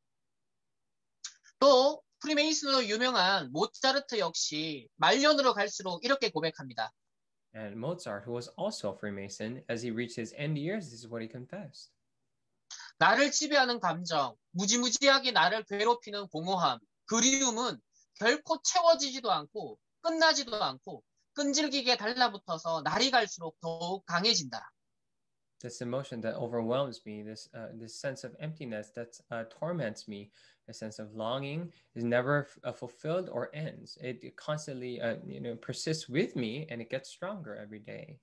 또 프리메이슨으로 유명한 모차르트 역시 말년으로 갈수록 이렇게 고백합니다. And Mozart, who was also a Freemason, as he reached his end years, this is what he confessed. 나를 지배하는 감정, 무지무지하게 나를 괴롭히는 공허함, 그리움은 결코 채워지지도 않고 끝나지도 않고 끈질기게 달라붙어서 날이 갈수록 더욱 강해진다. This emotion that overwhelms me, this uh, this sense of emptiness that uh, torments me, a sense of longing is never uh, fulfilled or ends. It, it constantly uh, you know, persists with me and it gets stronger every day.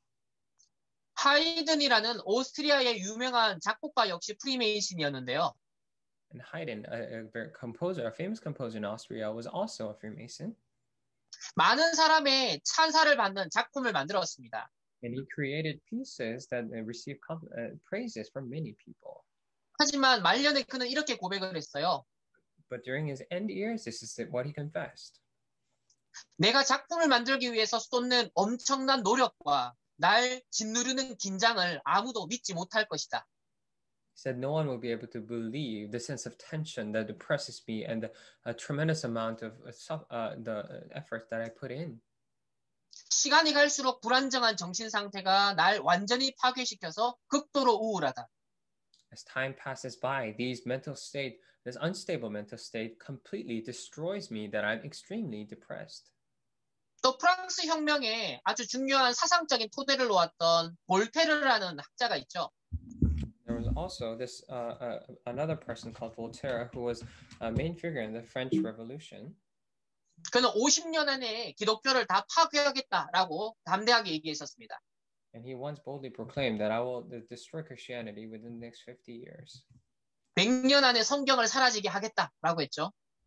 하이든이라는 오스트리아의 유명한 작곡가 역시 프리메이슨이었는데요. And Haydn, a, a composer, a famous composer in Austria, was also a Freemason. 많은 사람의 찬사를 받는 작품을 만들었습니다. And he created pieces that received uh, praises from many people. 하지만 말년에 그는 이렇게 고백을 했어요. But during his end years, this is what he confessed. 내가 작품을 만들기 위해서 쏟는 엄청난 노력과 날 짓누르는 긴장을 아무도 믿지 못할 것이다. He said, no one will be able to believe the sense of tension that depresses me and the a tremendous amount of uh, the effort that I put in. 시간이 갈수록 불안정한 정신 상태가 날 완전히 파괴시켜서 극도로 우울하다. As time passes by, these mental state, this unstable mental state completely destroys me that I'm extremely depressed. 또 프랑스 혁명에 아주 중요한 사상적인 토대를 놓았던 볼테르라는 학자가 있죠. There was also this uh, uh, another person called Voltaire who was a main figure in the French Revolution. 그는 오십 년 안에 기독교를 다 파괴하겠다라고 담대하게 얘기했었습니다. And he once boldly proclaimed that I will destroy Christianity within the next fifty years. 백 년 안에 성경을 사라지게 하겠다라고 했죠.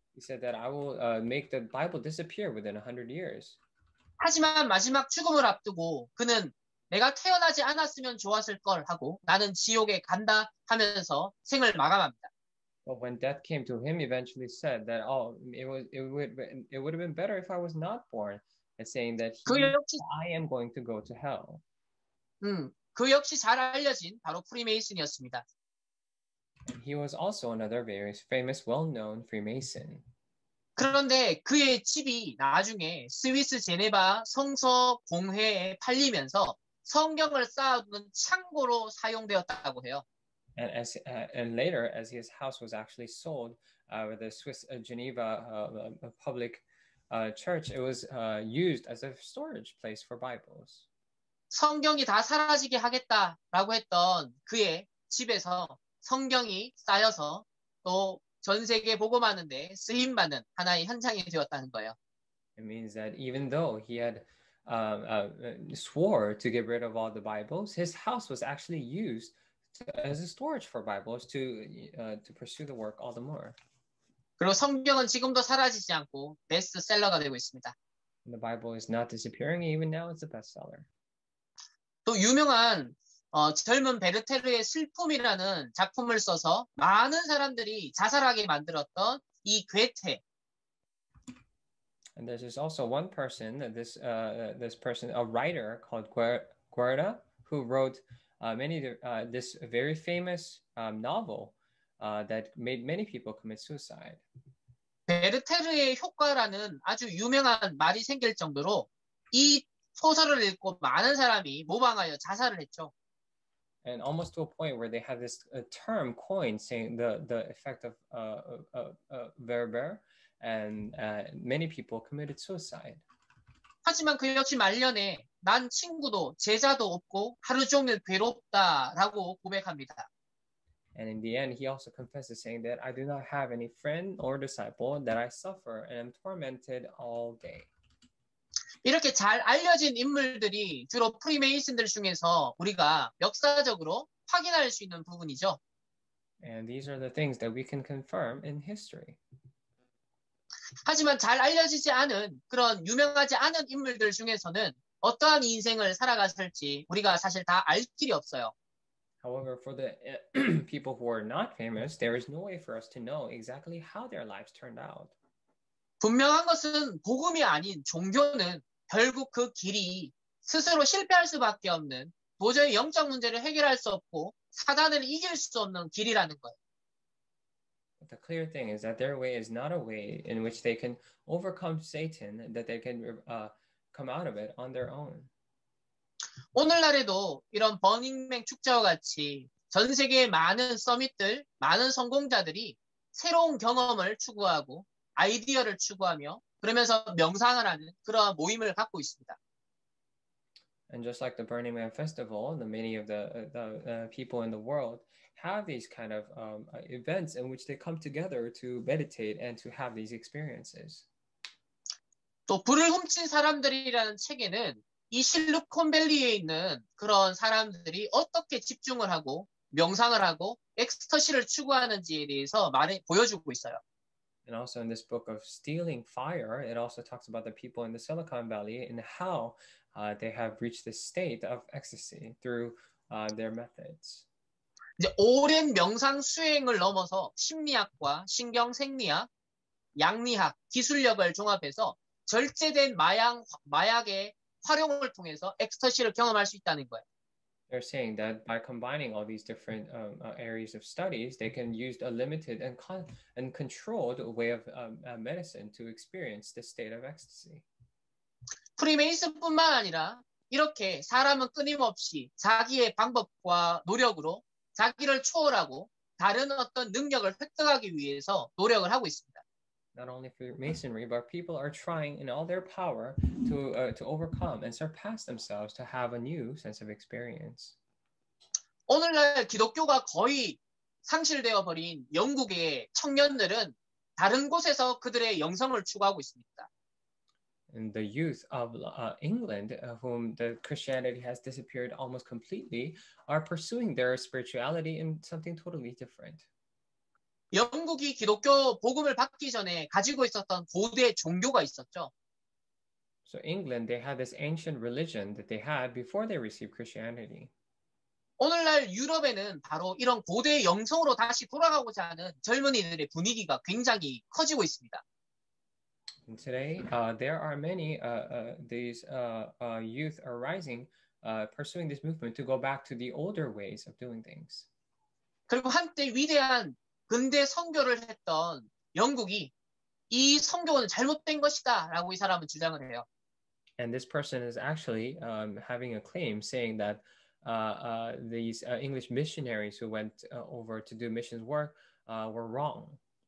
He said that I will uh, make the Bible disappear within a hundred years. 하지만 마지막 죽음을 앞두고 그는 내가 태어나지 않았으면 좋았을 걸 하고 나는 지옥에 간다 하면서 생을 마감합니다. But when death came to him, eventually said that oh, it was it would it would have been better if I was not born, and saying that he, 그 역시 I am going to go to hell. 음, 그 역시 잘 알려진 바로 프리메이슨이었습니다. And he was also another very famous, well-known Freemason. 그런데 그의 집이 나중에 스위스 제네바 성서 공회에 팔리면서 성경을 쌓아두는 창고로 사용되었다고 해요. And as uh, and later, as his house was actually sold uh, with the Swiss uh, Geneva uh, public uh, church, it was uh, used as a storage place for Bibles. 성경이 다 사라지게 하겠다라고 했던 그의 집에서 성경이 쌓여서 또 전 세계 복음하는데 쓰임 받는 하나의 현장이 되었다는 거예요. It means that even though he had uh, uh, swore to get rid of all the Bibles, his house was actually used to, as a storage for Bibles to uh, to pursue the work all the more. 그리고 성경은 지금도 사라지지 않고 베스트셀러가 되고 있습니다. And the Bible is not disappearing. Even now, it's a bestseller. 또 유명한 어, 젊은 베르테르의 슬픔이라는 작품을 써서 많은 사람들이 자살하게 만들었던 이 괴테. And there's also one person, this uh, this person, a writer called Guerra, who wrote uh, many uh, this very famous um, novel uh, that made many people commit suicide. 베르테르의 효과라는 아주 유명한 말이 생길 정도로 이 소설을 읽고 많은 사람이 모방하여 자살을 했죠. And almost to a point where they have this uh, term coined saying the the effect of uh, uh, uh, Werber, and uh, many people committed suicide. 하지만 그 역시 말년에 난 친구도 제자도 없고 하루 종일 괴롭다라고 고백합니다. And in the end, he also confesses, saying that I do not have any friend or disciple, that I suffer and am tormented all day. 이렇게 잘 알려진 인물들이 주로 프리메이슨들 중에서 우리가 역사적으로 확인할 수 있는 부분이죠. And these are the things that we can confirm in history. 하지만 잘 알려지지 않은 그런 유명하지 않은 인물들 중에서는 어떠한 인생을 살아갔을지 우리가 사실 다 알 길이 없어요. However, for the people who are not famous, there is no way for us to know exactly how their lives turned out. 분명한 것은 복음이 아닌 종교는 결국 그 길이 스스로 실패할 수밖에 없는 도저히 영적 문제를 해결할 수 없고 사단을 이길 수 없는 길이라는 거예요. But the clear thing is that their way is not a way in which they can overcome Satan, that they can uh, come out of it on their own. 오늘날에도 이런 버닝맨 축제와 같이 전 세계의 많은 서밋들, 많은 성공자들이 새로운 경험을 추구하고 아이디어를 추구하며 그러면서 명상을 하는 그런 모임을 갖고 있습니다. And just like the Burning Man Festival, the many of the, the uh, people in the world have these kind of um, events in which they come together to meditate and to have these experiences. 또 불을 훔친 사람들이라는 책에는 이 실리콘밸리에 있는 그런 사람들이 어떻게 집중을 하고 명상을 하고 엑스터시를 추구하는지에 대해서 말해 보여주고 있어요. And also in this book of Stealing Fire, it also talks about the people in the Silicon Valley and how uh, they have reached this state of ecstasy through uh, their methods. 이제 오랜 명상 수행을 넘어서 심리학과 신경생리학, 양리학, 기술력을 종합해서 절제된 마약, 마약의 활용을 통해서 엑스터시를 경험할 수 있다는 거예요. They're saying that by combining all these different um, uh, areas of studies, they can use a limited and con- and controlled way of um, uh, medicine to experience this state of ecstasy. 프리메이슨뿐만 아니라 이렇게 사람은 끊임없이 자기의 방법과 노력으로 자기를 초월하고 다른 어떤 능력을 획득하기 위해서 노력을 하고 있습니다. Not only for Masonry, but people are trying in all their power to uh, to overcome and surpass themselves to have a new sense of experience. 오늘날 기독교가 거의 상실되어 버린 영국의 청년들은 다른 곳에서 그들의 영성을 추구하고 있습니다. And the youth of uh, England, uh, whom the Christianity has disappeared almost completely, are pursuing their spirituality in something totally different. 영국이 기독교 복음을 받기 전에 가지고 있었던 고대 종교가 있었죠. So England, they had this ancient religion that they had before they received Christianity. 오늘날 유럽에는 바로 이런 고대 영성으로 다시 돌아가고자 하는 젊은이들의 분위기가 굉장히 커지고 있습니다. And today, uh, there are many uh, uh, these uh, uh, youth are rising, uh, pursuing this movement to go back to the older ways of doing things. 그리고 한때 위대한 근대 선교를 했던 영국이 이 선교는 잘못된 것이다 라고 이 사람은 주장을 해요. And this person is actually um, having a claim saying that uh, uh, these uh, English missionaries who went uh, over to do missions work uh, were wrong.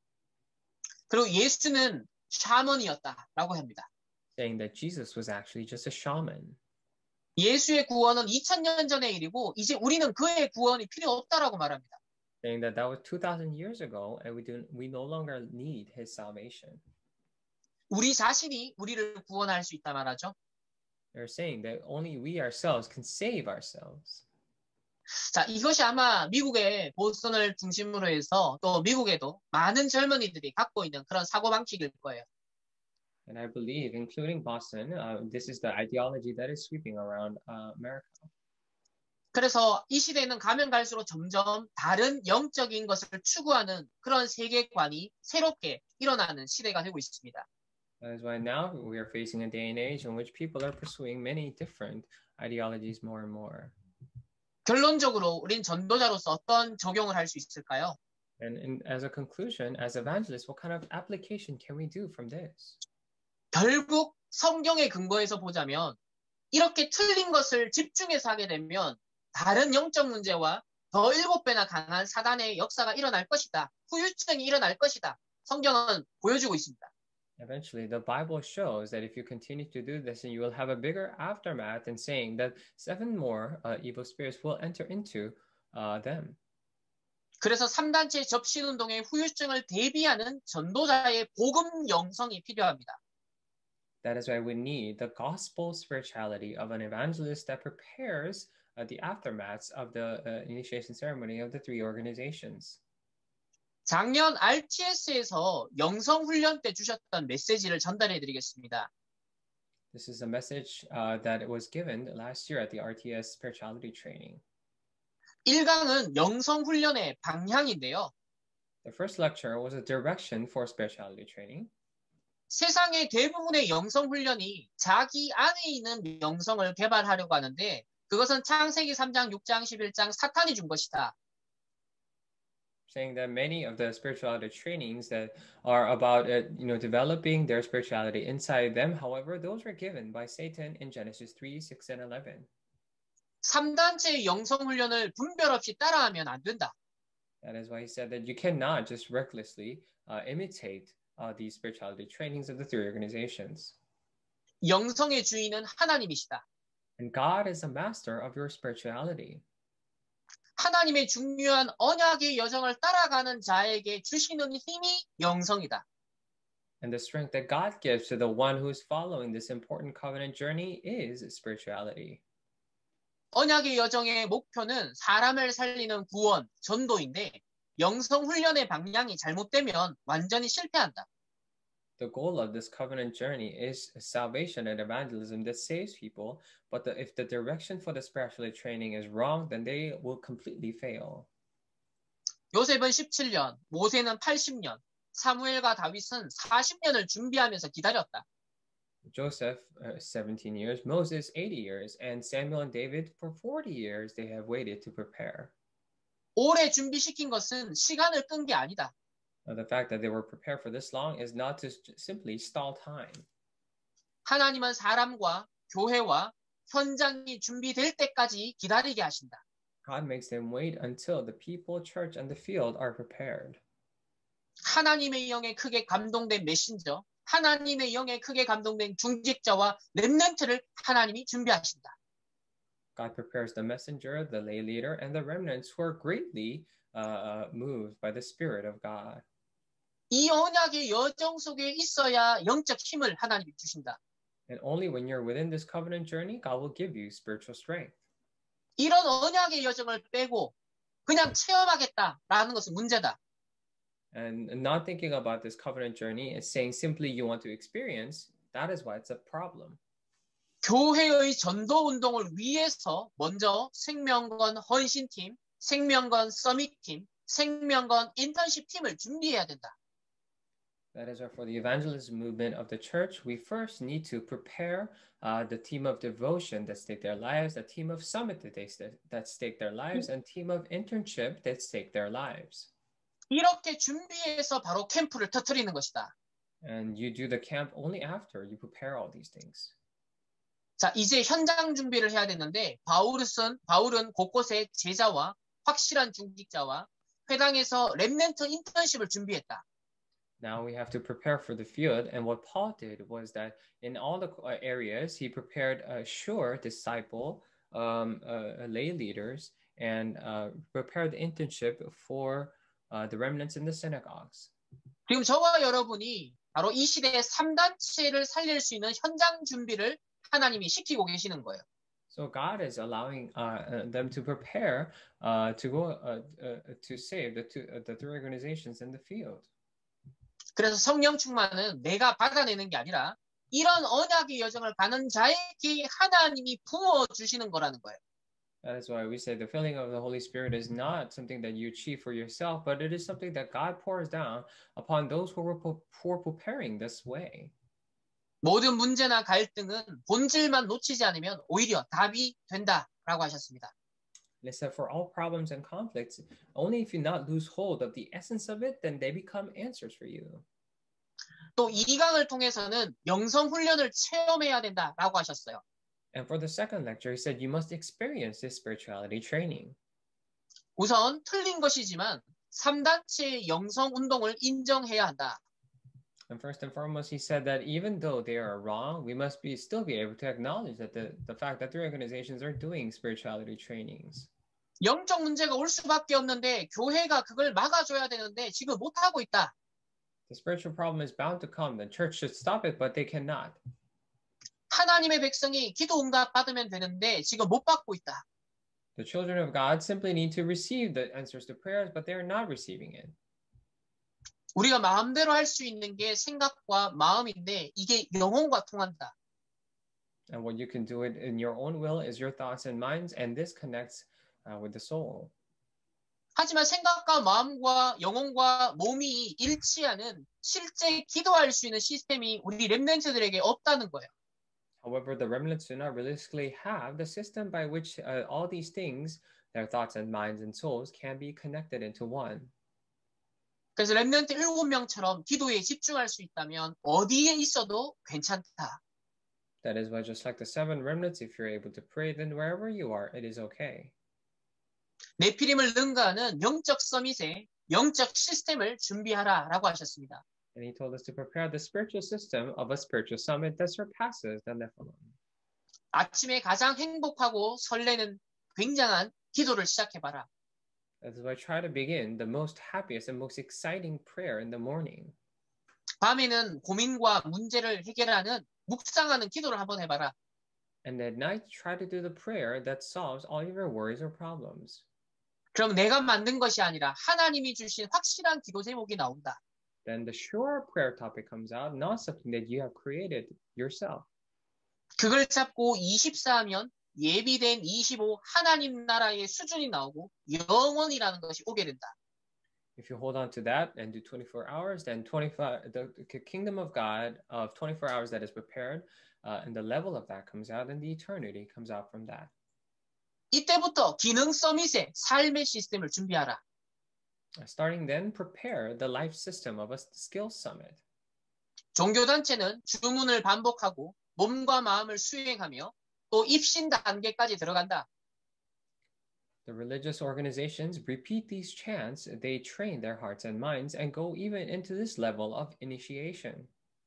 그리고 예수는 샤먼이었다라고 합니다. Saying that Jesus was actually just a shaman. 예수의 구원은 이천 년 전의 일이고 이제 우리는 그의 구원이 필요 없다라고 말합니다. Saying that that was two thousand years ago and we do we no longer need his salvation. 우리 자신이 우리를 구원할 수 있다 말하죠. They're saying that only we ourselves can save ourselves. 자, 이것이 아마 미국의 보스턴을 중심으로 해서 또 미국에도 많은 젊은이들이 갖고 있는 그런 사고방식일 거예요. And I believe, including Boston, uh, this is the ideology that is sweeping around uh, America. 그래서 이 시대에는 가면 갈수록 점점 다른 영적인 것을 추구하는 그런 세계관이 새롭게 일어나는 시대가 되고 있습니다. That is why now we are facing a day and age in which people are pursuing many different ideologies more and more. 결론적으로 우린 전도자로서 어떤 적용을 할 수 있을까요? And in, as a conclusion, as evangelists, what kind of application can we do from this? 결국 성경의 근거에서 보자면 이렇게 틀린 것을 집중해서 하게 되면 다른 영적 문제와 더 일곱 배나 강한 사단의 역사가 일어날 것이다. 후유증이 일어날 것이다. 성경은 보여주고 있습니다. Eventually, the Bible shows that if you continue to do this, then you will have a bigger aftermath and saying that seven more uh, evil spirits will enter into uh, them. 그래서 삼 단체 접신운동의 후유증을 대비하는 전도자의 복음 영성이 필요합니다. That is why we need the gospel spirituality of an evangelist that prepares uh, the aftermaths of the uh, initiation ceremony of the three organizations. 작년 알티에스에서 영성 훈련 때 주셨던 메시지를 전달해 드리겠습니다. This is a message uh, that was given last year at the R T S spirituality training. 일 강은 영성 훈련의 방향인데요. The first lecture was a direction for spirituality training. 세상의 대부분의 영성 훈련이 자기 안에 있는 영성을 개발하려고 하는데 그것은 창세기 삼 장, 육 장, 십일 장 사탄이 준 것이다. Saying that many of the spirituality trainings that are about uh, you know developing their spirituality inside them, however, those were given by Satan in Genesis three, six, and eleven. 삼 단체의 영성 훈련을 분별 없이 따라하면 안 된다. That is why he said that you cannot just recklessly uh, imitate uh, these spirituality trainings of the three organizations. 영성의 주인은 하나님이시다. And God is the master of your spirituality. 하나님의 중요한 언약의 여정을 따라가는 자에게 주시는 힘이 영성이다. And the strength that God gives to the one who is following this important covenant journey is spirituality. 언약의 여정의 목표는 사람을 살리는 구원, 전도인데 영성 훈련의 방향이 잘못되면 완전히 실패한다. The goal of this covenant journey is salvation and evangelism that saves people, but the, if the direction for the spiritual training is wrong, then they will completely fail. 요셉은 십칠 년, 모세는 팔십 년, 사무엘과 다윗은 사십 년을 준비하면서 기다렸다. Joseph, uh, seventeen years, Moses, eighty years, and Samuel and David, for forty years, they have waited to prepare. 오래 준비시킨 것은 시간을 끈 게 아니다. Now, the fact that they were prepared for this long is not to simply stall time. 하나님은 사람과 교회와 현장이 준비될 때까지 기다리게 하신다. God makes them wait until the people, church, and the field are prepared. 하나님의 영에 크게 감동된 메신저, 하나님의 영에 크게 감동된 중직자와 렘넌트를 하나님이 준비하신다. God prepares the messenger, the lay leader, and the remnants who are greatly uh, moved by the Spirit of God. 이 언약의 여정 속에 있어야 영적 힘을 하나님이 주신다. And only when you're within this covenant journey, God will give you spiritual strength. 이런 언약의 여정을 빼고 그냥 체험하겠다라는 것은 문제다. And not thinking about this covenant journey is saying simply you want to experience, that is why it's a problem. 교회의 전도 운동을 위해서 먼저 생명건 헌신팀, 생명건 서밋팀, 생명건 인턴십 팀을 준비해야 된다. That is why for the evangelism movement of the church, we first need to prepare uh, the team of devotion that stake their lives, the team of summit that, they st- that stake their lives, and team of internship that stake their lives. 이렇게 준비해서 바로 캠프를 터뜨리는 것이다. And you do the camp only after you prepare all these things. 자, 이제 현장 준비를 해야 되는데 바울은, 바울은 곳곳에 제자와 확실한 중직자와 회당에서 렘넌트 인턴십을 준비했다. Now we have to prepare for the field. And what Paul did was that in all the areas, he prepared a sure disciple, um, uh, lay leaders, and uh, prepared the internship for uh, the remnants in the synagogues. 지금 저와 여러분이 바로 이 시대의 삼 단체를 살릴 수 있는 현장 준비를 하나님이 시키고 계시는 거예요. So God is allowing uh, them to prepare uh, to go uh, uh, to save the two, uh, the three organizations in the field. 그래서 성령 충만은 내가 받아내는 게 아니라 이런 언약의 여정을 가는 자에게 하나님이 부어 주시는 거라는 거예요. That is why we say the filling of the Holy Spirit is not something that you achieve for yourself, but it is something that God pours down upon those who are for preparing this way. 모든 문제나 갈등은 본질만 놓치지 않으면 오히려 답이 된다라고 하셨습니다. They said for all problems and conflicts, only if you not lose hold of the essence of it, then they become answers for you. 또 이 강을 통해서는 영성 훈련을 체험해야 된다라고 하셨어요. And for the second lecture, he said you must experience this spirituality training. 우선 틀린 것이지만 삼 단체의 영성 운동을 인정해야 한다. And first and foremost, he said that even though they are wrong, we must be still be able to acknowledge that the, the fact that three organizations are doing spirituality trainings. 영적 문제가 올 수밖에 없는데 교회가 그걸 막아줘야 되는데 지금 못하고 있다. The spiritual problem is bound to come. The church should stop it, but they cannot. 하나님의 백성이 기도 응답 받으면 되는데 지금 못 받고 있다. The children of God simply need to receive the answers to prayers, but they are not receiving it. 우리가 마음대로 할 수 있는 게 생각과 마음인데 이게 영혼과 통한다. And what you can do it in your own will is your thoughts and minds, and this connects uh, with the soul. 하지만 생각과 마음과 영혼과 몸이 일치하는 실제 기도할 수 있는 시스템이 우리 렘넌트들에게 없다는 거예요. However, the remnants do not realistically have the system by which uh, all these things, their thoughts and minds and souls, can be connected into one. 그래서 렘넌트 일곱 명처럼 기도에 집중할 수 있다면 어디에 있어도 괜찮다. That is why just like the seven remnants, if you're able to pray, then wherever you are, it is okay. 네피림을 능가하는 영적 서밋에 영적 시스템을 준비하라라고 하셨습니다. And he told us to prepare the spiritual system of a spiritual summit that surpasses the Nephilim. 아침에 가장 행복하고 설레는 굉장한 기도를 시작해봐라. That's why I try to begin the most happiest and most exciting prayer in the morning. 밤에는 고민과 문제를 해결하는 묵상하는 기도를 한번 해봐라. And at night, try to do the prayer that solves all of your worries or problems. 그럼 내가 만든 것이 아니라 하나님이 주신 확실한 기도 제목이 나온다. Then the sure prayer topic comes out, not something that you have created yourself. 그걸 잡고 이십사 하면 예비된 이십오 하나님 나라의 수준이 나오고 영원이라는 것이 오게 된다. If you hold on to that and do twenty-four hours, then twenty-five the, the kingdom of God of twenty-four hours that is prepared, uh, and the level of that comes out, and the eternity comes out from that. 이때부터 기능 서밋의 삶의 시스템을 준비하라. Starting then, prepare the life system of a skills summit. 종교단체는 주문을 반복하고 몸과 마음을 수행하며 또 입신 단계까지 들어간다. The religious organizations repeat these chants, they train their hearts and minds and go even into this level of initiation.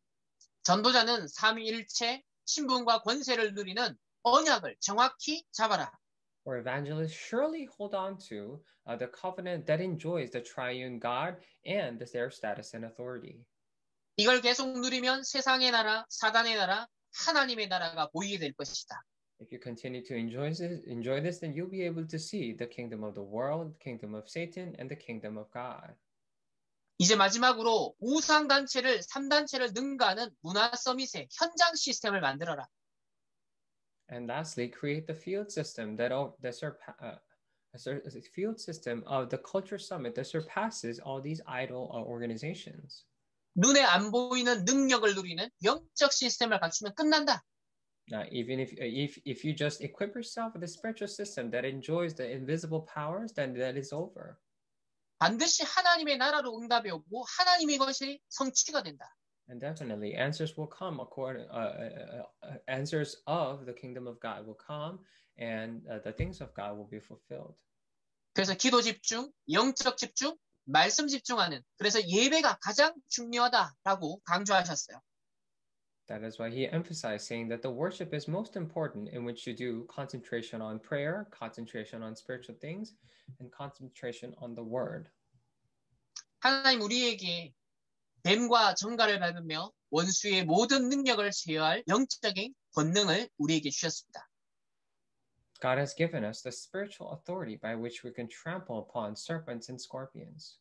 전도자는 삼위일체 신분과 권세를 누리는 언약을 정확히 잡아라. Or evangelists surely hold on to uh, the covenant that enjoys the triune God and their status and authority. 이걸 계속 누리면 세상의 나라, 사단의 나라, 하나님의 나라가 보이게 될 것이다. If you continue to enjoy this, enjoy this, then you'll be able to see the kingdom of the world, the kingdom of Satan, and the kingdom of God. 이제 마지막으로 우상단체를 삼 단체를 능가하는 문화 서밋의 현장 시스템을 만들어라. And lastly, create the field system that all that surpa- uh, a sur- a field system of the culture summit that surpasses all these idol uh, organizations. 눈에 안 보이는 능력을 누리는 영적 시스템을 갖추면 끝난다. Uh, even if if if you just equip yourself with a spiritual system that enjoys the invisible powers, then that is over. 반드시 하나님의 나라로 응답이 오고 하나님의 것이 성취가 된다. And definitely, answers will come according. Uh, uh, uh, answers of the kingdom of God will come, and uh, the things of God will be fulfilled. 그래서 기도 집중, 영적 집중, 말씀 집중하는 그래서 예배가 가장 중요하다라고 강조하셨어요. That is why he emphasized saying that the worship is most important, in which you do concentration on prayer, concentration on spiritual things, and concentration on the word. 하나님 우리에게 뱀과 정갈을 밟으며 원수의 모든 능력을 제어할 영적인 권능을 우리에게 주셨습니다. God has given us the spiritual authority by which we can trample upon serpents and scorpions.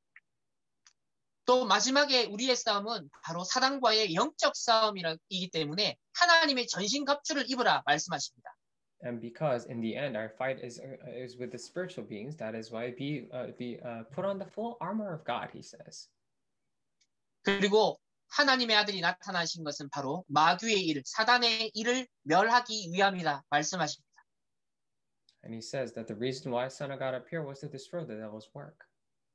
또 마지막에 우리의 싸움은 바로 사단과의 영적 싸움이기 때문에 하나님의 전신갑주를 입으라 말씀하십니다. And because in the end our fight is uh, is with the spiritual beings, that is why be uh, be uh, put on the full armor of God, he says. 그리고 하나님의 아들이 나타나신 것은 바로 마귀의 일, 사단의 일을 멸하기 위함이다 말씀하십니다. And he says that the reason why Son of God appeared was to destroy the devil's work.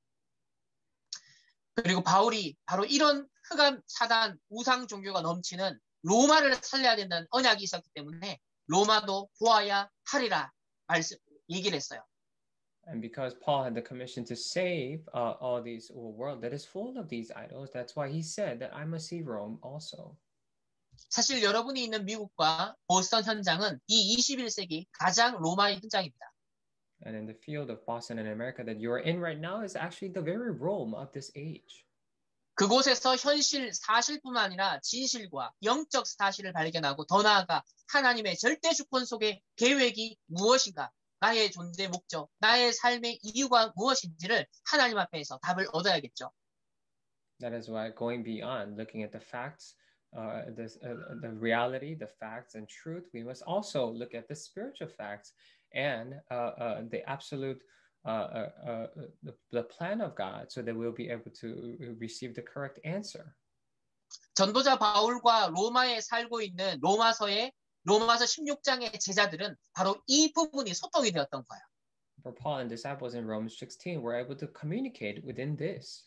그리고 바울이 바로 이런 흑암, 사단, 우상 종교가 넘치는 로마를 살려야 된다는 언약이 있었기 때문에 로마도 보아야 하리라 말씀 얘기를 했어요. And because Paul had the commission to save uh, all these world that is full of these idols, that's why he said that I must see Rome also. 사실 여러분이 있는 미국과 보스턴 현장은 이 이십일 세기 가장 로마의 현장입니다. And in the field of Boston and America that you're in right now is actually the very Rome of this age. 그곳에서 현실 사실뿐만 아니라 진실과 영적 사실을 발견하고 더 나아가 하나님의 절대 주권 속의 계획이 무엇인가, 나의 존재 목적, 나의 삶의 이유가 무엇인지를 하나님 앞에서 답을 얻어야겠죠. That is why going beyond looking at the facts, uh, the, uh, the reality, the facts and truth, we must also look at the spiritual facts and uh, uh, the absolute uh, uh, uh, the, the plan of God, so that we'll be able to receive the correct answer. 전도자 바울과 로마에 살고 있는 로마서의 로마서 십육 장의 제자들은 바로 이 부분이 소통이 되었던 거예요. For Paul and disciples in Romans sixteen were able to communicate within this.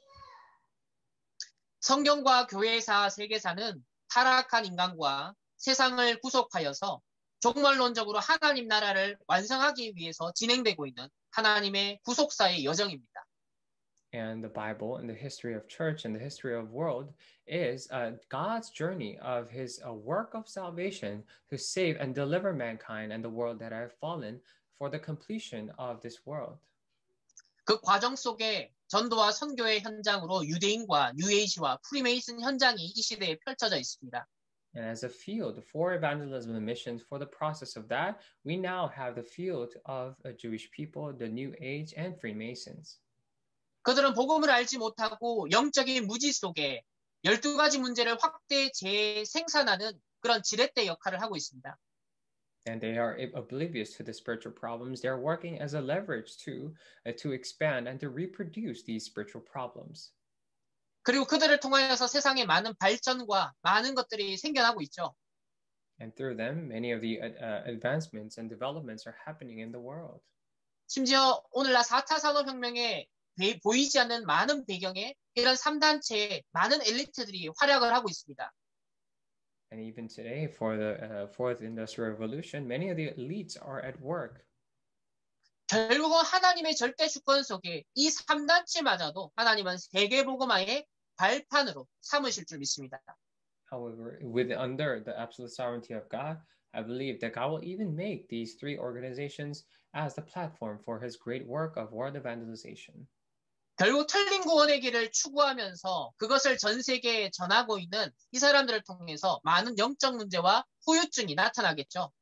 성경과 교회사, 세계사는 타락한 인간과 세상을 구속하여서 종말론적으로 하나님 나라를 완성하기 위해서 진행되고 있는 하나님의 구속사의 여정입니다. And the Bible and the history of church and the history of world is uh, God's journey of his uh, work of salvation to save and deliver mankind and the world that have fallen for the completion of this world. 그 과정 속에 전도와 선교의 현장으로 유대인과 뉴에이지와 프리메이슨 현장이 이 시대에 펼쳐져 있습니다. And as a field for evangelism and missions, for the process of that, we now have the field of uh, Jewish people, the New Age, and Freemasons. 그들은 복음을 알지 못하고 영적인 무지 속에 열두 가지 문제를 확대 재생산하는 그런 지렛대 역할을 하고 있습니다. And they are oblivious to the spiritual problems. They're working as a leverage to, uh, to expand and to reproduce these spiritual problems. 그리고 그들을 통하여서 세상에 많은 발전과 많은 것들이 생겨나고 있죠. And through them, many of the uh, advancements and developments are happening in the world. 심지어 오늘날 사 차 산업혁명에 보이지 않는 많은 배경에 이런 삼 단체의 많은 엘리트들이 활약을 하고 있습니다. And even today, for the uh, fourth industrial revolution, many of the elites are at work. 결국은 하나님의 절대 주권 속에 이 삼 단체마저도 하나님은 세계복음화의 발판으로 삼으실 줄 믿습니다. However, with under the absolute sovereignty of God, I believe that God will even make these three organizations as the platform for his great work of world evangelization. 결국 틀린 구원의 길을 추구하면서 그것을 전 세계에 전하고 있는 이 사람들을 통해서 많은 영적 문제와 후유증이 나타나겠죠.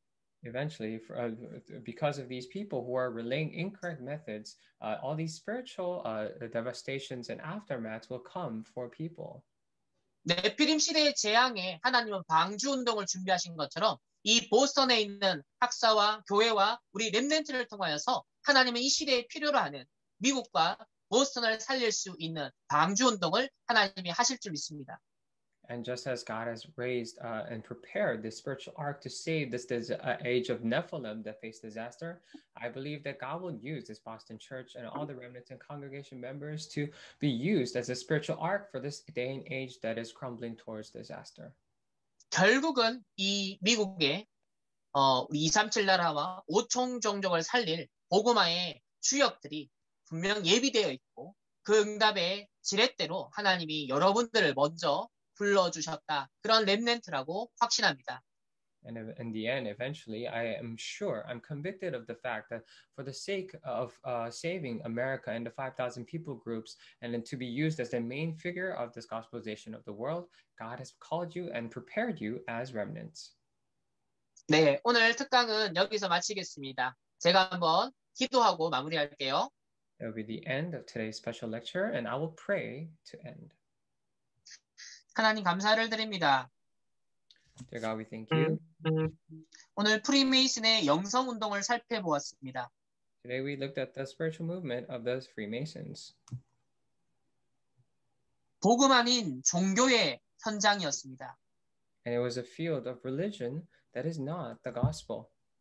eventually, for, uh, because of these people who are relaying incorrect methods, uh, all these spiritual uh, devastations and aftermaths will come for people. 네피림 시대의 재앙에 하나님은 방주 운동을 준비하신 것처럼 이 보스턴에 있는 학사와 교회와 우리 렘넌트를 통하여서 하나님은 이 시대에 필요로 하는 미국과 보스턴을 살릴 수 있는 방주 운동을 하나님이 하실 줄 믿습니다. And just as God has raised uh, and prepared this spiritual ark to save this, this uh, age of Nephilim that faced disaster, I believe that God will use this Boston church and all the remnants and congregation members to be used as a spiritual ark for this day and age that is crumbling towards disaster. 결국은 이 미국의 어, 우리 이삼칠 나라와 오총 종족을 살릴 복음화의 주역들이 분명 예비되어 있고 그 응답의 지렛대로 하나님이 여러분들을 먼저 불러주셨다. 그런 렘넌트라고 확신합니다. And in the end, eventually, I am sure, I'm convicted of the fact that for the sake of uh, saving America and the five thousand people groups, and then to be used as the main figure of this gospelization of the world, God has called you and prepared you as remnants. 네, 오늘 특강은 여기서 마치겠습니다. 제가 한번 기도하고 마무리할게요. That will be the end of today's special lecture, and I will pray to end. 하나님 감사를 드립니다. Dear God, we thank you. 오늘 프리메이슨의 영성 운동을 살펴보았습니다. Today we looked at the spiritual movement of the Freemasons. 복음 아닌 종교의 현장이었습니다. And it was a field of religion that is not the gospel.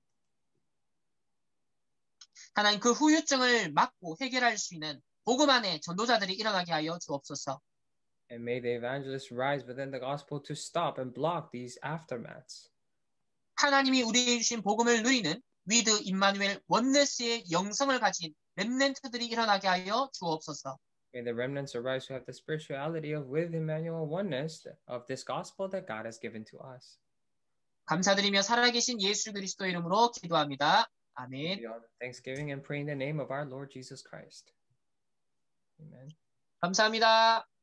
하나님 그 후유증을 막고 해결할 수 있는 복음 안에 전도자들이 일어나게 하여 주옵소서. And may the evangelists rise within the gospel to stop and block these aftermaths. 하나님이 우리에게 주신 복음을 누리는 위드 임마누엘 원네스의 영성을 가진 렘넌트들이 일어나게 하여 주옵소서. May the remnants arise who have the spirituality of with Emmanuel oneness of this gospel that God has given to us. 감사드리며 살아계신 예수 그리스도 이름으로 기도합니다. 아멘. Thanksgiving and pray in the name of our Lord Jesus Christ. Amen. 감사합니다.